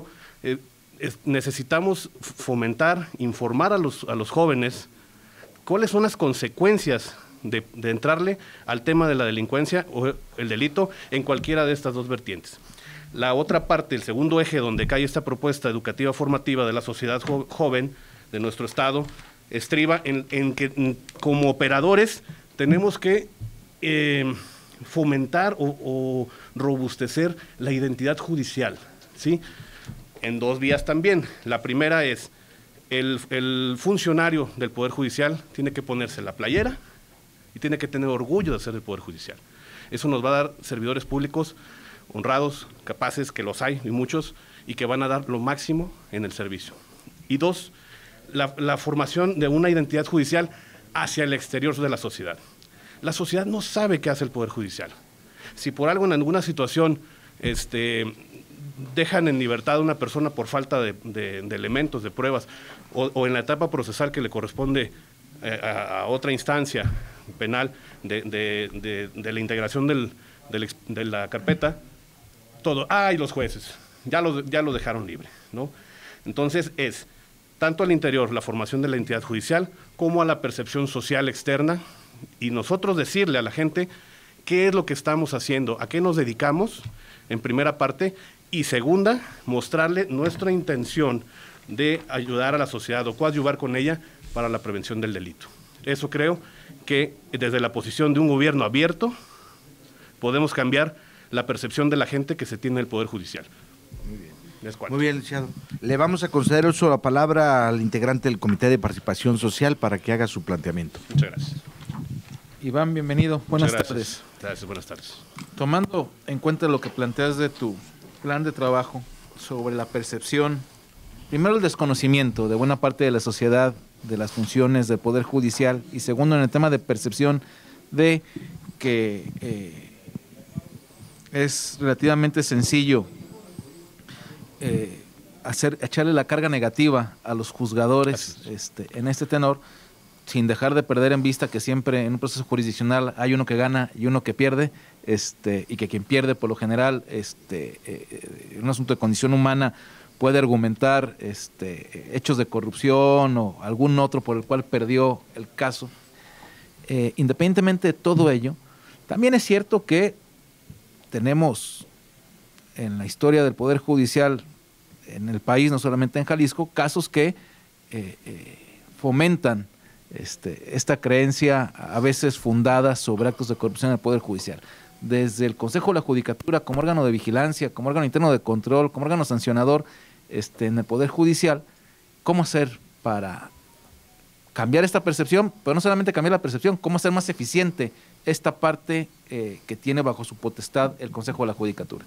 necesitamos fomentar, informar a los jóvenes cuáles son las consecuencias de entrarle al tema de la delincuencia o el delito en cualquiera de estas dos vertientes. La otra parte, el segundo eje donde cae esta propuesta educativa formativa de la sociedad joven de nuestro estado, estriba en que como operadores tenemos que fomentar o robustecer la identidad judicial, ¿sí? En dos vías también. La primera es el funcionario del Poder Judicial tiene que ponerse la playera y tiene que tener orgullo de ser del Poder Judicial. Eso nos va a dar servidores públicos honrados, capaces, que los hay y muchos, y que van a dar lo máximo en el servicio. Y dos, la formación de una identidad judicial hacia el exterior de la sociedad. La sociedad no sabe qué hace el Poder Judicial. Si por algo en alguna situación dejan en libertad a una persona por falta de elementos, de pruebas, o en la etapa procesal que le corresponde a otra instancia penal de la integración de la carpeta, todo, y los jueces, ya lo dejaron libre, ¿no? Entonces tanto al interior, la formación de la entidad judicial, como a la percepción social externa, y nosotros decirle a la gente qué es lo que estamos haciendo, a qué nos dedicamos, en primera parte, y segunda, mostrarle nuestra intención de ayudar a la sociedad o coadyuvar con ella para la prevención del delito. Eso creo que desde la posición de un gobierno abierto podemos cambiar la percepción de la gente que se tiene del Poder Judicial. Muy bien. Muy bien, licenciado. Le vamos a conceder uso la palabra al integrante del Comité de Participación Social para que haga su planteamiento. Muchas gracias. Iván, bienvenido. Buenas tardes. Gracias, buenas tardes. Tomando en cuenta lo que planteas de tu plan de trabajo sobre la percepción, primero el desconocimiento de buena parte de la sociedad de las funciones del Poder Judicial, y segundo en el tema de percepción de que es relativamente sencillo echarle la carga negativa a los juzgadores en este tenor, sin dejar de perder en vista que siempre en un proceso jurisdiccional hay uno que gana y uno que pierde, y que quien pierde por lo general, en un asunto de condición humana, puede argumentar hechos de corrupción o algún otro por el cual perdió el caso. Independientemente de todo ello, también es cierto que tenemos en la historia del Poder Judicial en el país, no solamente en Jalisco, casos que fomentan esta creencia a veces fundada sobre actos de corrupción en el Poder Judicial. Desde el Consejo de la Judicatura como órgano de vigilancia, como órgano interno de control, como órgano sancionador en el Poder Judicial, ¿cómo hacer para cambiar esta percepción? Pero no solamente cambiar la percepción, ¿cómo hacer más eficiente esta parte que tiene bajo su potestad el Consejo de la Judicatura?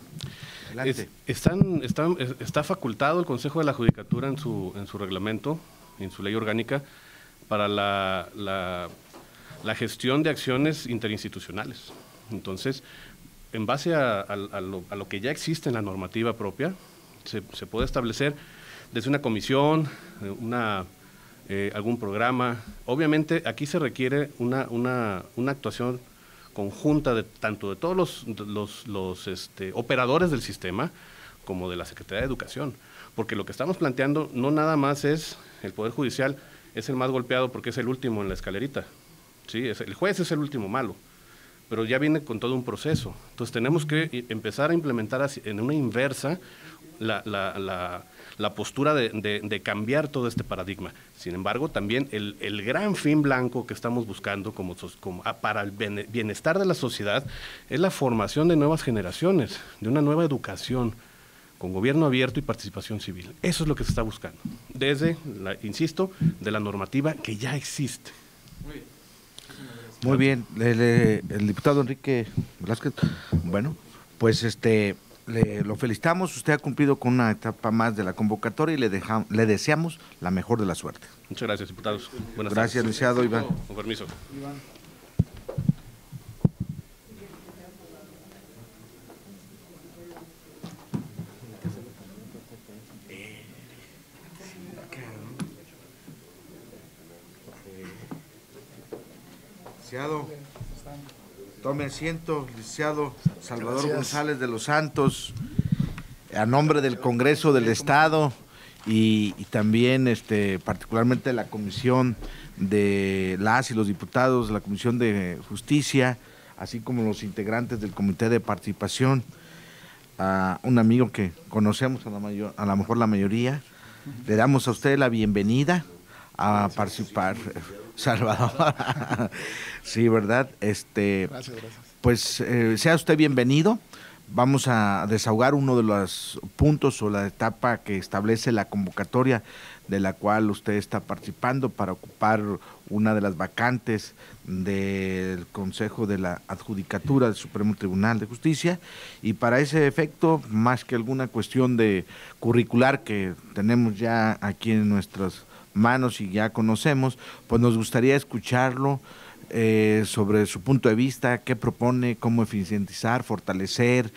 Está facultado el Consejo de la Judicatura en su reglamento, en su ley orgánica, para la gestión de acciones interinstitucionales. Entonces, en base a lo que ya existe en la normativa propia, se puede establecer desde una comisión, algún programa. Obviamente, aquí se requiere una actuación conjunta tanto de todos los operadores del sistema como de la Secretaría de Educación, porque lo que estamos planteando no nada más es el Poder Judicial es el más golpeado porque es el último en la escalerita, ¿sí? El juez es el último malo, pero ya viene con todo un proceso. Entonces tenemos que empezar a implementar en una inversa la postura de cambiar todo este paradigma. Sin embargo, también el gran fin blanco que estamos buscando para el bienestar de la sociedad es la formación de nuevas generaciones, de una nueva educación con gobierno abierto y participación civil. Eso es lo que se está buscando, desde, insisto, de la normativa que ya existe. Muy bien, el diputado Enrique Velázquez, bueno, pues lo felicitamos, usted ha cumplido con una etapa más de la convocatoria y le deseamos la mejor de la suerte. Muchas gracias, diputados. Buenas tardes. Gracias, licenciado Iván. Con permiso. Iván. Licenciado, tome asiento, licenciado Salvador González de los Santos, a nombre del Congreso del Estado y también particularmente de la Comisión de las y los diputados de la Comisión de Justicia, así como los integrantes del Comité de Participación, a un amigo que conocemos a lo mejor la mayoría, le damos a usted la bienvenida a participar. Salvador, sí, ¿verdad? Gracias. Pues sea usted bienvenido. Vamos a desahogar uno de los puntos o la etapa que establece la convocatoria de la cual usted está participando para ocupar una de las vacantes del Consejo de la Adjudicatura del Supremo Tribunal de Justicia, y para ese efecto, más que alguna cuestión de curricular que tenemos ya aquí en nuestras manos y ya conocemos, pues nos gustaría escucharlo sobre su punto de vista, qué propone, cómo eficientizar, fortalecer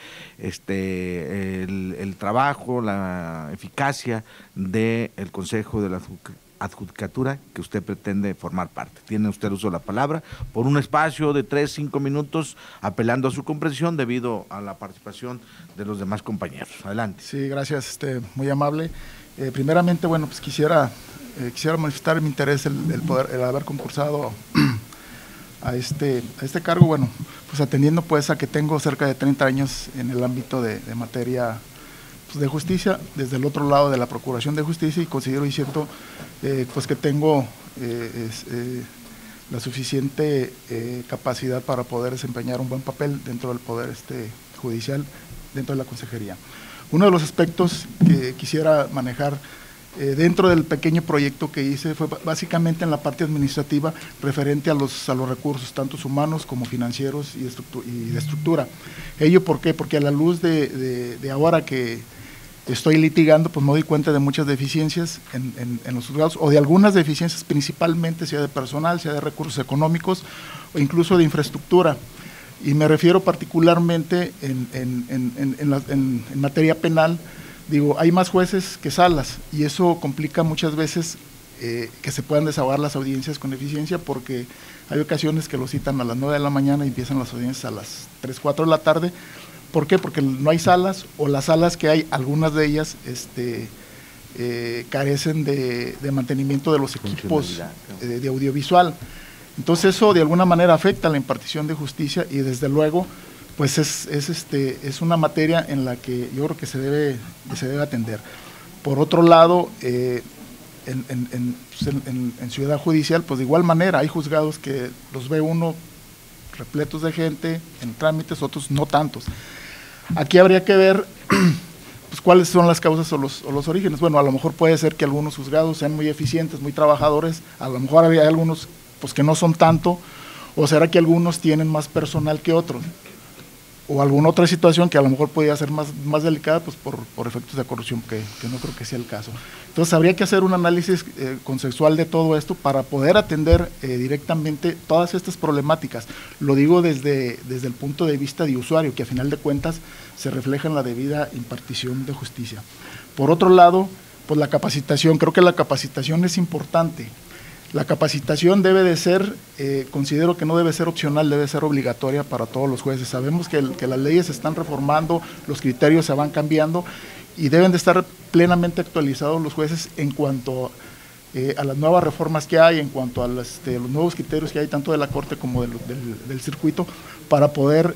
el trabajo, la eficacia del Consejo de la Adjudicatura que usted pretende formar parte. Tiene usted uso de la palabra por un espacio de 3-5 minutos, apelando a su comprensión debido a la participación de los demás compañeros. Adelante. Sí, gracias, muy amable. Primeramente, bueno, pues quisiera quisiera manifestar mi interés el haber concursado a este cargo, bueno, pues atendiendo pues a que tengo cerca de 30 años en el ámbito de materia pues, de justicia, desde el otro lado de la Procuración de Justicia, y considero y siento pues que tengo la suficiente capacidad para poder desempeñar un buen papel dentro del Poder Judicial, dentro de la Consejería. Uno de los aspectos que quisiera manejar dentro del pequeño proyecto que hice fue básicamente en la parte administrativa referente a los recursos, tanto humanos como financieros y de estructura. ¿Ello por qué? Porque a la luz de ahora que estoy litigando, pues me doy cuenta de muchas deficiencias en los juzgados, o de algunas deficiencias principalmente, sea de personal, sea de recursos económicos, o incluso de infraestructura. Y me refiero particularmente en materia penal. Digo, hay más jueces que salas, y eso complica muchas veces que se puedan desahogar las audiencias con eficiencia, porque hay ocasiones que lo citan a las 9 de la mañana y empiezan las audiencias a las 3, 4 de la tarde. ¿Por qué? Porque no hay salas, o las salas que hay, algunas de ellas carecen de mantenimiento de los equipos de audiovisual. Entonces eso de alguna manera afecta a la impartición de justicia, y desde luego pues es una materia en la que yo creo que se debe atender. Por otro lado, en Ciudad Judicial, pues de igual manera hay juzgados que los ve uno repletos de gente en trámites, otros no tantos. Aquí habría que ver pues cuáles son las causas o los orígenes. Bueno, a lo mejor puede ser que algunos juzgados sean muy eficientes, muy trabajadores, a lo mejor hay algunos pues que no son tanto, o será que algunos tienen más personal que otros, o alguna otra situación que a lo mejor podría ser más delicada pues por efectos de corrupción, que no creo que sea el caso. Entonces habría que hacer un análisis consensual de todo esto para poder atender directamente todas estas problemáticas. Lo digo desde el punto de vista de usuario, que a final de cuentas se refleja en la debida impartición de justicia. Por otro lado, pues la capacitación, creo que la capacitación es importante. La capacitación debe de ser, considero que no debe ser opcional, debe ser obligatoria para todos los jueces. Sabemos que las leyes se están reformando, los criterios se van cambiando, y deben de estar plenamente actualizados los jueces en cuanto a las nuevas reformas que hay, en cuanto a los nuevos criterios que hay, tanto de la Corte como del circuito, para poder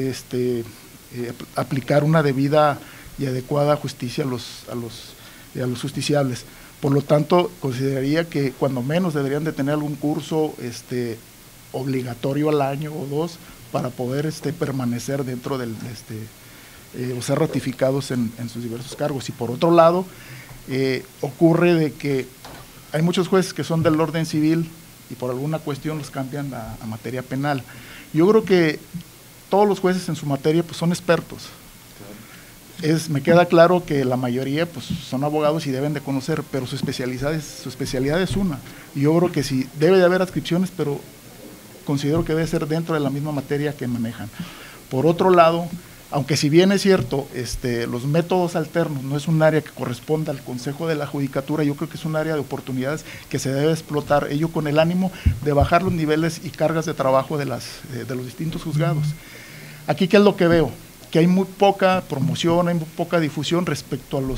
aplicar una debida y adecuada justicia a los justiciables. Por lo tanto, consideraría que cuando menos deberían de tener algún curso obligatorio al año o dos para poder permanecer dentro del o ser ratificados en sus diversos cargos. Y por otro lado, ocurre de que hay muchos jueces que son del orden civil y por alguna cuestión los cambian a materia penal. Yo creo que todos los jueces en su materia pues son expertos. Me queda claro que la mayoría pues son abogados y deben de conocer, pero su especialidad es una. Y yo creo que sí, debe de haber adscripciones, pero considero que debe ser dentro de la misma materia que manejan. Por otro lado, aunque si bien es cierto, los métodos alternos no es un área que corresponda al Consejo de la Judicatura, yo creo que es un área de oportunidades que se debe explotar, ello con el ánimo de bajar los niveles y cargas de trabajo de los distintos juzgados. Aquí, ¿qué es lo que veo? Que hay muy poca promoción, hay muy poca difusión respecto a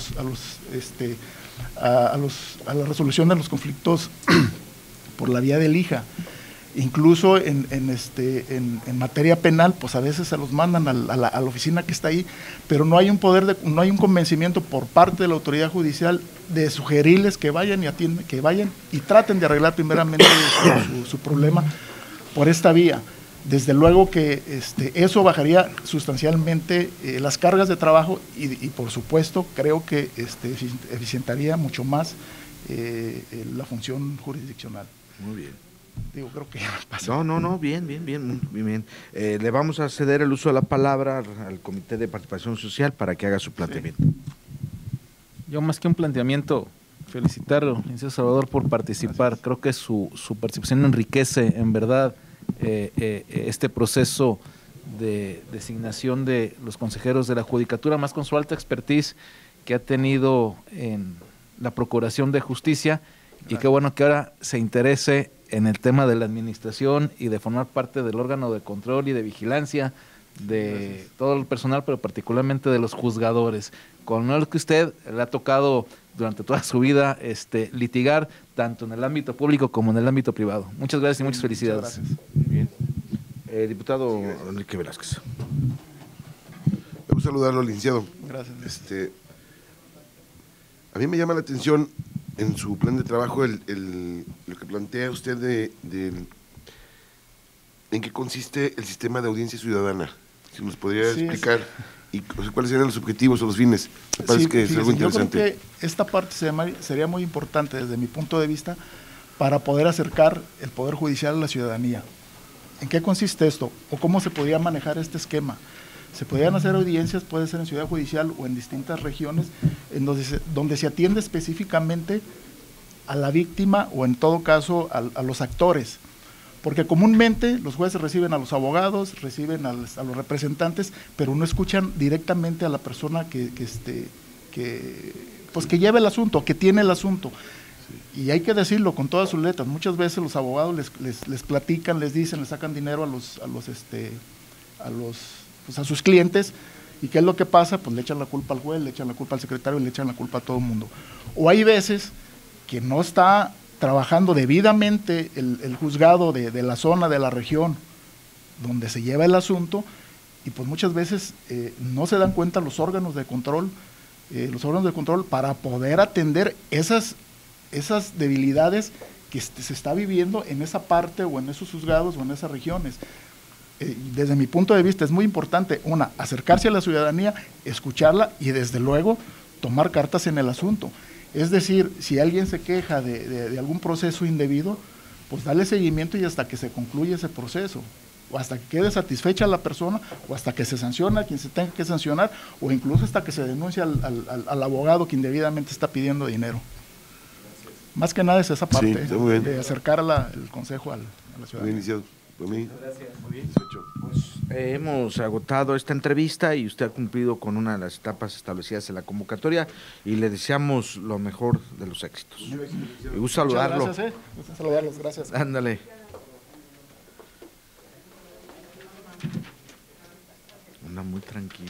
la resolución de los conflictos por la vía del IJA. Incluso en materia penal, pues a veces se los mandan a la oficina que está ahí, pero no hay un convencimiento por parte de la autoridad judicial de sugerirles que vayan y traten de arreglar primeramente su problema por esta vía. Desde luego que eso bajaría sustancialmente las cargas de trabajo y por supuesto creo que eficientaría mucho más la función jurisdiccional. Muy bien. Digo, creo que ya pasó. No, bien. Le vamos a ceder el uso de la palabra al Comité de Participación Social para que haga su planteamiento. Sí. Yo más que un planteamiento, felicitarlo, licenciado Salvador, por participar. Gracias. Creo que su participación enriquece en verdad este proceso de designación de los consejeros de la Judicatura, más con su alta expertise que ha tenido en la Procuración de Justicia. Gracias. Y qué bueno que ahora se interese en el tema de la administración y de formar parte del órgano de control y de vigilancia de Gracias. Todo el personal, pero particularmente de los juzgadores. Con lo que usted le ha tocado durante toda su vida litigar tanto en el ámbito público como en el ámbito privado. Muchas gracias y muchas felicidades. Muchas gracias. Bien. Diputado Enrique Velázquez. Me gusta saludarlo, licenciado. Gracias. A mí me llama la atención en su plan de trabajo lo que plantea usted en qué consiste el sistema de audiencia ciudadana. Si nos podría explicar y cuáles serían los objetivos o los fines. Me parece que es algo interesante. Yo creo que esta parte sería muy importante desde mi punto de vista para poder acercar el Poder Judicial a la ciudadanía. ¿En qué consiste esto? ¿O cómo se podría manejar este esquema? Se podrían hacer audiencias, puede ser en Ciudad Judicial o en distintas regiones, en donde se atiende específicamente a la víctima o en todo caso a los actores. Porque comúnmente los jueces reciben a los abogados, reciben a los representantes, pero no escuchan directamente a la persona que lleva el asunto, que tiene el asunto. Y hay que decirlo con todas sus letras. Muchas veces los abogados les platican, les dicen, les sacan dinero a sus clientes. ¿Y qué es lo que pasa? Pues le echan la culpa al juez, le echan la culpa al secretario y le echan la culpa a todo el mundo. O hay veces que no está trabajando debidamente el juzgado de la zona, de la región donde se lleva el asunto, y pues muchas veces no se dan cuenta los órganos de control para poder atender esas debilidades que se está viviendo en esa parte o en esos juzgados o en esas regiones. Desde mi punto de vista es muy importante, acercarse a la ciudadanía, escucharla y desde luego tomar cartas en el asunto. Es decir, si alguien se queja de algún proceso indebido, pues darle seguimiento y hasta que se concluya ese proceso, o hasta que quede satisfecha la persona, o hasta que se sanciona a quien se tenga que sancionar, o incluso hasta que se denuncie al abogado que indebidamente está pidiendo dinero. Más que nada es esa parte, de acercar el consejo a la ciudadanía. Por mí. Gracias. Muy bien. Pues hemos agotado esta entrevista y usted ha cumplido con una de las etapas establecidas en la convocatoria y le deseamos lo mejor de los éxitos. Me gusta saludarlo. Muchas gracias, gusta saludarlos, gracias. Ándale. Anda muy tranquilo.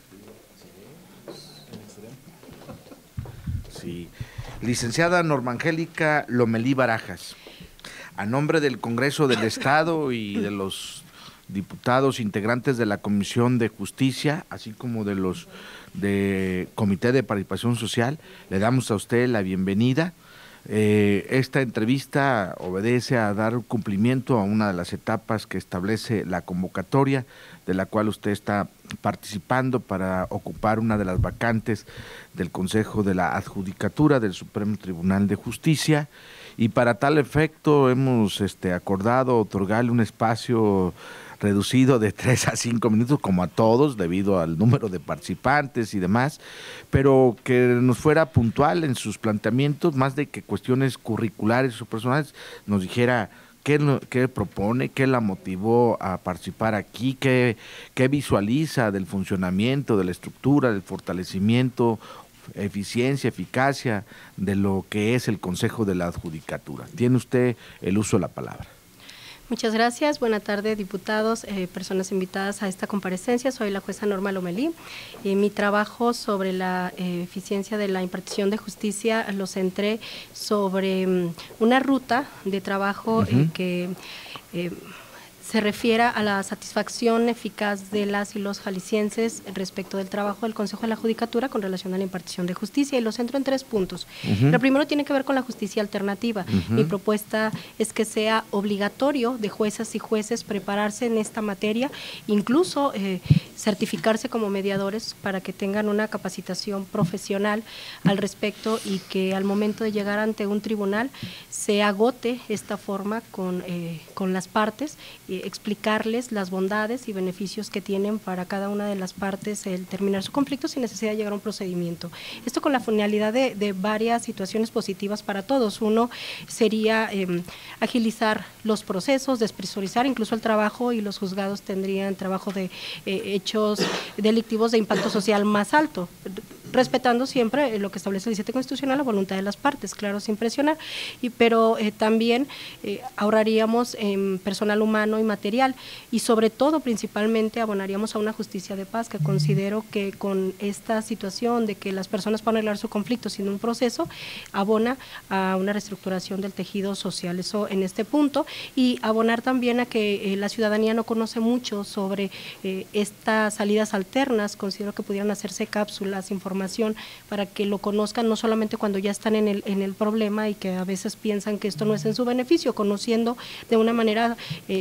Sí. Licenciada Norma Angélica Lomelí Barajas, a nombre del Congreso del Estado y de los diputados integrantes de la Comisión de Justicia, así como de los de Comité de Participación Social, le damos a usted la bienvenida. Esta entrevista obedece a dar cumplimiento a una de las etapas que establece la convocatoria, de la cual usted está participando para ocupar una de las vacantes del Consejo de la Adjudicatura del Supremo Tribunal de Justicia, y para tal efecto hemos acordado otorgarle un espacio reducido de 3 a 5 minutos, como a todos, debido al número de participantes y demás, pero que nos fuera puntual en sus planteamientos, más de que cuestiones curriculares o personales, nos dijera qué propone, qué la motivó a participar aquí, qué visualiza del funcionamiento, de la estructura, del fortalecimiento, eficiencia, eficacia de lo que es el Consejo de la Adjudicatura. Tiene usted el uso de la palabra. Muchas gracias. Buenas tardes, diputados, personas invitadas a esta comparecencia. Soy la jueza Norma Lomelí. Mi trabajo sobre la eficiencia de la impartición de justicia lo centré sobre una ruta de trabajo que se refiere a la satisfacción eficaz de las y los jaliscienses respecto del trabajo del Consejo de la Judicatura con relación a la impartición de justicia, y lo centro en 3 puntos. Lo primero tiene que ver con la justicia alternativa. Mi propuesta es que sea obligatorio de juezas y jueces prepararse en esta materia, incluso certificarse como mediadores para que tengan una capacitación profesional al respecto, y que al momento de llegar ante un tribunal se agote esta forma con las partes, explicarles las bondades y beneficios que tienen para cada una de las partes el terminar su conflicto sin necesidad de llegar a un procedimiento. Esto con la finalidad de varias situaciones positivas para todos. Uno sería agilizar los procesos, despresurizar incluso el trabajo, y los juzgados tendrían trabajo de hechos delictivos de impacto social más alto. respetando siempre lo que establece el 17 constitucional, la voluntad de las partes, claro, sin presionar, pero también ahorraríamos en personal humano y material, y sobre todo, principalmente, abonaríamos a una justicia de paz, que considero que con esta situación de que las personas puedan arreglar su conflicto sin un proceso, abona a una reestructuración del tejido social, eso en este punto, y abonar también a que la ciudadanía no conoce mucho sobre estas salidas alternas. Considero que pudieran hacerse cápsulas, información, para que lo conozcan no solamente cuando ya están en el problema y que a veces piensan que esto no es en su beneficio, conociendo de una manera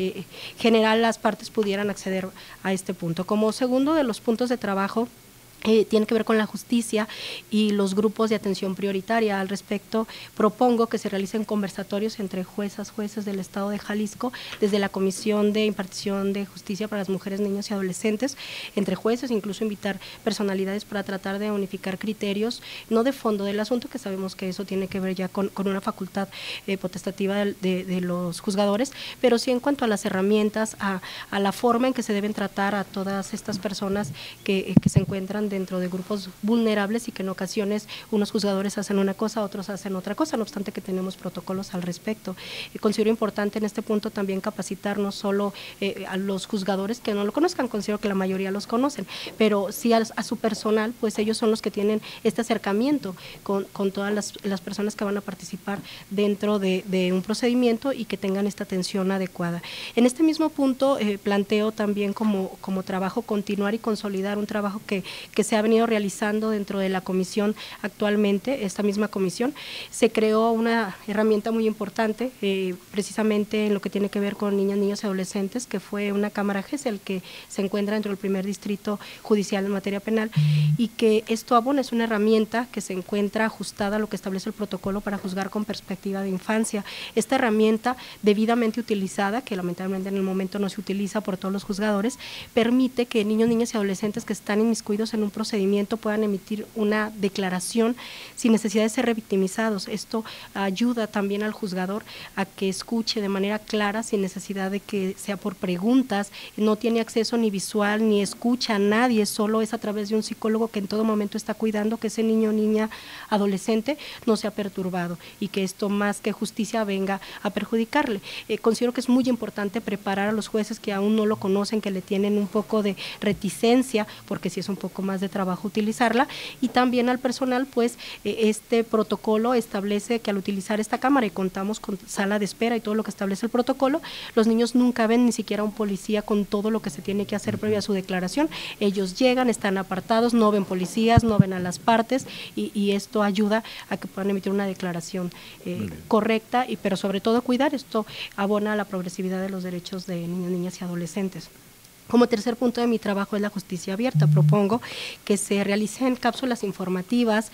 general las partes pudieran acceder a este punto. Como segundo de los puntos de trabajo, tiene que ver con la justicia y los grupos de atención prioritaria. Al respecto, propongo que se realicen conversatorios entre jueces del Estado de Jalisco, desde la Comisión de Impartición de Justicia para las Mujeres, Niños y Adolescentes, entre jueces, incluso invitar personalidades para tratar de unificar criterios, no de fondo del asunto, que sabemos que eso tiene que ver ya con una facultad potestativa de los juzgadores, pero sí en cuanto a las herramientas, a la forma en que se deben tratar a todas estas personas que se encuentran dentro de grupos vulnerables y que en ocasiones unos juzgadores hacen una cosa, otros hacen otra cosa, no obstante que tenemos protocolos al respecto. Considero importante en este punto también capacitar no solo a los juzgadores que no lo conozcan, considero que la mayoría los conocen, pero sí a su personal, pues ellos son los que tienen este acercamiento con todas las personas que van a participar dentro de un procedimiento y que tengan esta atención adecuada. En este mismo punto planteo también como trabajo continuar y consolidar un trabajo que se ha venido realizando dentro de la comisión actualmente. Esta misma comisión se creó una herramienta muy importante, precisamente en lo que tiene que ver con niñas, niños y adolescentes, que fue una cámara GESEL que se encuentra dentro del primer distrito judicial en materia penal, y que esto abona, es una herramienta que se encuentra ajustada a lo que establece el protocolo para juzgar con perspectiva de infancia. Esta herramienta, debidamente utilizada, que lamentablemente en el momento no se utiliza por todos los juzgadores, permite que niños, niñas y adolescentes que están inmiscuidos en un procedimiento puedan emitir una declaración sin necesidad de ser revictimizados. Esto ayuda también al juzgador a que escuche de manera clara, sin necesidad de que sea por preguntas, no tiene acceso ni visual ni escucha a nadie, solo es a través de un psicólogo que en todo momento está cuidando que ese niño, niña, adolescente no sea perturbado y que esto más que justicia venga a perjudicarle. Considero que es muy importante preparar a los jueces que aún no lo conocen, que le tienen un poco de reticencia, porque si es un poco más de trabajo utilizarla, y también al personal, pues este protocolo establece que al utilizar esta cámara, y contamos con sala de espera y todo lo que establece el protocolo, los niños nunca ven ni siquiera un policía con todo lo que se tiene que hacer previa a su declaración. Ellos llegan, están apartados, no ven policías, no ven a las partes, y esto ayuda a que puedan emitir una declaración correcta, pero sobre todo cuidar, esto abona a la progresividad de los derechos de niños, niñas y adolescentes. Como tercer punto de mi trabajo es la justicia abierta. Propongo que se realicen cápsulas informativas,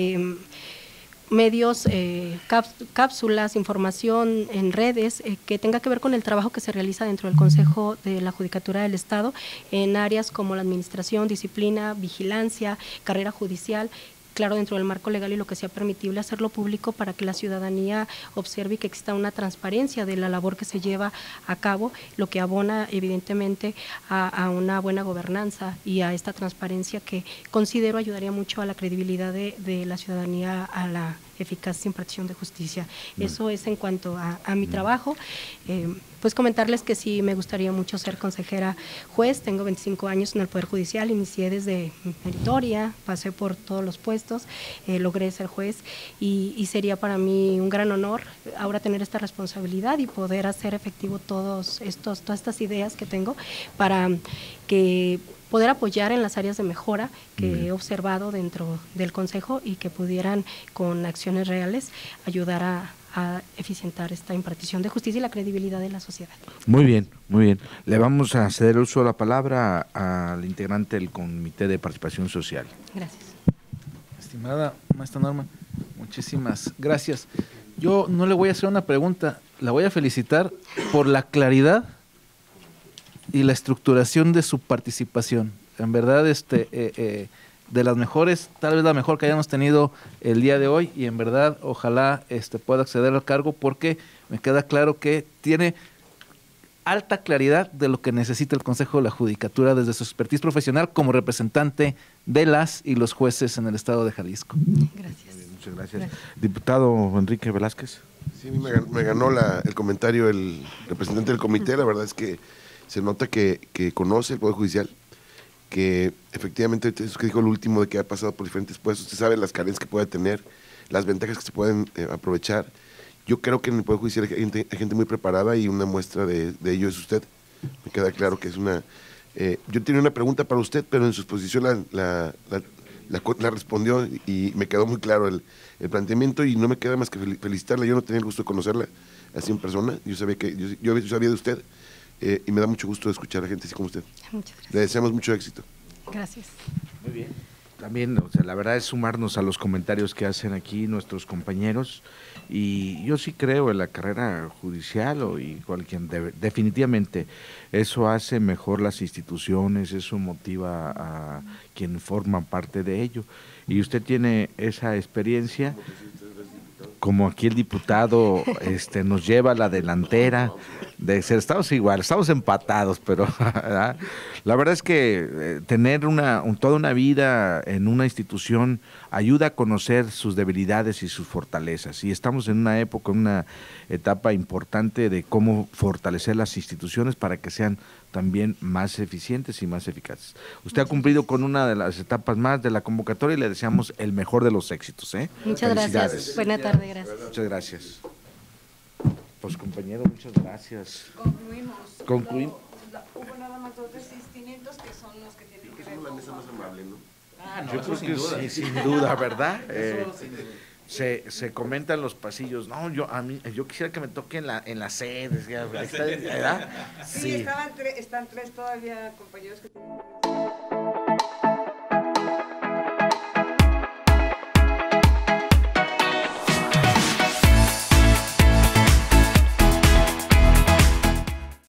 medios, cápsulas, información en redes que tenga que ver con el trabajo que se realiza dentro del Consejo de la Judicatura del Estado en áreas como la administración, disciplina, vigilancia, carrera judicial, claro, dentro del marco legal y lo que sea permitible, hacerlo público para que la ciudadanía observe que exista una transparencia de la labor que se lleva a cabo, lo que abona evidentemente a una buena gobernanza y a esta transparencia que considero ayudaría mucho a la credibilidad de la ciudadanía, a la eficaz impartición de justicia. Eso es en cuanto a mi trabajo. Pues comentarles que sí me gustaría mucho ser consejera juez, tengo 25 años en el Poder Judicial, inicié desde meritoria, pasé por todos los puestos, logré ser juez y sería para mí un gran honor ahora tener esta responsabilidad y poder hacer efectivo todas estas ideas que tengo para que poder apoyar en las áreas de mejora que he observado dentro del Consejo y que pudieran con acciones reales ayudar a eficientar esta impartición de justicia y la credibilidad de la sociedad. Muy bien, muy bien. Le vamos a ceder el uso de la palabra al integrante del Comité de Participación Social. Gracias. Estimada maestra Norma, muchísimas gracias. Yo no le voy a hacer una pregunta, la voy a felicitar por la claridad y la estructuración de su participación. En verdad, de las mejores, tal vez la mejor que hayamos tenido el día de hoy, y en verdad ojalá pueda acceder al cargo porque me queda claro que tiene alta claridad de lo que necesita el Consejo de la Judicatura desde su expertise profesional como representante de las y los jueces en el estado de Jalisco. Gracias. Muchas gracias. Diputado Enrique Velázquez. Sí, me ganó el comentario el representante del comité. La verdad es que se nota que conoce el Poder Judicial, que efectivamente, eso que dijo el último de que ha pasado por diferentes puestos, usted sabe las carencias que puede tener, las ventajas que se pueden aprovechar. Yo creo que en el Poder Judicial hay gente muy preparada y una muestra de ello es usted. Me queda claro que es una... yo tenía una pregunta para usted, pero en su exposición la respondió y me quedó muy claro el planteamiento y no me queda más que felicitarla. Yo no tenía el gusto de conocerla así en persona, yo sabía de usted y me da mucho gusto escuchar a gente así como usted. Muchas gracias. Le deseamos mucho éxito. Gracias. Muy bien. También, o sea, la verdad es sumarnos a los comentarios que hacen aquí nuestros compañeros y yo sí creo en la carrera judicial definitivamente eso hace mejor las instituciones, eso motiva a quien forma parte de ello y usted tiene esa experiencia como aquí el diputado nos lleva a la delantera de ser, estamos igual, estamos empatados, pero ¿verdad? La verdad es que tener toda una vida en una institución ayuda a conocer sus debilidades y sus fortalezas, y estamos en una época, en una etapa importante de cómo fortalecer las instituciones para que sean también más eficientes y más eficaces. Usted ha cumplido con una de las etapas más de la convocatoria y le deseamos el mejor de los éxitos. Muchas gracias. Buena tarde, gracias. Muchas gracias. Pues compañero, muchas gracias. Concluimos. Hubo nada más 2 desistimientos que son los que tienen que ver con... la mesa más amable, ¿no? Yo creo que sí, sin duda, ¿verdad? Se comenta en los pasillos, no, yo quisiera que me toque en la sede, ¿verdad? Sí, están 3 todavía compañeros que tienen...